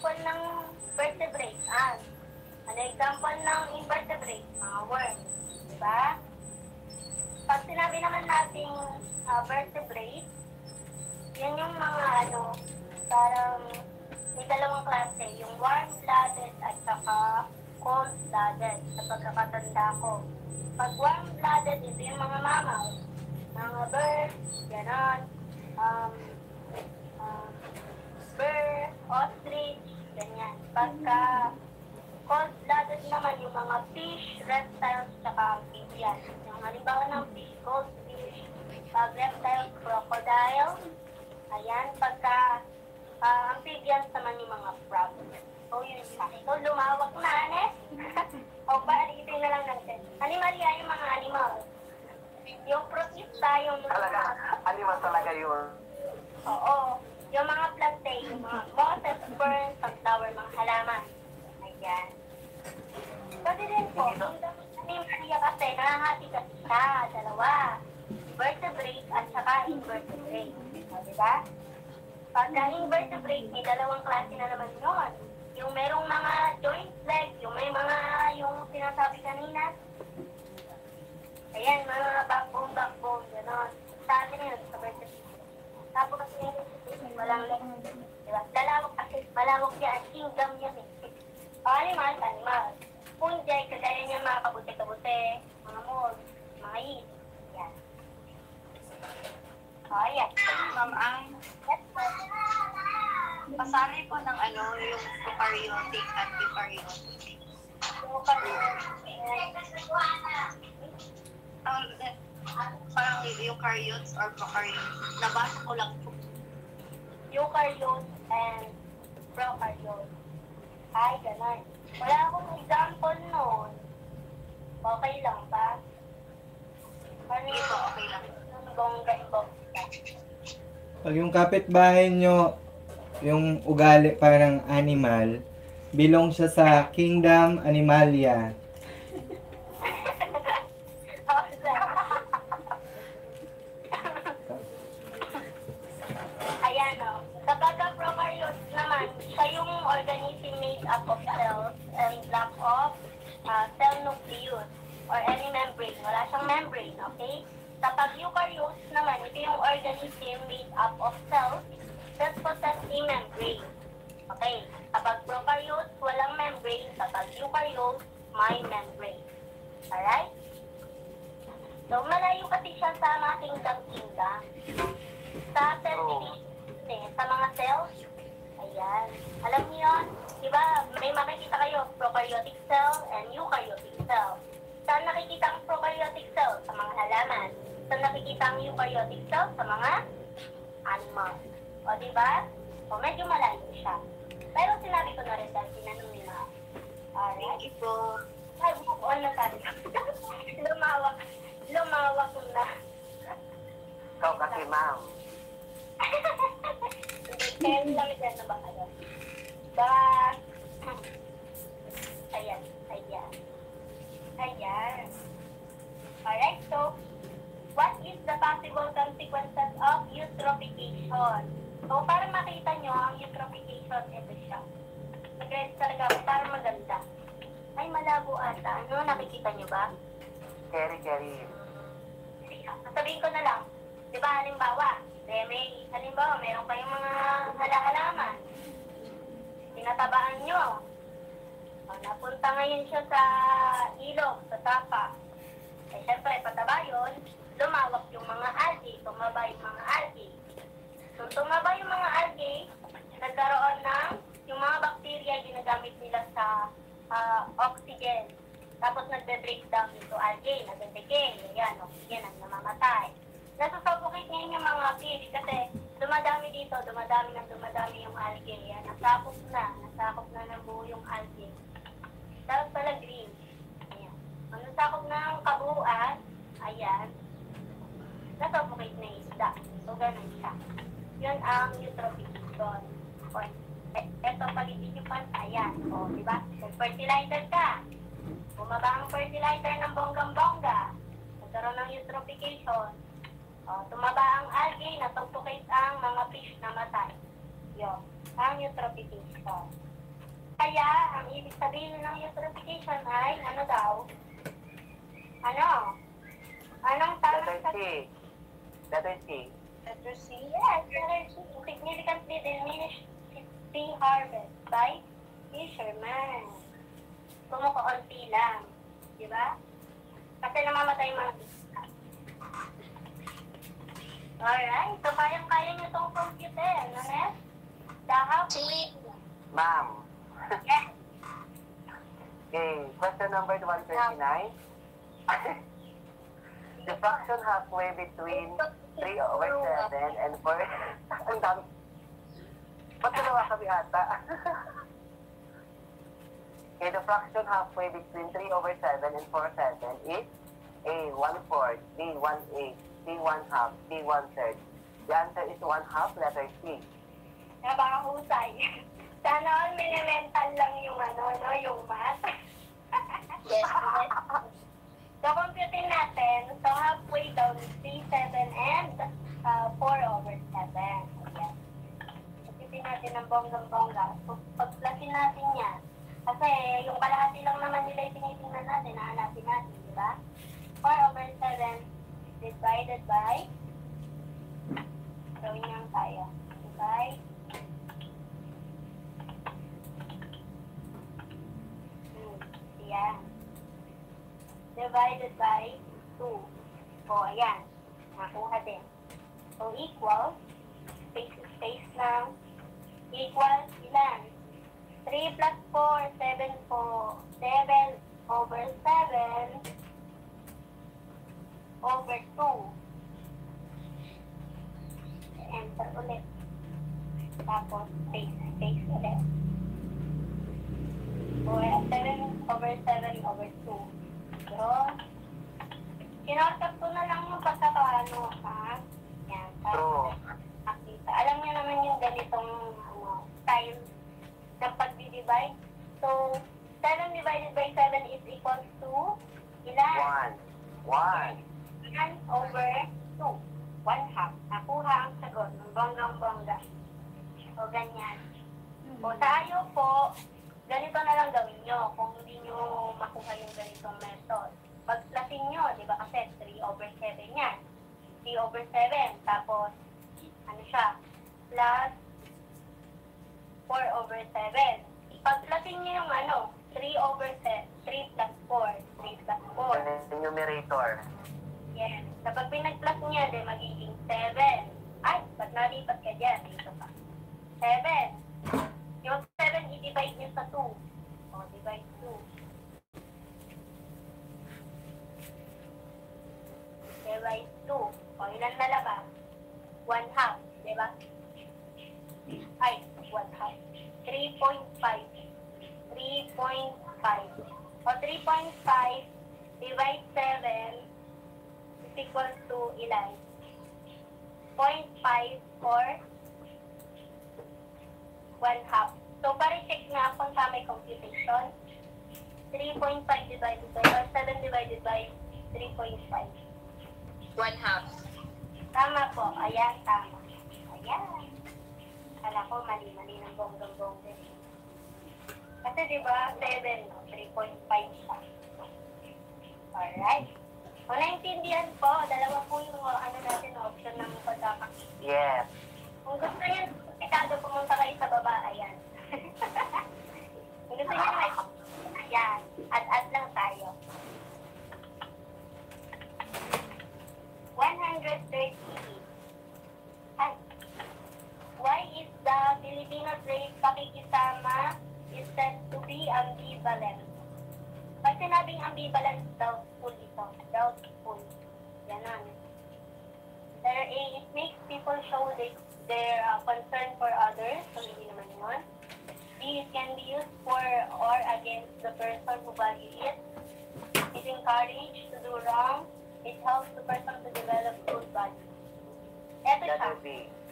Speaker 1: parang may dalawang klase, yung warm-blooded at saka cold-blooded sa pagkakatanda ko. Pag warm-blooded, ito yung mga mammal, mga birds, gano'n, bird, ostrich, ganyan. Pagka cold-blooded naman yung mga fish, reptiles, saka amphibians. Yung halimbawa ng fish, goldfish, pag reptiles, crocodile, ayan. Pagka amphibians naman yung mga frogs. So, yun siya. So, lumawak na, o, paalitin na lang natin. Animalia yung mga animal. Yung protista, yung
Speaker 3: Talaga, animal talaga yun.
Speaker 1: oo. Yung mga plante, yung mga mosses, ferns, sunflower, mga halaman. Ayan. Kasi din po, yung animalia kasi, nangangati kasi siya, dalawa. Vertebrate at saka invertebrate. O, diba? Pagka invertebrate, may dalawang klase na naman yun. Yung merong mga joint leg, yung may mga, yung sinasabi kanina. Ayan, mga backbone, gano'n. Sa atin yun, sa vertebrate. Tapos, walang leg. Diba? Lalawak kasi, malawak yan, kingdom yan eh. Animal. Fungi, kagaya niya mga kabute-kabute, mga mold, mga yeast. Ayan. O, ayan.
Speaker 5: Ma'am, ang pasali po ng yung prokaryotic at eukaryotic. Parang eukaryotes or prokaryotes. Nabasa ko lang po.
Speaker 1: Eukaryotes and prokaryotes. Ay, ganun. Wala akong example noon. Okay lang ba? Ano
Speaker 5: Ito, okay lang.
Speaker 1: bongga-bongga?
Speaker 8: Pag yung kapitbahay nyo, yung ugali parang animal, belong siya sa Kingdom Animalia.
Speaker 1: Ayan o. Kapag ang prokaryotes naman, siya yung organism made up of cells and lack of cell nucleus or any membrane. Wala siyang membrane, okay? Kapag eukaryotes naman, ito yung organism made up of cells that possess a membrane. Okay? Kapag prokaryotes, walang membrane. Kapag eukaryotes, may membrane. Alright? So, malayo kasi siya sa mga kingdom. Sa cell division, sa mga cells, ayan. Alam niyo yun? Diba, may makikita kayo, prokaryotic cell and eukaryotic cell. Saan nakikita ang prokaryotic cell? Sa mga halaman. Saan nakikita ang eukaryotic cell? Sa mga animal. O, diba? O, medyo malayo siya. Pero sinabi ko na rin dahil tinanong nila. Alright?
Speaker 5: Ito,
Speaker 1: Ay, move on na tayo. Lumawak na.
Speaker 3: Ikaw kasi, ma'am.
Speaker 1: Kaya lang dyan na ba kayo? Ayan. Alright, so, what is the possible consequences of eutrophication? So, para makita nyo ang eutrophication, ito siya. Nag-read talaga ako para maganda. Ay, malabo ata. Ano, nakikita nyo ba?
Speaker 3: Carry.
Speaker 1: Sasabihin ko na lang. Di ba, halimbawa, meron kayong mga halaman. Tinatabaan nyo. O, napunta ngayon siya sa ilog, sa tapa. Eh, syempre, pataba yun, lumawak yung mga algae, tumaba yung mga algae. So, tumaba yung mga algae, nagkaroon ng yung mga bacteria ginagamit nila sa oxygen. Tapos nagbe-breakdown into algae, nagbe-decay, yan, oxygen ang namamatay. Nasusuffocate ngayon yung mga fish kasi dumadami yung algae. Yan, nasakop na ng buo yung algae. Tapos pala green. Ayan. Ang nasakop na ang kabuuan, ayan, nasuffocate na yung isda. So, ganun siya. Yun ang eutrophication. Ito, palitin yung pantayan. O, di ba? Nag-fertilizer ka. Bumaba ang fertilizer ng bonggang-bongga. Nagkaroon ng eutrophication. O, tumaba ang algae, nasuffocate ang mga fish na matay. Yun, ang eutrophication. Kaya, ang ibig sabihin ng eutrophication ay, ano daw? Anong tamang
Speaker 3: Letter C.
Speaker 1: Letter C. Yes, letter C. Significantly diminished sea harvest by fishermen. Kumukaunti lang. Di ba? Kasi namamatay yung mga isda. Alright, so kayang-kaya nyo itong computer, ano Nes? Dahap?
Speaker 3: Ma'am.
Speaker 1: Yes.
Speaker 3: Okay, question number 129. The fraction halfway between 3 over 7 and 4. Ang dami. Ba't dalawa kami ata? Okay, the fraction halfway between 3 over 7 and 4/7 is A, 1/4, B, 1/8, C, 1/2, D, 1/3. The answer is 1/2, letter C.
Speaker 1: Napakahusay. Sana all minimental lang yung yung math.
Speaker 6: Yes, yes.
Speaker 1: So, computing natin. So, halfway down is 3, 7, and 4 over 7. Ayan. Computing natin ng bonggang-bongga. So, pag-plusin natin yan. Kasi, yung kalahati lang naman nila yung tinitingnan natin. Nahanapin natin, di ba? 4 over 7 divided by gawin niyang kaya. Divide yan. Divided by 2. O, ayan. Nakuha din. So, equal. Space lang. Equal ilan? 3 plus 4, 7 po. 7 over 7 over 2. Enter ulit. Tapos, space ulit. So, 7 over 7 over 2. So, kinasap ko na lang yung pagkakaano, ha? Yan.
Speaker 3: True.
Speaker 1: Makita. Alam niyo naman yung ganitong style ng pag-divide. So, 7 divided by 7 is equals to ilan?
Speaker 3: 1
Speaker 1: 1 over 2. 1/2. Nakuha ang sagot ng bonggang-bongga. So, ganyan. O, sa ayaw po, ganito na lang gawin nyo kung hindi nyo makuha yung ganitong method. Pag-plusin nyo, di ba kasi 3 over 7 yan. 3 over 7, tapos, ano siya, plus 4 over 7. Pag-plusin nyo yung 3 over 7, 3 plus 4, 3 plus 4.
Speaker 3: Yung numerator.
Speaker 1: Yes. Kapag pinag-plus niya, di magiging 7. Ay, ba't nalipat ka dyan? Dito pa. 7. Yung 7, i-divide niyo sa 2. O, divide 2. Divide 2. O, ilan nalabas? 1/2. Diba? Ay, 1/2. 3.5. 3.5. O, 3.5 divide 7 is equal to ilan? 0.5 or 1/2. So, pare-check nga kung tama yung computation. 3.5 divided by, or 7 divided by 3.5.
Speaker 6: 1/2.
Speaker 1: Tama po. Ayan, tama. Ayan. Kala ko, mali-mali ng bonggang-bongga. Kasi diba, 7, no? 3.5 siya. Alright. O, naintindihan po. Dalawa po yung natin, option ng pagkakakita.
Speaker 3: Yes.
Speaker 1: Kung gusto niyo, ikado pumunta kayo sa baba, ayan. Kung gusto niyo, ayan. Add lang tayo. 130. Ay. Why is the Filipino trait pakikisama is said to be ambivalent? Pag sinabing ambivalent, doubtful ito. Doubtful. Ganon. Letter A, it makes people show their concern for others. So, hindi naman yun. B, it can be used for or against the person who values it. It encourages to do wrong. It helps the person to develop good values. Ito siya.
Speaker 3: Letter B.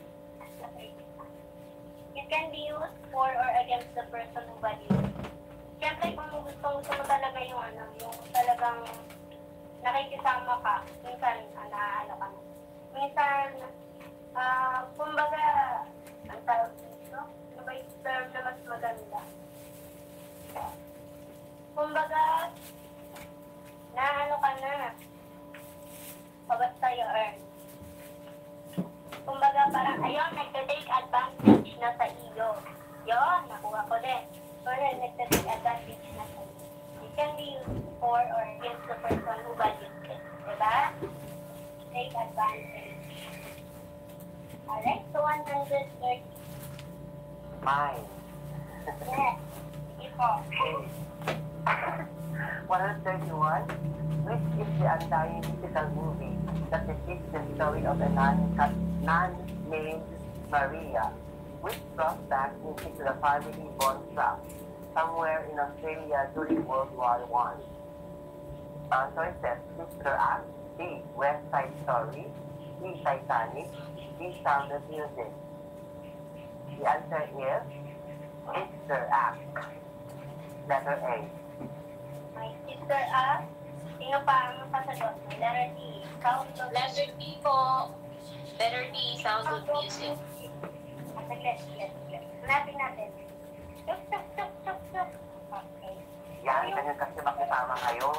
Speaker 1: It can be used for or against the person who values it. Siyempre, kung gusto mo talaga yung yung talagang nakikisama ka, minsan, naano ka na. Minsan, kumbaga, ang tawag dito, ano ba yung term na mas maganda? Kumbaga, naano ka na, pabasta you earn. Kumbaga, parang, ayun, nagka-take advantage na or gives the person who values it. Diba? Take advantage. Alright, so 130.
Speaker 3: Mine.
Speaker 1: Yes. Sige po.
Speaker 3: 131, which is the undying mythical movie that depicts the story of a nun named Maria, which brought back music to the family Von Trapp somewhere in Australia during World War I. Choices: Sister Act, B. West Side Story, C. Titanic, D. Sound of Music. The answer is Sister Act. Letter A.
Speaker 1: My sister asked, sino pa ang pasagot? Letter D. Sound of
Speaker 6: Letter D po. Letter D, Sound of Music.
Speaker 1: Saglit. Hanapin natin. Tuk, tuk, tuk, tuk, tuk. Okay.
Speaker 3: Yan, ganyan kasi makisama kayo.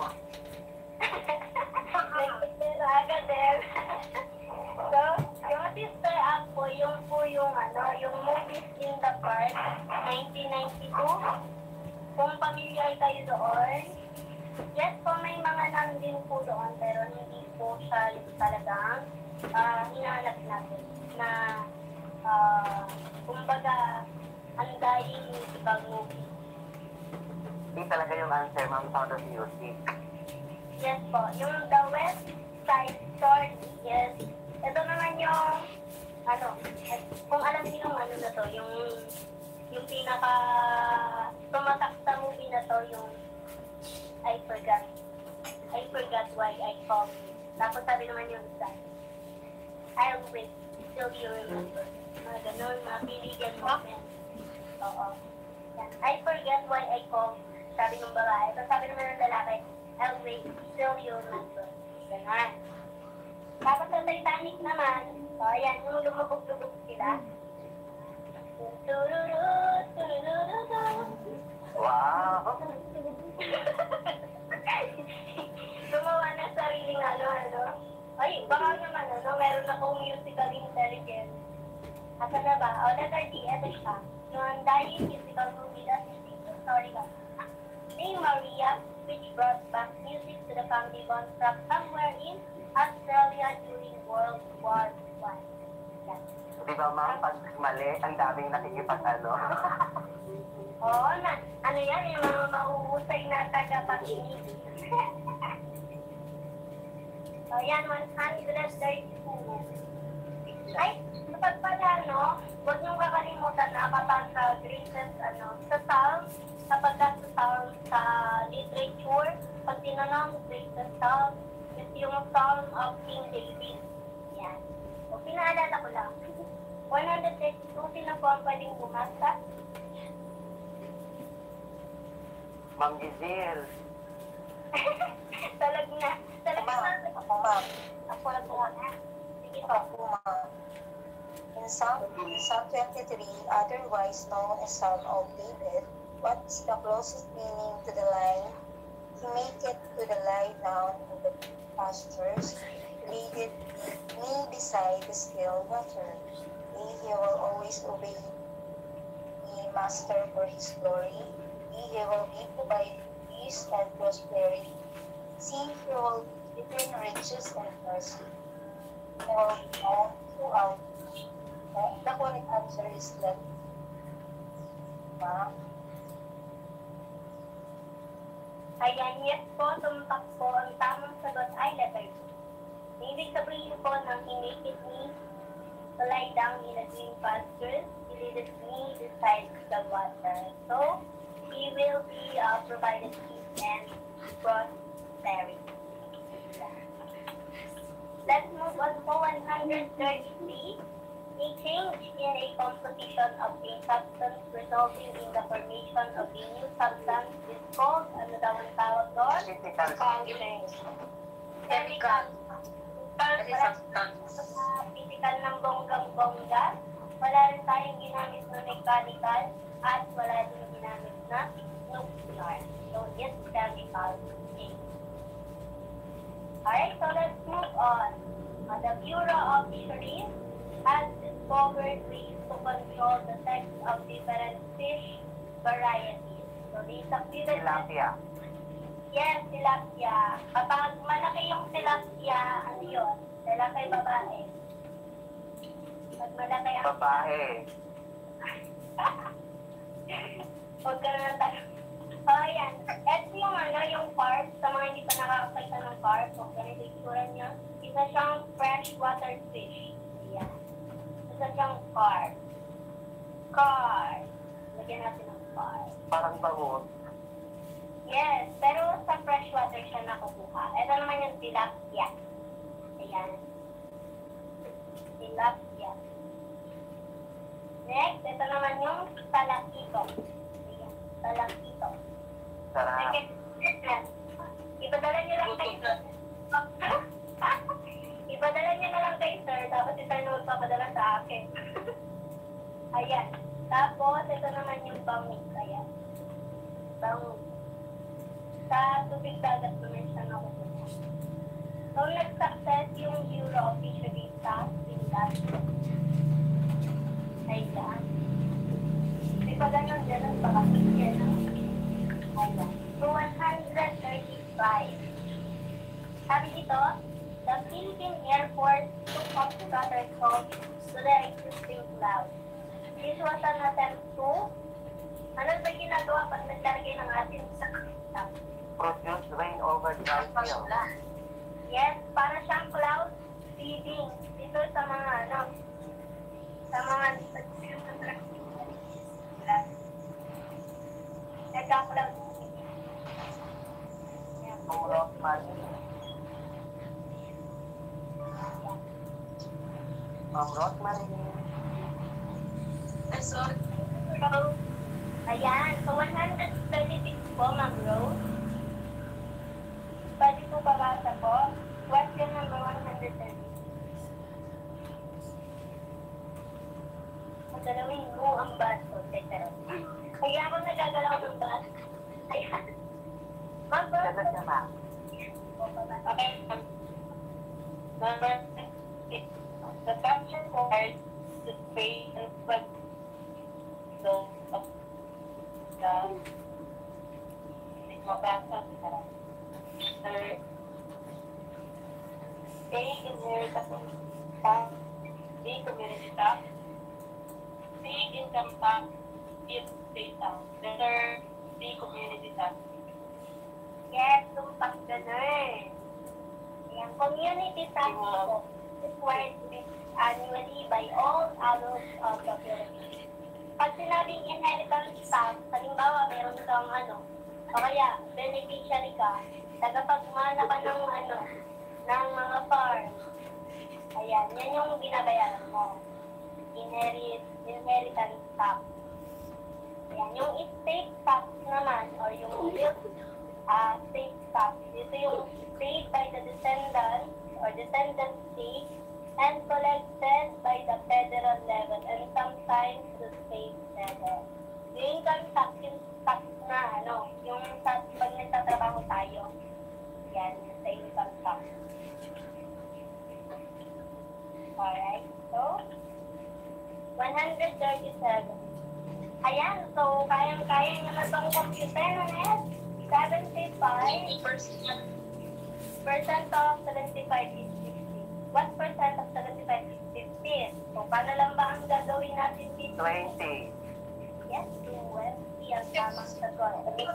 Speaker 1: Nagpipera agad eh. So, yung sister act po, yung movies in the park, 1992. Kung familiar kayo doon, yes po, may mga nun din po doon, pero hindi po siya yung talagang hinahanap natin na kumbaga undying musical movie.
Speaker 3: Hindi talaga yung answer, Ma'am, Sound of Music.
Speaker 1: Yes po, yung The West Side Story, yes. Ito naman yung, kung alam niyo yung ano na to, yung pinaka tumatak sa movie na to, yung I forgot why I called you. Tapos sabi naman yung isa, I'll wait till you remember. Mga ganun, mga piligan moment. Oo. Yan. I forget why I called, sabi ng babae. Tapos sabi naman ng lalaki, I'll wait till you remember. Ganun. Tapos sa Titanic naman, ayan, yung lumubog-lubog sila.
Speaker 3: Wow!
Speaker 1: Gumawa ng sariling Ay, baka naman meron akong musical intelligence. Asa na ba? Letter D, ito siya. Yung undying musical movie that is the story of Saint Maria, which brought back music to the family Von Trapp somewhere in Australia during World War I. Yan.
Speaker 3: Di ba, Ma'am, pag mali, ang daming nakikipag-ano?
Speaker 1: Oo, yan, yung mga mahuhusay na tagapakinig. So, yan, 132. Ay, kapag pala, huwag niyong kakalimutan na kapag sa greatest, sa Psalm, kapag sa Psalm, sa literature, pag tinanong greatest Psalm, is yung Psalm of King David. Yan. So, pinaalala ko lang. 132, sino po ang pwedeng bumasa?
Speaker 3: Ma'am Giselle.
Speaker 1: Talag na.
Speaker 2: Ako, ma'am.
Speaker 1: Ako na po na. Sige po.
Speaker 2: Ako, ma'am. In Psalm 23, otherwise known as Psalm of David, what is the closest meaning to the line? He maketh to the lie down in the pastures, leadeth me beside the still water. He will always obey the master for his glory. He will give by peace and prosperity. See, he will return riches and mercy. He will be known throughout. The correct answer is left. Ma'am.
Speaker 1: Ayan, yes po, tumpak po. Ang tamang sagot ay letter D. Ibig sabihin po ng he maketh me to lie down in a green pasture, he leadeth me beside the water. So, he will be provided peace and prosperity. Let's move on to 133. A change in a composition of a substance resulting in the formation of a new substance is called, ano daw ang tawag doon?
Speaker 3: Physical
Speaker 1: Chemical.
Speaker 6: Kasi substance.
Speaker 1: Physical ng bonggang-bongga. Wala rin tayong ginamit na mechanical at wala din ginamit na nuclear. So, it's chemical change. Alright, so let's move on. The Bureau of Fisheries has discovered ways to control the sex of different fish varieties. So, they succeeded.
Speaker 3: tilapia.
Speaker 1: Yes, tilapia. Kapag malaki yung tilapia, ano yun? Tilapia babae. Pag malaki ang...
Speaker 3: Babae.
Speaker 1: Huwag ka na tayo. Oh, yan. Ito yung yung carp. Sa mga hindi pa nakakakita ng carp, o ganito yung itsura niya. Isa siyang freshwater fish. Ayan. Isa siyang carp. Carp. Lagyan natin ng carp.
Speaker 3: Parang bangus.
Speaker 1: Yes, pero sa freshwater siya nakukuha. Ito naman yung tilapia. Ayan. Tilapia. Next, ito naman yung talakito. Ayan, talakito.
Speaker 3: Sarap.
Speaker 1: Ipadala niyo lang kay sir. Ipadala niyo na lang kay sir, tapos si sir na magpapadala sa akin. Ayan. Tapos, ito naman yung bangus. Ayan. Bangus. Sa tubig dagat naman siya nakukuha. So, nag-success yung Bureau of Fisheries Staff in that. Ayan. May pa ganun dyan ang pakapit yan. Ayan. So, 135. Sabi dito, the Philippine Air Force took up scatter salt to the existing cloud. This was an attempt to, ano ba ginagawa pag naglalagay ng atin sa cloud?
Speaker 3: Produce rain over dry field.
Speaker 1: Yes, para siyang cloud seeding. Dito sa mga sa mga nagka-cloud seeding.
Speaker 3: Tumulong money. Rosemary.
Speaker 1: So, ayan. So, 136 po, Ma'am Rose. Pwede po babasa po. Question number 136. Magalawin mo ang bus ko. Kaya ako nagagalaw ng bus. Ayan. Ma'am Rose.
Speaker 3: Sagot niya, ma'am.
Speaker 2: Okay. Number 6. The capture card to pay and put the mabasa ka. A. Inheritable tax. B. Community tax. C. Income tax. D. State tax. Letter D. Community tax.
Speaker 1: Yes, tumpak ganun. Ayan, community tax po. Required to be annually by all adults of the Philippines. Pag sinabing inheritance tax, halimbawa meron kang o kaya beneficiary ka, tagapagmana ka ng mga farm. Ayan, yan yung binabayaran mo. Inheritance tax. Ayan, yung estate tax naman, or yung state tax, ito yung paid by the descendant or descendant state and collected by the federal level and sometimes the state level. Yung income tax, yung tax na yung tax pag nagtatrabaho tayo. Yan, sa income tax. Alright, so 137. Ayan, so kayang-kaya nyo na itong computer na net. 75% of 75 is 50. What percent of 75 is 15? So, paano lang ba ang gagawin natin dito?
Speaker 3: 20.
Speaker 1: Yes, 20 ang tamang sagot.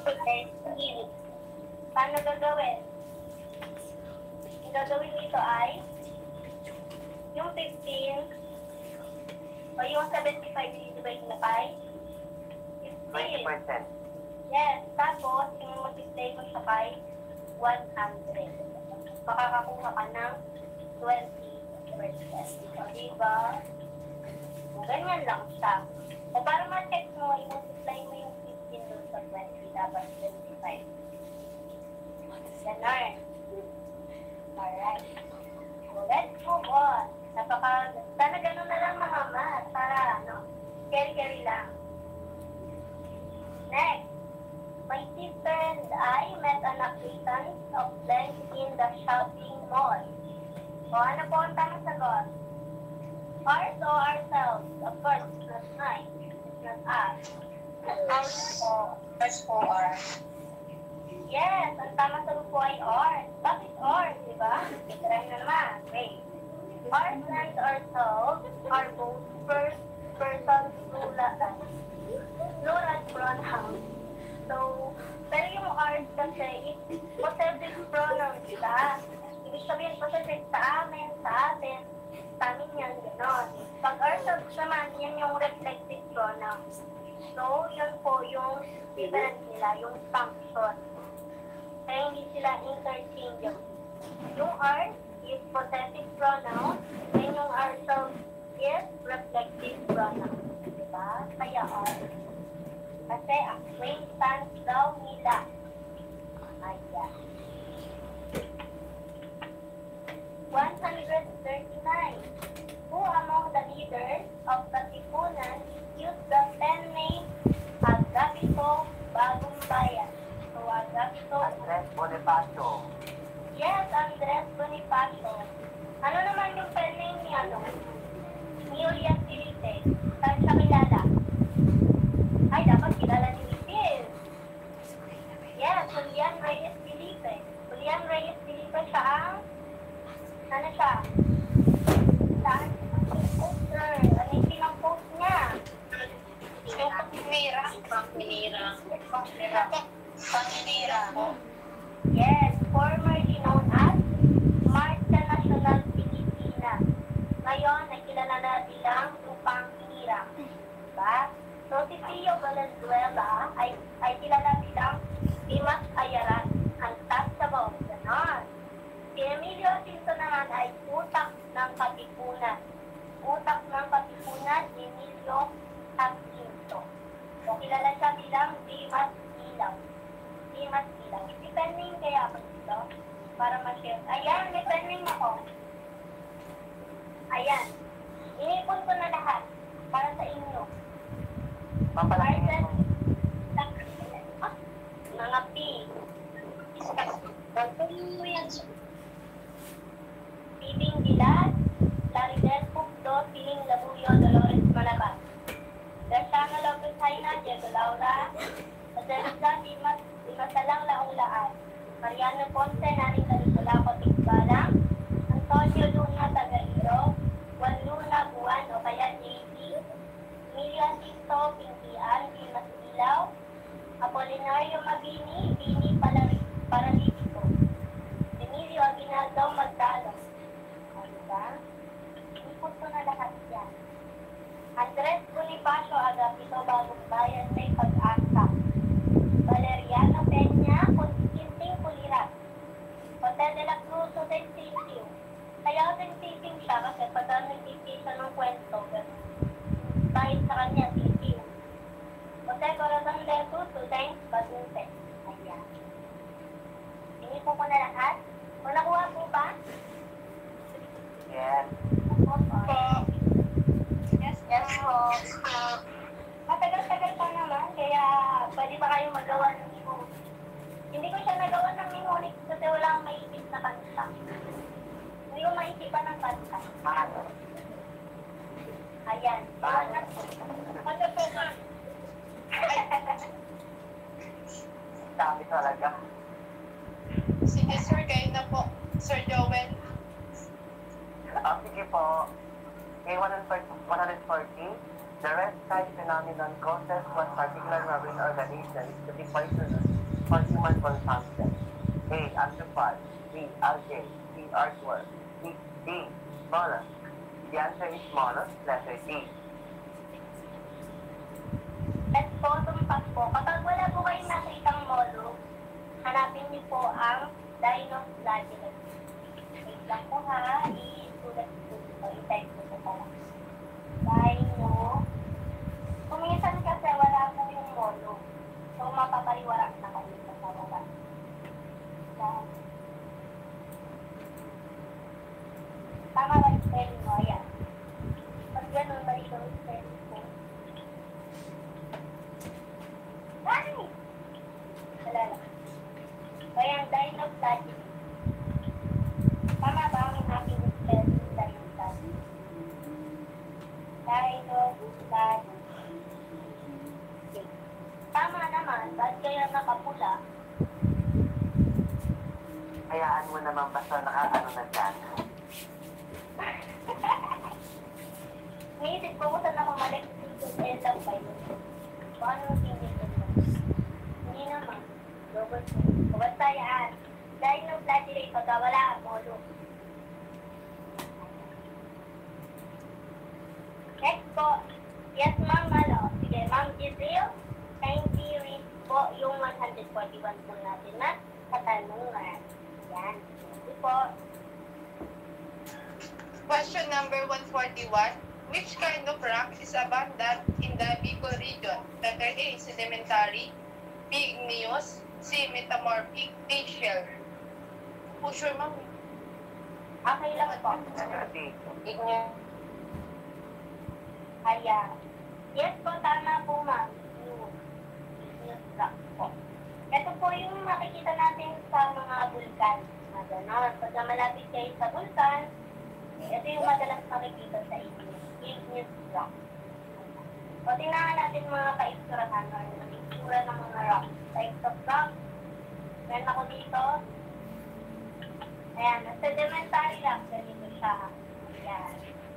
Speaker 1: Paano gagawin? Ang gagawin dito ay yung 15 o yung 75 divide na by 15.
Speaker 3: 20%.
Speaker 1: Yes, tapos yung multiply mo siya by 100. Makakakuha ka ng 20%. So, diba? Ganyan lang siya. O para ma-check mo, i-multiply mo yung 15 doon sa 20, dapat 25. Ganon. Alright. So, let's move on. Sana ganun na lang mga math para, carry lang. Next. My sister and I met an acquaintance of friends in the shopping mall. O ano po ang tamang sagot? Ours or ourselves? Of course, it's not mine. It's not us.
Speaker 2: S-O-R.
Speaker 1: Yes, ang tama sagot po ay or. Bakit or, di ba? Try na naman. Wait. Our plans are told are both first person plural pronouns. So, pero yung ours kasi, it's possessive pronoun siya. Ibig sabihin, possessive sa amin, sa atin, sa amin yan, gano'n. Pag ourselves naman, yan yung reflective pronoun. So, yun po yung difference nila, yung function. Kaya hindi sila interchangeable. Yung ours is possessive pronoun, and yung ourselves is reflective pronoun. Diba? Kaya ours. Kasi acquaintance daw nila. Ayan. 139. Who among the leaders of Katipunan used the pen name Agapito Bagong Bayan? So, Agapito.
Speaker 3: Andres Bonifacio.
Speaker 1: Yes, Andres Bonifacio. Ano naman yung pen name ni Julian Felipe? Saan siya kilala? Ay, dapat kilala ni Phil. Yes, Julian Reyes Felipe. Julian Reyes Felipe siya ang ano siya? Saan? Poster. Ano yung pinang-post niya?
Speaker 6: Yung Panghinira.
Speaker 1: Yes, formerly known as Marcha Nacional Pilipinas. Ngayon, nakilala na bilang Lupang Hinirang. Diba? So, si Pio Valenzuela ay kilala bilang Dimas Ayaran, ang Tagsabog. Ganon. Si Emilio Cinto naman ay utak ng Katipunan. Utak ng Katipunan, Emilio Cinto. So, kilala siya bilang Dimas Ilaw. Dimas Ilaw. May pen name kaya ako dito? Para ma-share. Ayan, may pen name ako. Ayan. Inipon ko na lahat para sa inyo.
Speaker 3: Papalaki mo.
Speaker 1: Mga P. Pibing Dilas, Laridel Pugdo, Piling Labuyo, Dolores Malabas. Graciano Lopez Haina, Diego Laura, Adelisa Dimasalang Launglaan, Mariano Ponce, Naring Kalutulaco, Tigbalang, Antonio Luna Tagairo, Juan Luna Buwan o kaya JP, Emilio Asisto, Pintian, Dimas Ilaw, Apolinario Mabini, Bini Paralitico, Emilio Aguinaldo Magdalo. O, diba? Ipot ko na lahat yan. Andres Bonifacio Agapito Bagong Bayan may pag-asa. Valeriano Peña Consinting Pulirat. Jose de la Cruz Utensilio. Kaya utensilio siya kasi pag nag-titi siya ng kwento, kahit sa kanya, titi. Jose Corazon de Cruz Udeng Batunte. Ayan. Hindi po ko na lahat. Kung nakuha po ba?
Speaker 3: Yes.
Speaker 1: Yes po. Matagal-tagal pa naman, kaya pwede ba kayo magawa ng memo? Hindi ko siya nagawa ng memo kasi wala akong maisip na kanta. Hindi ko maisipan ng kanta. Ayan. Ano po ka?
Speaker 3: Dami talaga.
Speaker 4: Sige, sir, kayo na po. Sir Joel.
Speaker 3: Sige po. K140, the red sky phenomenon causes one particular marine organism to be poisonous for human consumption. A. Arthropod. B. Algae. C. Earthworm. D. Mollusk. The answer is mollusk, letter D.
Speaker 1: Let's po, tumpak po. Kapag wala po kayong nakitang molo, hanapin niyo po ang Dinoflagellus. Wait lang po ha, i-sulat po ito, i-type po ito pala. Dino. Kung minsan kasi wala po yung molo, so mapapaliwarak na kayo sa wala. Tama ba yung spelling mo? Ayan. Pag ganun, mali daw yung spelling ko. Ay! Wala lang. So, yung Dinoflagellus. Tama ba ang aking spelling? Dinoflagellus. Dinoflagellus. Tama naman, ba't kaya nakapula?
Speaker 3: hayaan mo naman basta nakaano na dyan.
Speaker 1: Naisip ko kung saan ako malik dito lang pa yun. Paano yung tingin ko ba? Hindi naman. Double ko. Basta yan. Dahil nung flagellate pagkawala ang molo. Next po. Yes, ma'am, malo. Sige, ma'am Giselle. Kindly read po yung 141 po natin na katanungan. Yan. Sige po.
Speaker 4: Question number 141. Which kind of rock is abundant in the Bicol region? Letter A, sedimentary. B, igneous. C, metamorphic. D, shell. Push your ma'am.
Speaker 1: Okay lang po.
Speaker 4: Igneous.
Speaker 1: Ayan. Yes po, tama po, ma'am. Yung rock po. Ito po yung makikita natin sa mga bulkan. Ganon. Pagka malapit kayo sa bulkan, ito yung madalas makikita sa igneous rock. O, tingnan natin mga kaisturahan or itsura ng mga rock. Types of rock. Meron ako dito. Ayan, sedimentary rock. Ganito siya. Ayan.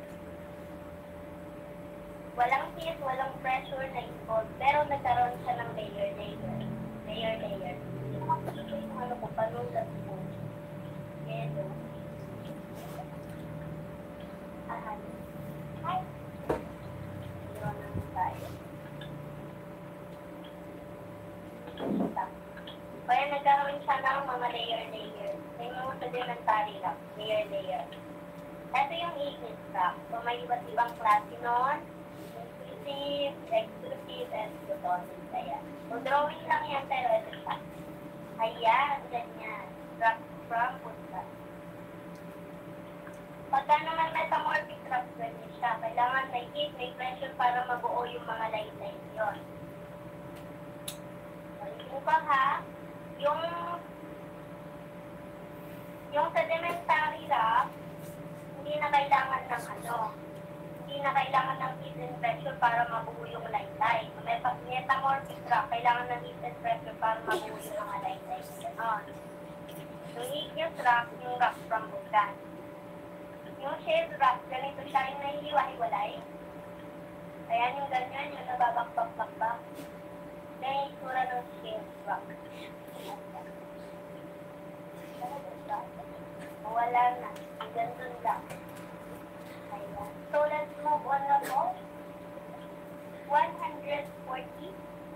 Speaker 1: Walang heat, walang pressure na involved, pero nagkaroon siya ng layer. Hindi ko makikita yung ano ko, panulat ko. Ito. Ahan. Ay. Draw naman tayo. Kaya nagkaroon siya ng mga layer. Yung mga sedimentary rock, layer. Ito yung igneous rock. So may iba't ibang klase nun. Intrusive, extrusive, and plutonic. Kaya, so drawing lang yan, pero ito siya. Ayan, ganyan. Rock from punta. Pagka naman metamorphic rock, ganyan siya. Kailangan may heat, may pressure para mabuo yung mga line yun. So, yung pa ha, yung sedimentary rock, hindi na kailangan ng hindi na kailangan ng heat and pressure para mabuo yung line. May metamorphic rock, kailangan ng heat and pressure para mabuo yung mga line. Ganon. Yung igneous rock, yung rock from volcan. Yung shale rock, ganito siya yung nahihiwa-hiwalay. Ayan yung ganyan, yung nababakbak-bakbak. Yan yung itsura ng shale rock. Wala na. Ganito lang. Ayan. So, let's move on na po. 140.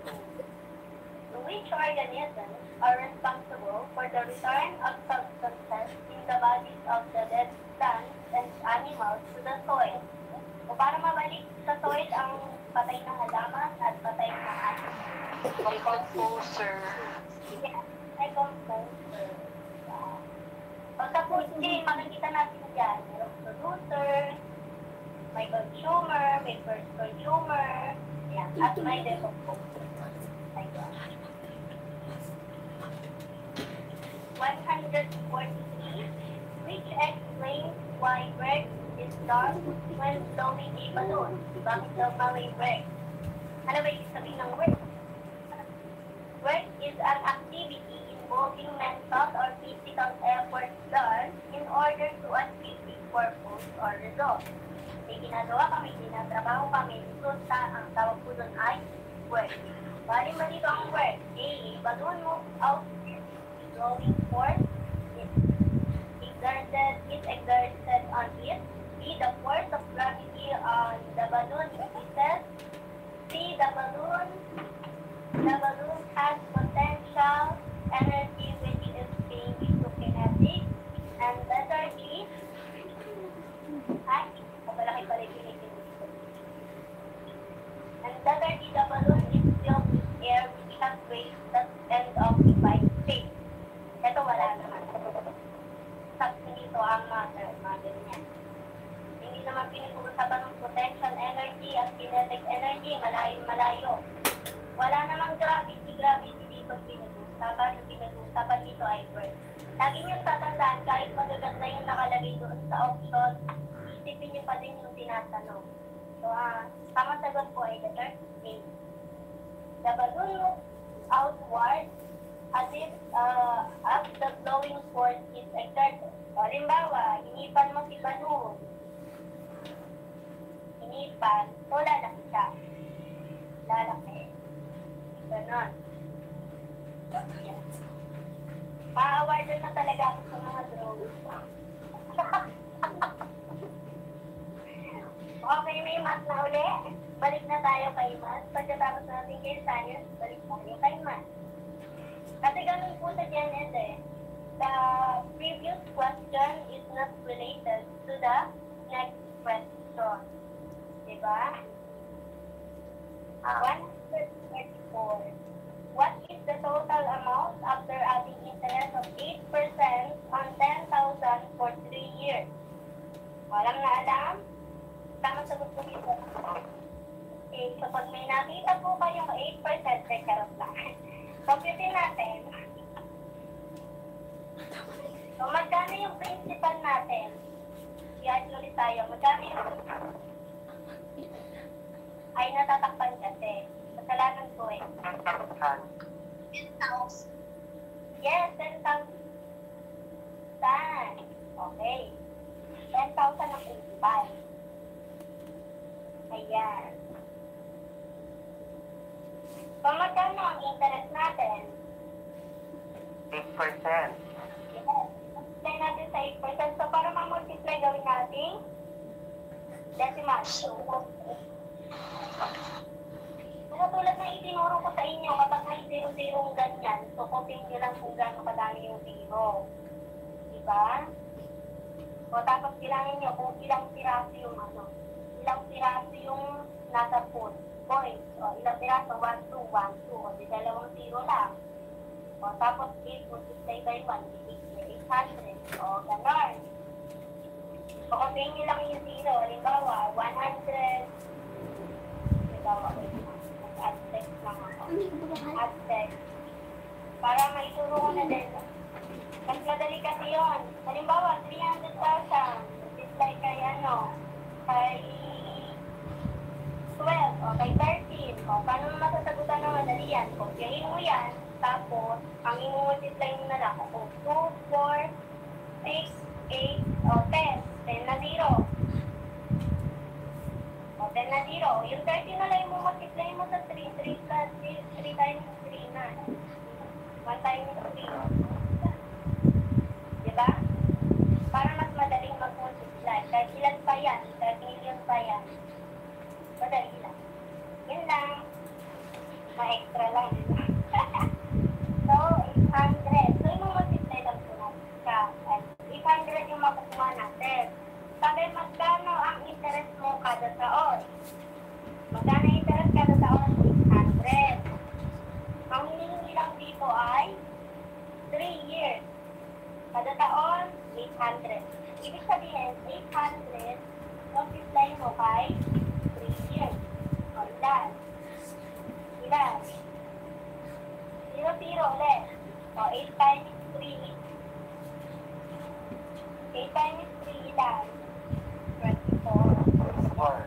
Speaker 1: Which organisms are responsible for the return of substances in the bodies of the dead plants and animals to the soil? O para mabalik sa soil ang patay na halaman at patay na animal.
Speaker 2: Decomposer.
Speaker 1: Yes, decomposer. Pagka po, makikita natin dyan, mayroong producer, may consumer, may first consumer, yan, at may decomposer. Ayun. 143, which explains why bread is dark when blowing a balloon. Bakit daw ba may bread? Ano ba yung sabihin ng work? Work is an activity involving mental or physical effort done in order to achieve a purpose or result. May ginagawa kami, ginatrabaho kami, resulta, ang tawag po doon ay work. Bali ba dito ang work? A, balloon moves out blowing force is exerted on it. B, the force of gravity on the balloon itself. C, the balloon has potential energy which is changed to kinetic. And letter E, ay, kapalaki pala yung pinipili ko. And letter E, the balloon is filled with air which has weight and occupies space. Ito wala naman. Sabi dito ang matter niya. Hindi naman pinag-uusapan ng potential energy at kinetic energy, malayo. Wala namang gravity dito pinag-uusapan. Yung pinag-uusapan dito ay work. Lagi niyong tatandaan, kahit magaganda yung nakalagay doon sa option, isipin niyo pa din yung tinatanong. So, tamang sagot po ay letter A. The balloon moves outward as the blowing force is exerted. O, halimbawa, inipan mo si balloon. Inipan, so lalaki siya. Lalaki. Ganon. Yan. Ma-awardan na talaga ako sa mga drawings. Okay, may math na uli. Balik na tayo kay math. Pagkatapos natin kay science, balik tayo kay math. Kasi ganun po sa GNS eh. The previous question is not related to the next question. Diba? 134. What is the total amount after adding interest of 8% on 10,000 for 3 years? Alam na alam? Tama sagot ko dito. Okay, so pag may nakita po kayong 8%, charot lang. Computin natin. So, magkano yung principal natin? I-add ulit tayo. Magkano yung ay natatakpan kasi. Kasalanan ko eh.
Speaker 3: 10,000.
Speaker 1: Yes, 10,000. Okay. 10,000 ang principal. Ayan. So, magkano ang interest natin?
Speaker 3: 8%.
Speaker 1: Yes. Multiply natin sa 8%. So, para ma-multiply gawin natin decimal. Pero tulad na itinuro ko sa inyo, kapag may 0-0 ganyan, tukutin nyo lang kung gano'ng kadami yung 0. Diba? O tapos bilangin nyo kung ilang piraso yung ilang piraso yung nasa pool. Points. O ilang piraso, 1, 2, 1, 2. O di 2 0 lang. O tapos 8 multiply by 1, 800. O ganon. Tukutin nyo lang yung 0. Halimbawa, 100. Halimbawa, add text lang ako. Add text. Para maituro ko na din. Mas madali kasi yun. Halimbawa, 300,000. Multiply kay kay 12 o kay 13. O, paano mo masasagutan na madali yan? Kopyahin mo yan. Tapos, ang i-multiply mo na lang. O, 2, 4, 6, 8, o 10. 10 na 0. O, 10 na 0. Yung 13 na lang yung multiply mo sa 3. 3 times 3 na. 1 times 3. Diba? Para mas madaling mag-multiply. Kahit ilan pa yan, kahit million pa yan. Madali lang. Yun lang. Ma-extra lang. So, 800. So, yung multiply lang po natin siya. 800 yung makukuha natin. Sabi, magkano ang interest mo kada taon? Magkano interest kada taon? 800. Ang hinihingi lang dito ay 3 years. Kada taon, 800. Ibig sabihin, 800, multiply mo kay 3 years. O, ilan? Ilan? 0, 0 ulit. O, 8 times 3. 8 times 3, ilan? 24.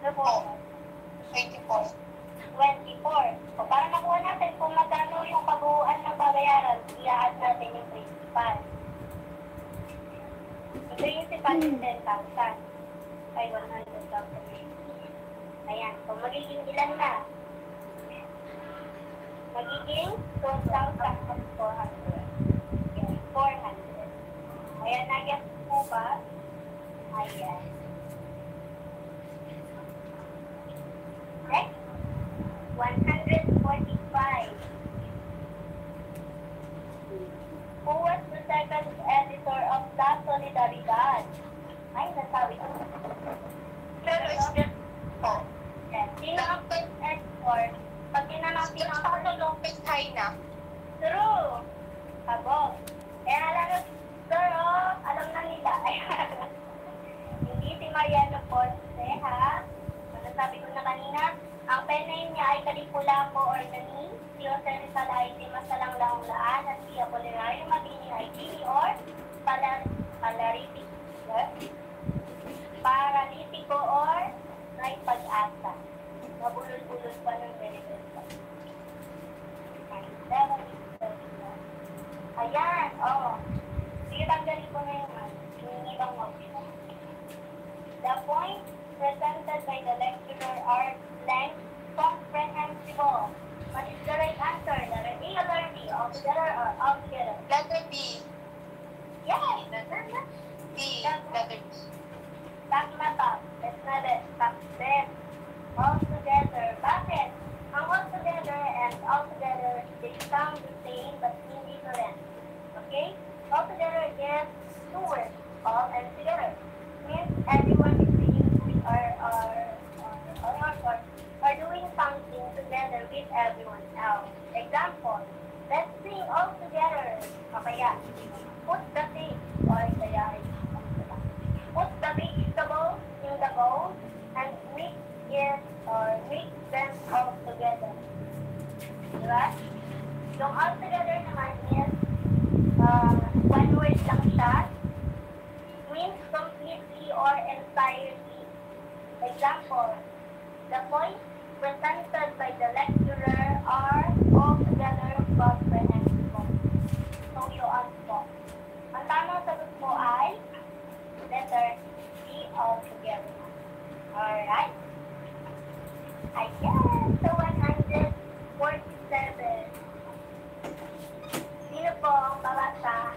Speaker 4: 24.
Speaker 1: 24. O, para nakuha natin kung magkano yung kabuuan ng babayaran, i-add natin yung principal. Yung principal is 10,000. Ay, 100,000. Ayan. So, magiging ilan na? Magiging 12,400. Yes, 400. Ayan, na-get po ba? Ayan. Next. 145. Who was the second editor of La Solidaridad? Ay, nasabi ko.
Speaker 4: Pero it's just,
Speaker 1: Yes. Sino ang first editor? Pag tinanong sino ang first editor?
Speaker 4: Lopez Haina.
Speaker 1: True. Kabog. Kaya alam alam na nila. Hindi si Mariano Ponce, ha? Sabi ko na kanina, ang pen name niya ay Calipulaco Ordani, si Jose Rizal ay si Masalanglaong Laan, at si Apolinario Mabini ay Gini or Paralitiko or May Pag-asa. Mabulol-bulol pa ng Beribel. Ayan, oh. Sige, tanggalin ko na yung ibang option. The points presented by the lecturer are blank, comprehensible. What is the right answer? Letter A or letter B? Altogether or altogether?
Speaker 4: Letter B.
Speaker 1: Yes, letter
Speaker 4: B. Letter B.
Speaker 1: Back na top. Let's not it. Top then. Altogether. Bakit? Ang altogether and altogether, they sound the same but hindi different. Okay? Altogether is two words. All and together. Means everyone is doing are doing something together with everyone else. Example, let's sing all together. Okay, yeah. Put the thing, or kaya, put the vegetable in the bowl and mix it or mix them all together. Diba? Yung all together naman is one word lang siya. Means completely or entirely. Example, the points presented by the lecturer are altogether comprehensible. So, yun po. Ang tamang sagot po ay letter C, altogether. Alright? Ayan! So, 147. Sino po ang babasa?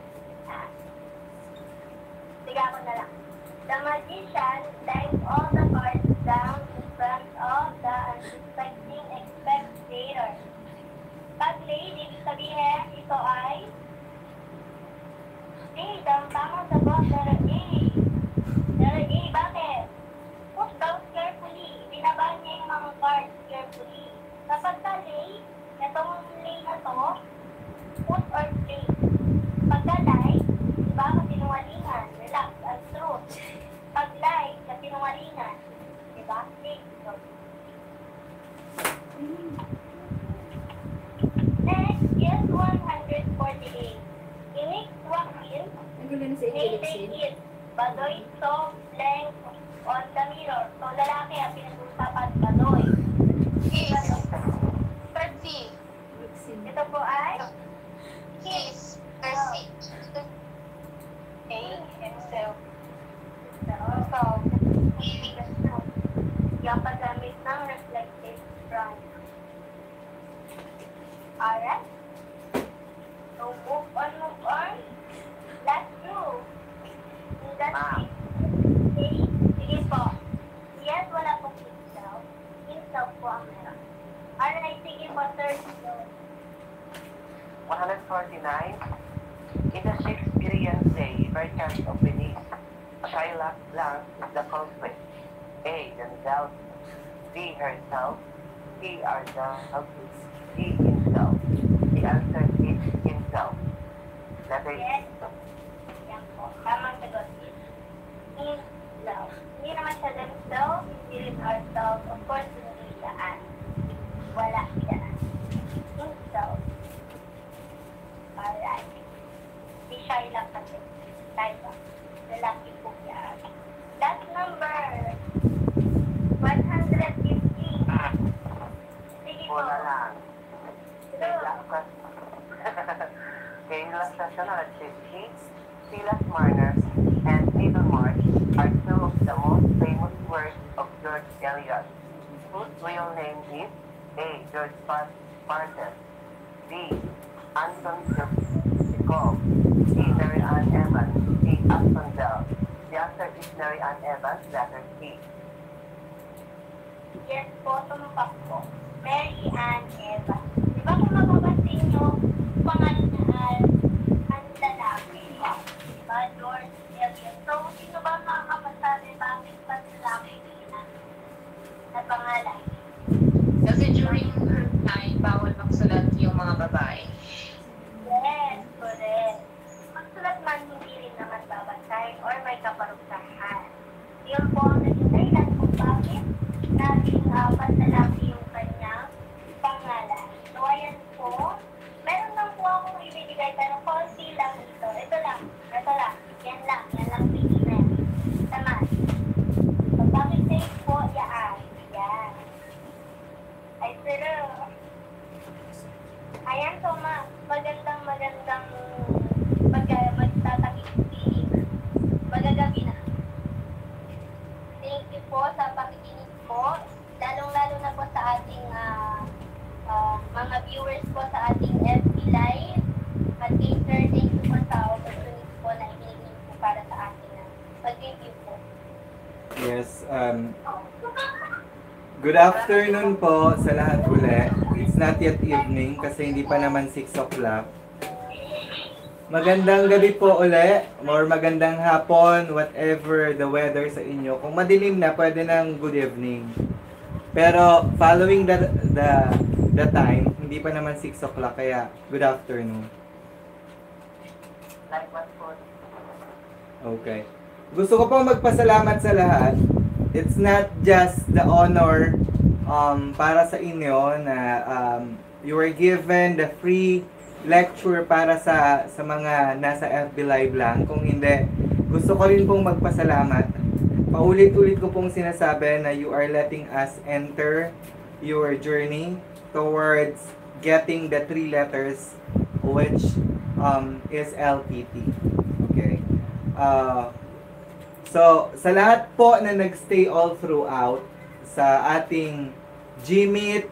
Speaker 1: Sige ako na lang. The magician lays all the cards down in front of the unsuspecting spectator. Pag laid, ibig sabihin, ito ay A. Ang tamang sagot, letter A. Letter A, bakit? Put down carefully. Binaba niya yung mga cards carefully. Kapag ka lay, itong lay na to, put or play. Pagka lie, diba kasinungalingan, relax, and truth. Pag lie, kasinungalingan, diba? Fake. Next is 148. Inik wakil, may take it. Badoy so blank on the mirror. So lalaki ang pinag-usapan, badoy.
Speaker 4: Kiss. Third C.
Speaker 1: Ito po ay
Speaker 4: Kiss. Third C.
Speaker 1: A himself. So, yung paggamit ng reflective front. Alright? So, move on. Last two. That's it. Okay? Sige po. Yes, wala po himself. Himself po ang meron. Alright, sige po, third one.
Speaker 3: 149. In the Shakespearean play, Merchant of Venice, Shylock Blanc is the culprit. A. Themselves. B. Herself. C. Ourselves. D. Himself. The answer is himself. Letter E.
Speaker 1: Yes. Yan po. Tamang sagot is himself. Hindi naman siya themselves, hindi rin ourselves. Of course, hindi siya an. Wala siya an. Himself. Alright. Di siya ilang kasi. Tayo. Lalaki po yan. That's number 150. Sige po.
Speaker 3: Wala lang.
Speaker 1: Ito.
Speaker 3: Kayla Sasha Silas Marner, and Middlemarch are two of the most famous works of George Eliot, whose real name is A. George Spartan, B. Anton Chekhov, C. Mary Ann Evans, D. Aston Bell. The answer is Mary Ann Evans, letter C.
Speaker 1: Yes po, tumpak po. Mary Ann Evans. Diba kung mababasin nyo, pangalan ang lalaki. Diba, George Eliot. So, sino ba makakapasabi bakit ba lalaki na pangalan?
Speaker 6: Kasi during her time, bawal magsulat yung mga babae.
Speaker 1: Yes, correct. Magsulat man, hindi rin naman babasahin or may kaparusahan. Yun po ang naging dahilan kung bakit naging panlalaki yung kanyang pangalan. So, ayan po. Meron lang po akong ibibigay pero konti lang ito. Ito lang. Yan lang pilihan. Tama. So, bakit safe po? Yan. Ay, pero Ayan, so magandang magtatakinig. Magagabi na. Thank you po sa pakikinig po. Lalong-lalo na po sa ating mga viewers po sa ating FB Live. At kay Sir, thank you po sa opportunity po na ibinigay po para sa ating pag-review po.
Speaker 8: Yes, good afternoon po sa lahat uli. It's not yet evening kasi hindi pa naman 6 o'clock. Magandang gabi po uli, or magandang hapon, whatever the weather sa inyo. Kung madilim na, pwede nang good evening. Pero following the time, hindi pa naman 6 o'clock, kaya good afternoon.
Speaker 3: Likewise po.
Speaker 8: Okay. Gusto ko pong magpasalamat sa lahat. It's not just the honor para sa inyo na you were given the free lecture para sa mga nasa FB Live lang. Kung hindi, gusto ko rin pong magpasalamat. Paulit-ulit ko pong sinasabi na you are letting us enter your journey towards getting the 3 letters which is LPT. Okay. So, sa lahat po na nagstay all throughout sa ating Gmeet,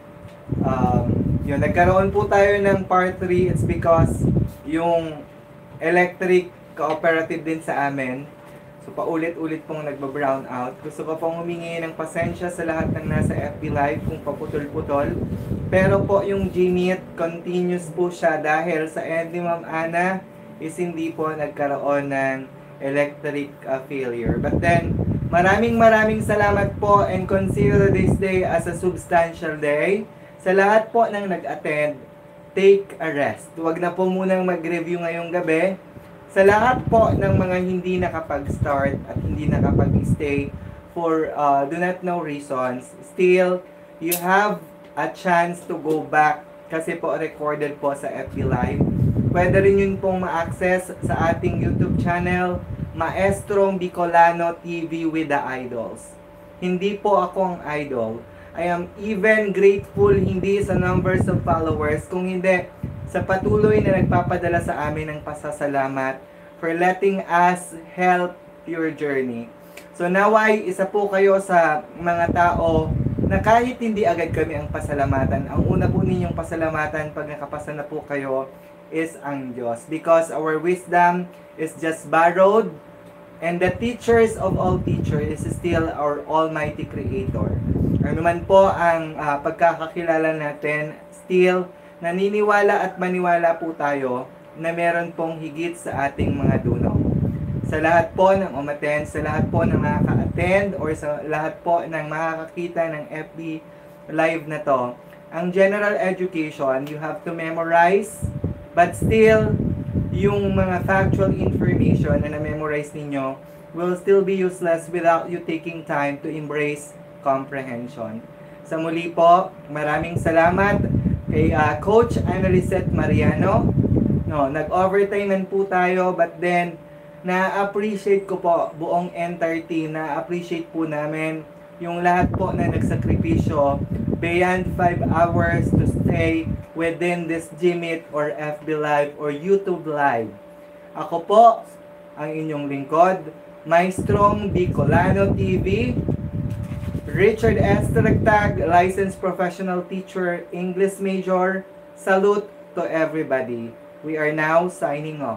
Speaker 8: yun, nagkaroon po tayo ng part 3. It's because yung electric cooperative din sa amin. So, paulit-ulit pong nagba-brown out. Gusto ko pong humingi ng pasensya sa lahat ng nasa FB Live kung paputol-putol. Pero po yung Gmeet, continuous po siya dahil sa end ni Ma'am Ana is hindi po nagkaroon ng electric failure. But then, maraming salamat po and consider this day as a substantial day. Sa lahat po ng nag-attend, take a rest. Huwag na po munang mag-review ngayong gabi. Sa lahat po ng mga hindi nakapag-start at hindi nakapag-stay for do not know reasons, still, you have a chance to go back kasi po recorded po sa FB Live. Pwede rin yun pong ma-access sa ating YouTube channel, Maestrong Bicolano TV with the Idols. Hindi po ako ang idol. I am even grateful hindi sa numbers of followers, kung hindi sa patuloy na nagpapadala sa amin ng pasasalamat for letting us help your journey. So naway, isa po kayo sa mga tao na kahit hindi agad kami ang pasalamatan, ang una po ninyong pasalamatan pag nakapasa na po kayo is ang Diyos. Because our wisdom is just borrowed, and the teachers of all teachers is still our Almighty Creator. Ano man po ang pagkakakilala natin, still naniniwala at maniwala po tayo na meron pong higit sa ating mga dunong. Sa lahat po ng umattend, sa lahat po ng makaka-attend, or sa lahat po ng makakakita ng FB Live na to, ang general education, you have to memorize, but still, yung mga factual information na na-memorize ninyo will still be useless without you taking time to embrace comprehension. Sa muli po, maraming salamat kay Coach Annalysette Mariano. No, nag-overtime man po tayo, but then na-appreciate ko po buong entire team, na-appreciate po namin yung lahat po na nagsakripisyo beyond 5 hours to stay within this Gmeet or FB Live or YouTube Live. Ako po, ang inyong lingkod, Maestrong Bicolano TV, Richard S. Taragtag, licensed professional teacher, English major. Salute to everybody. We are now signing off.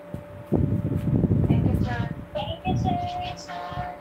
Speaker 2: Thank you, sir.
Speaker 1: Thank you, sir.
Speaker 2: Thank you, sir.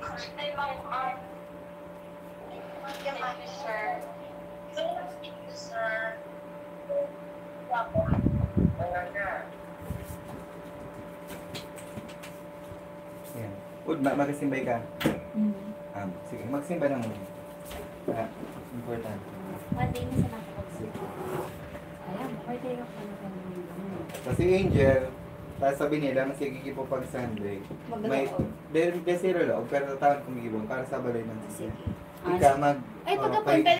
Speaker 8: Ayan. Ud, magsimbay ka. Sige, magsimba na muna. Important.
Speaker 9: One day na sa nakapagsimba. Ayan, birthday ako na
Speaker 8: Kasi Angel, tapos sabi nila, mas po pag Sunday. May, desiro loob, pero taon kumigibon para sa balay ng sisya.
Speaker 9: Sige.
Speaker 8: Ika mag...
Speaker 9: Ay, pagkapunta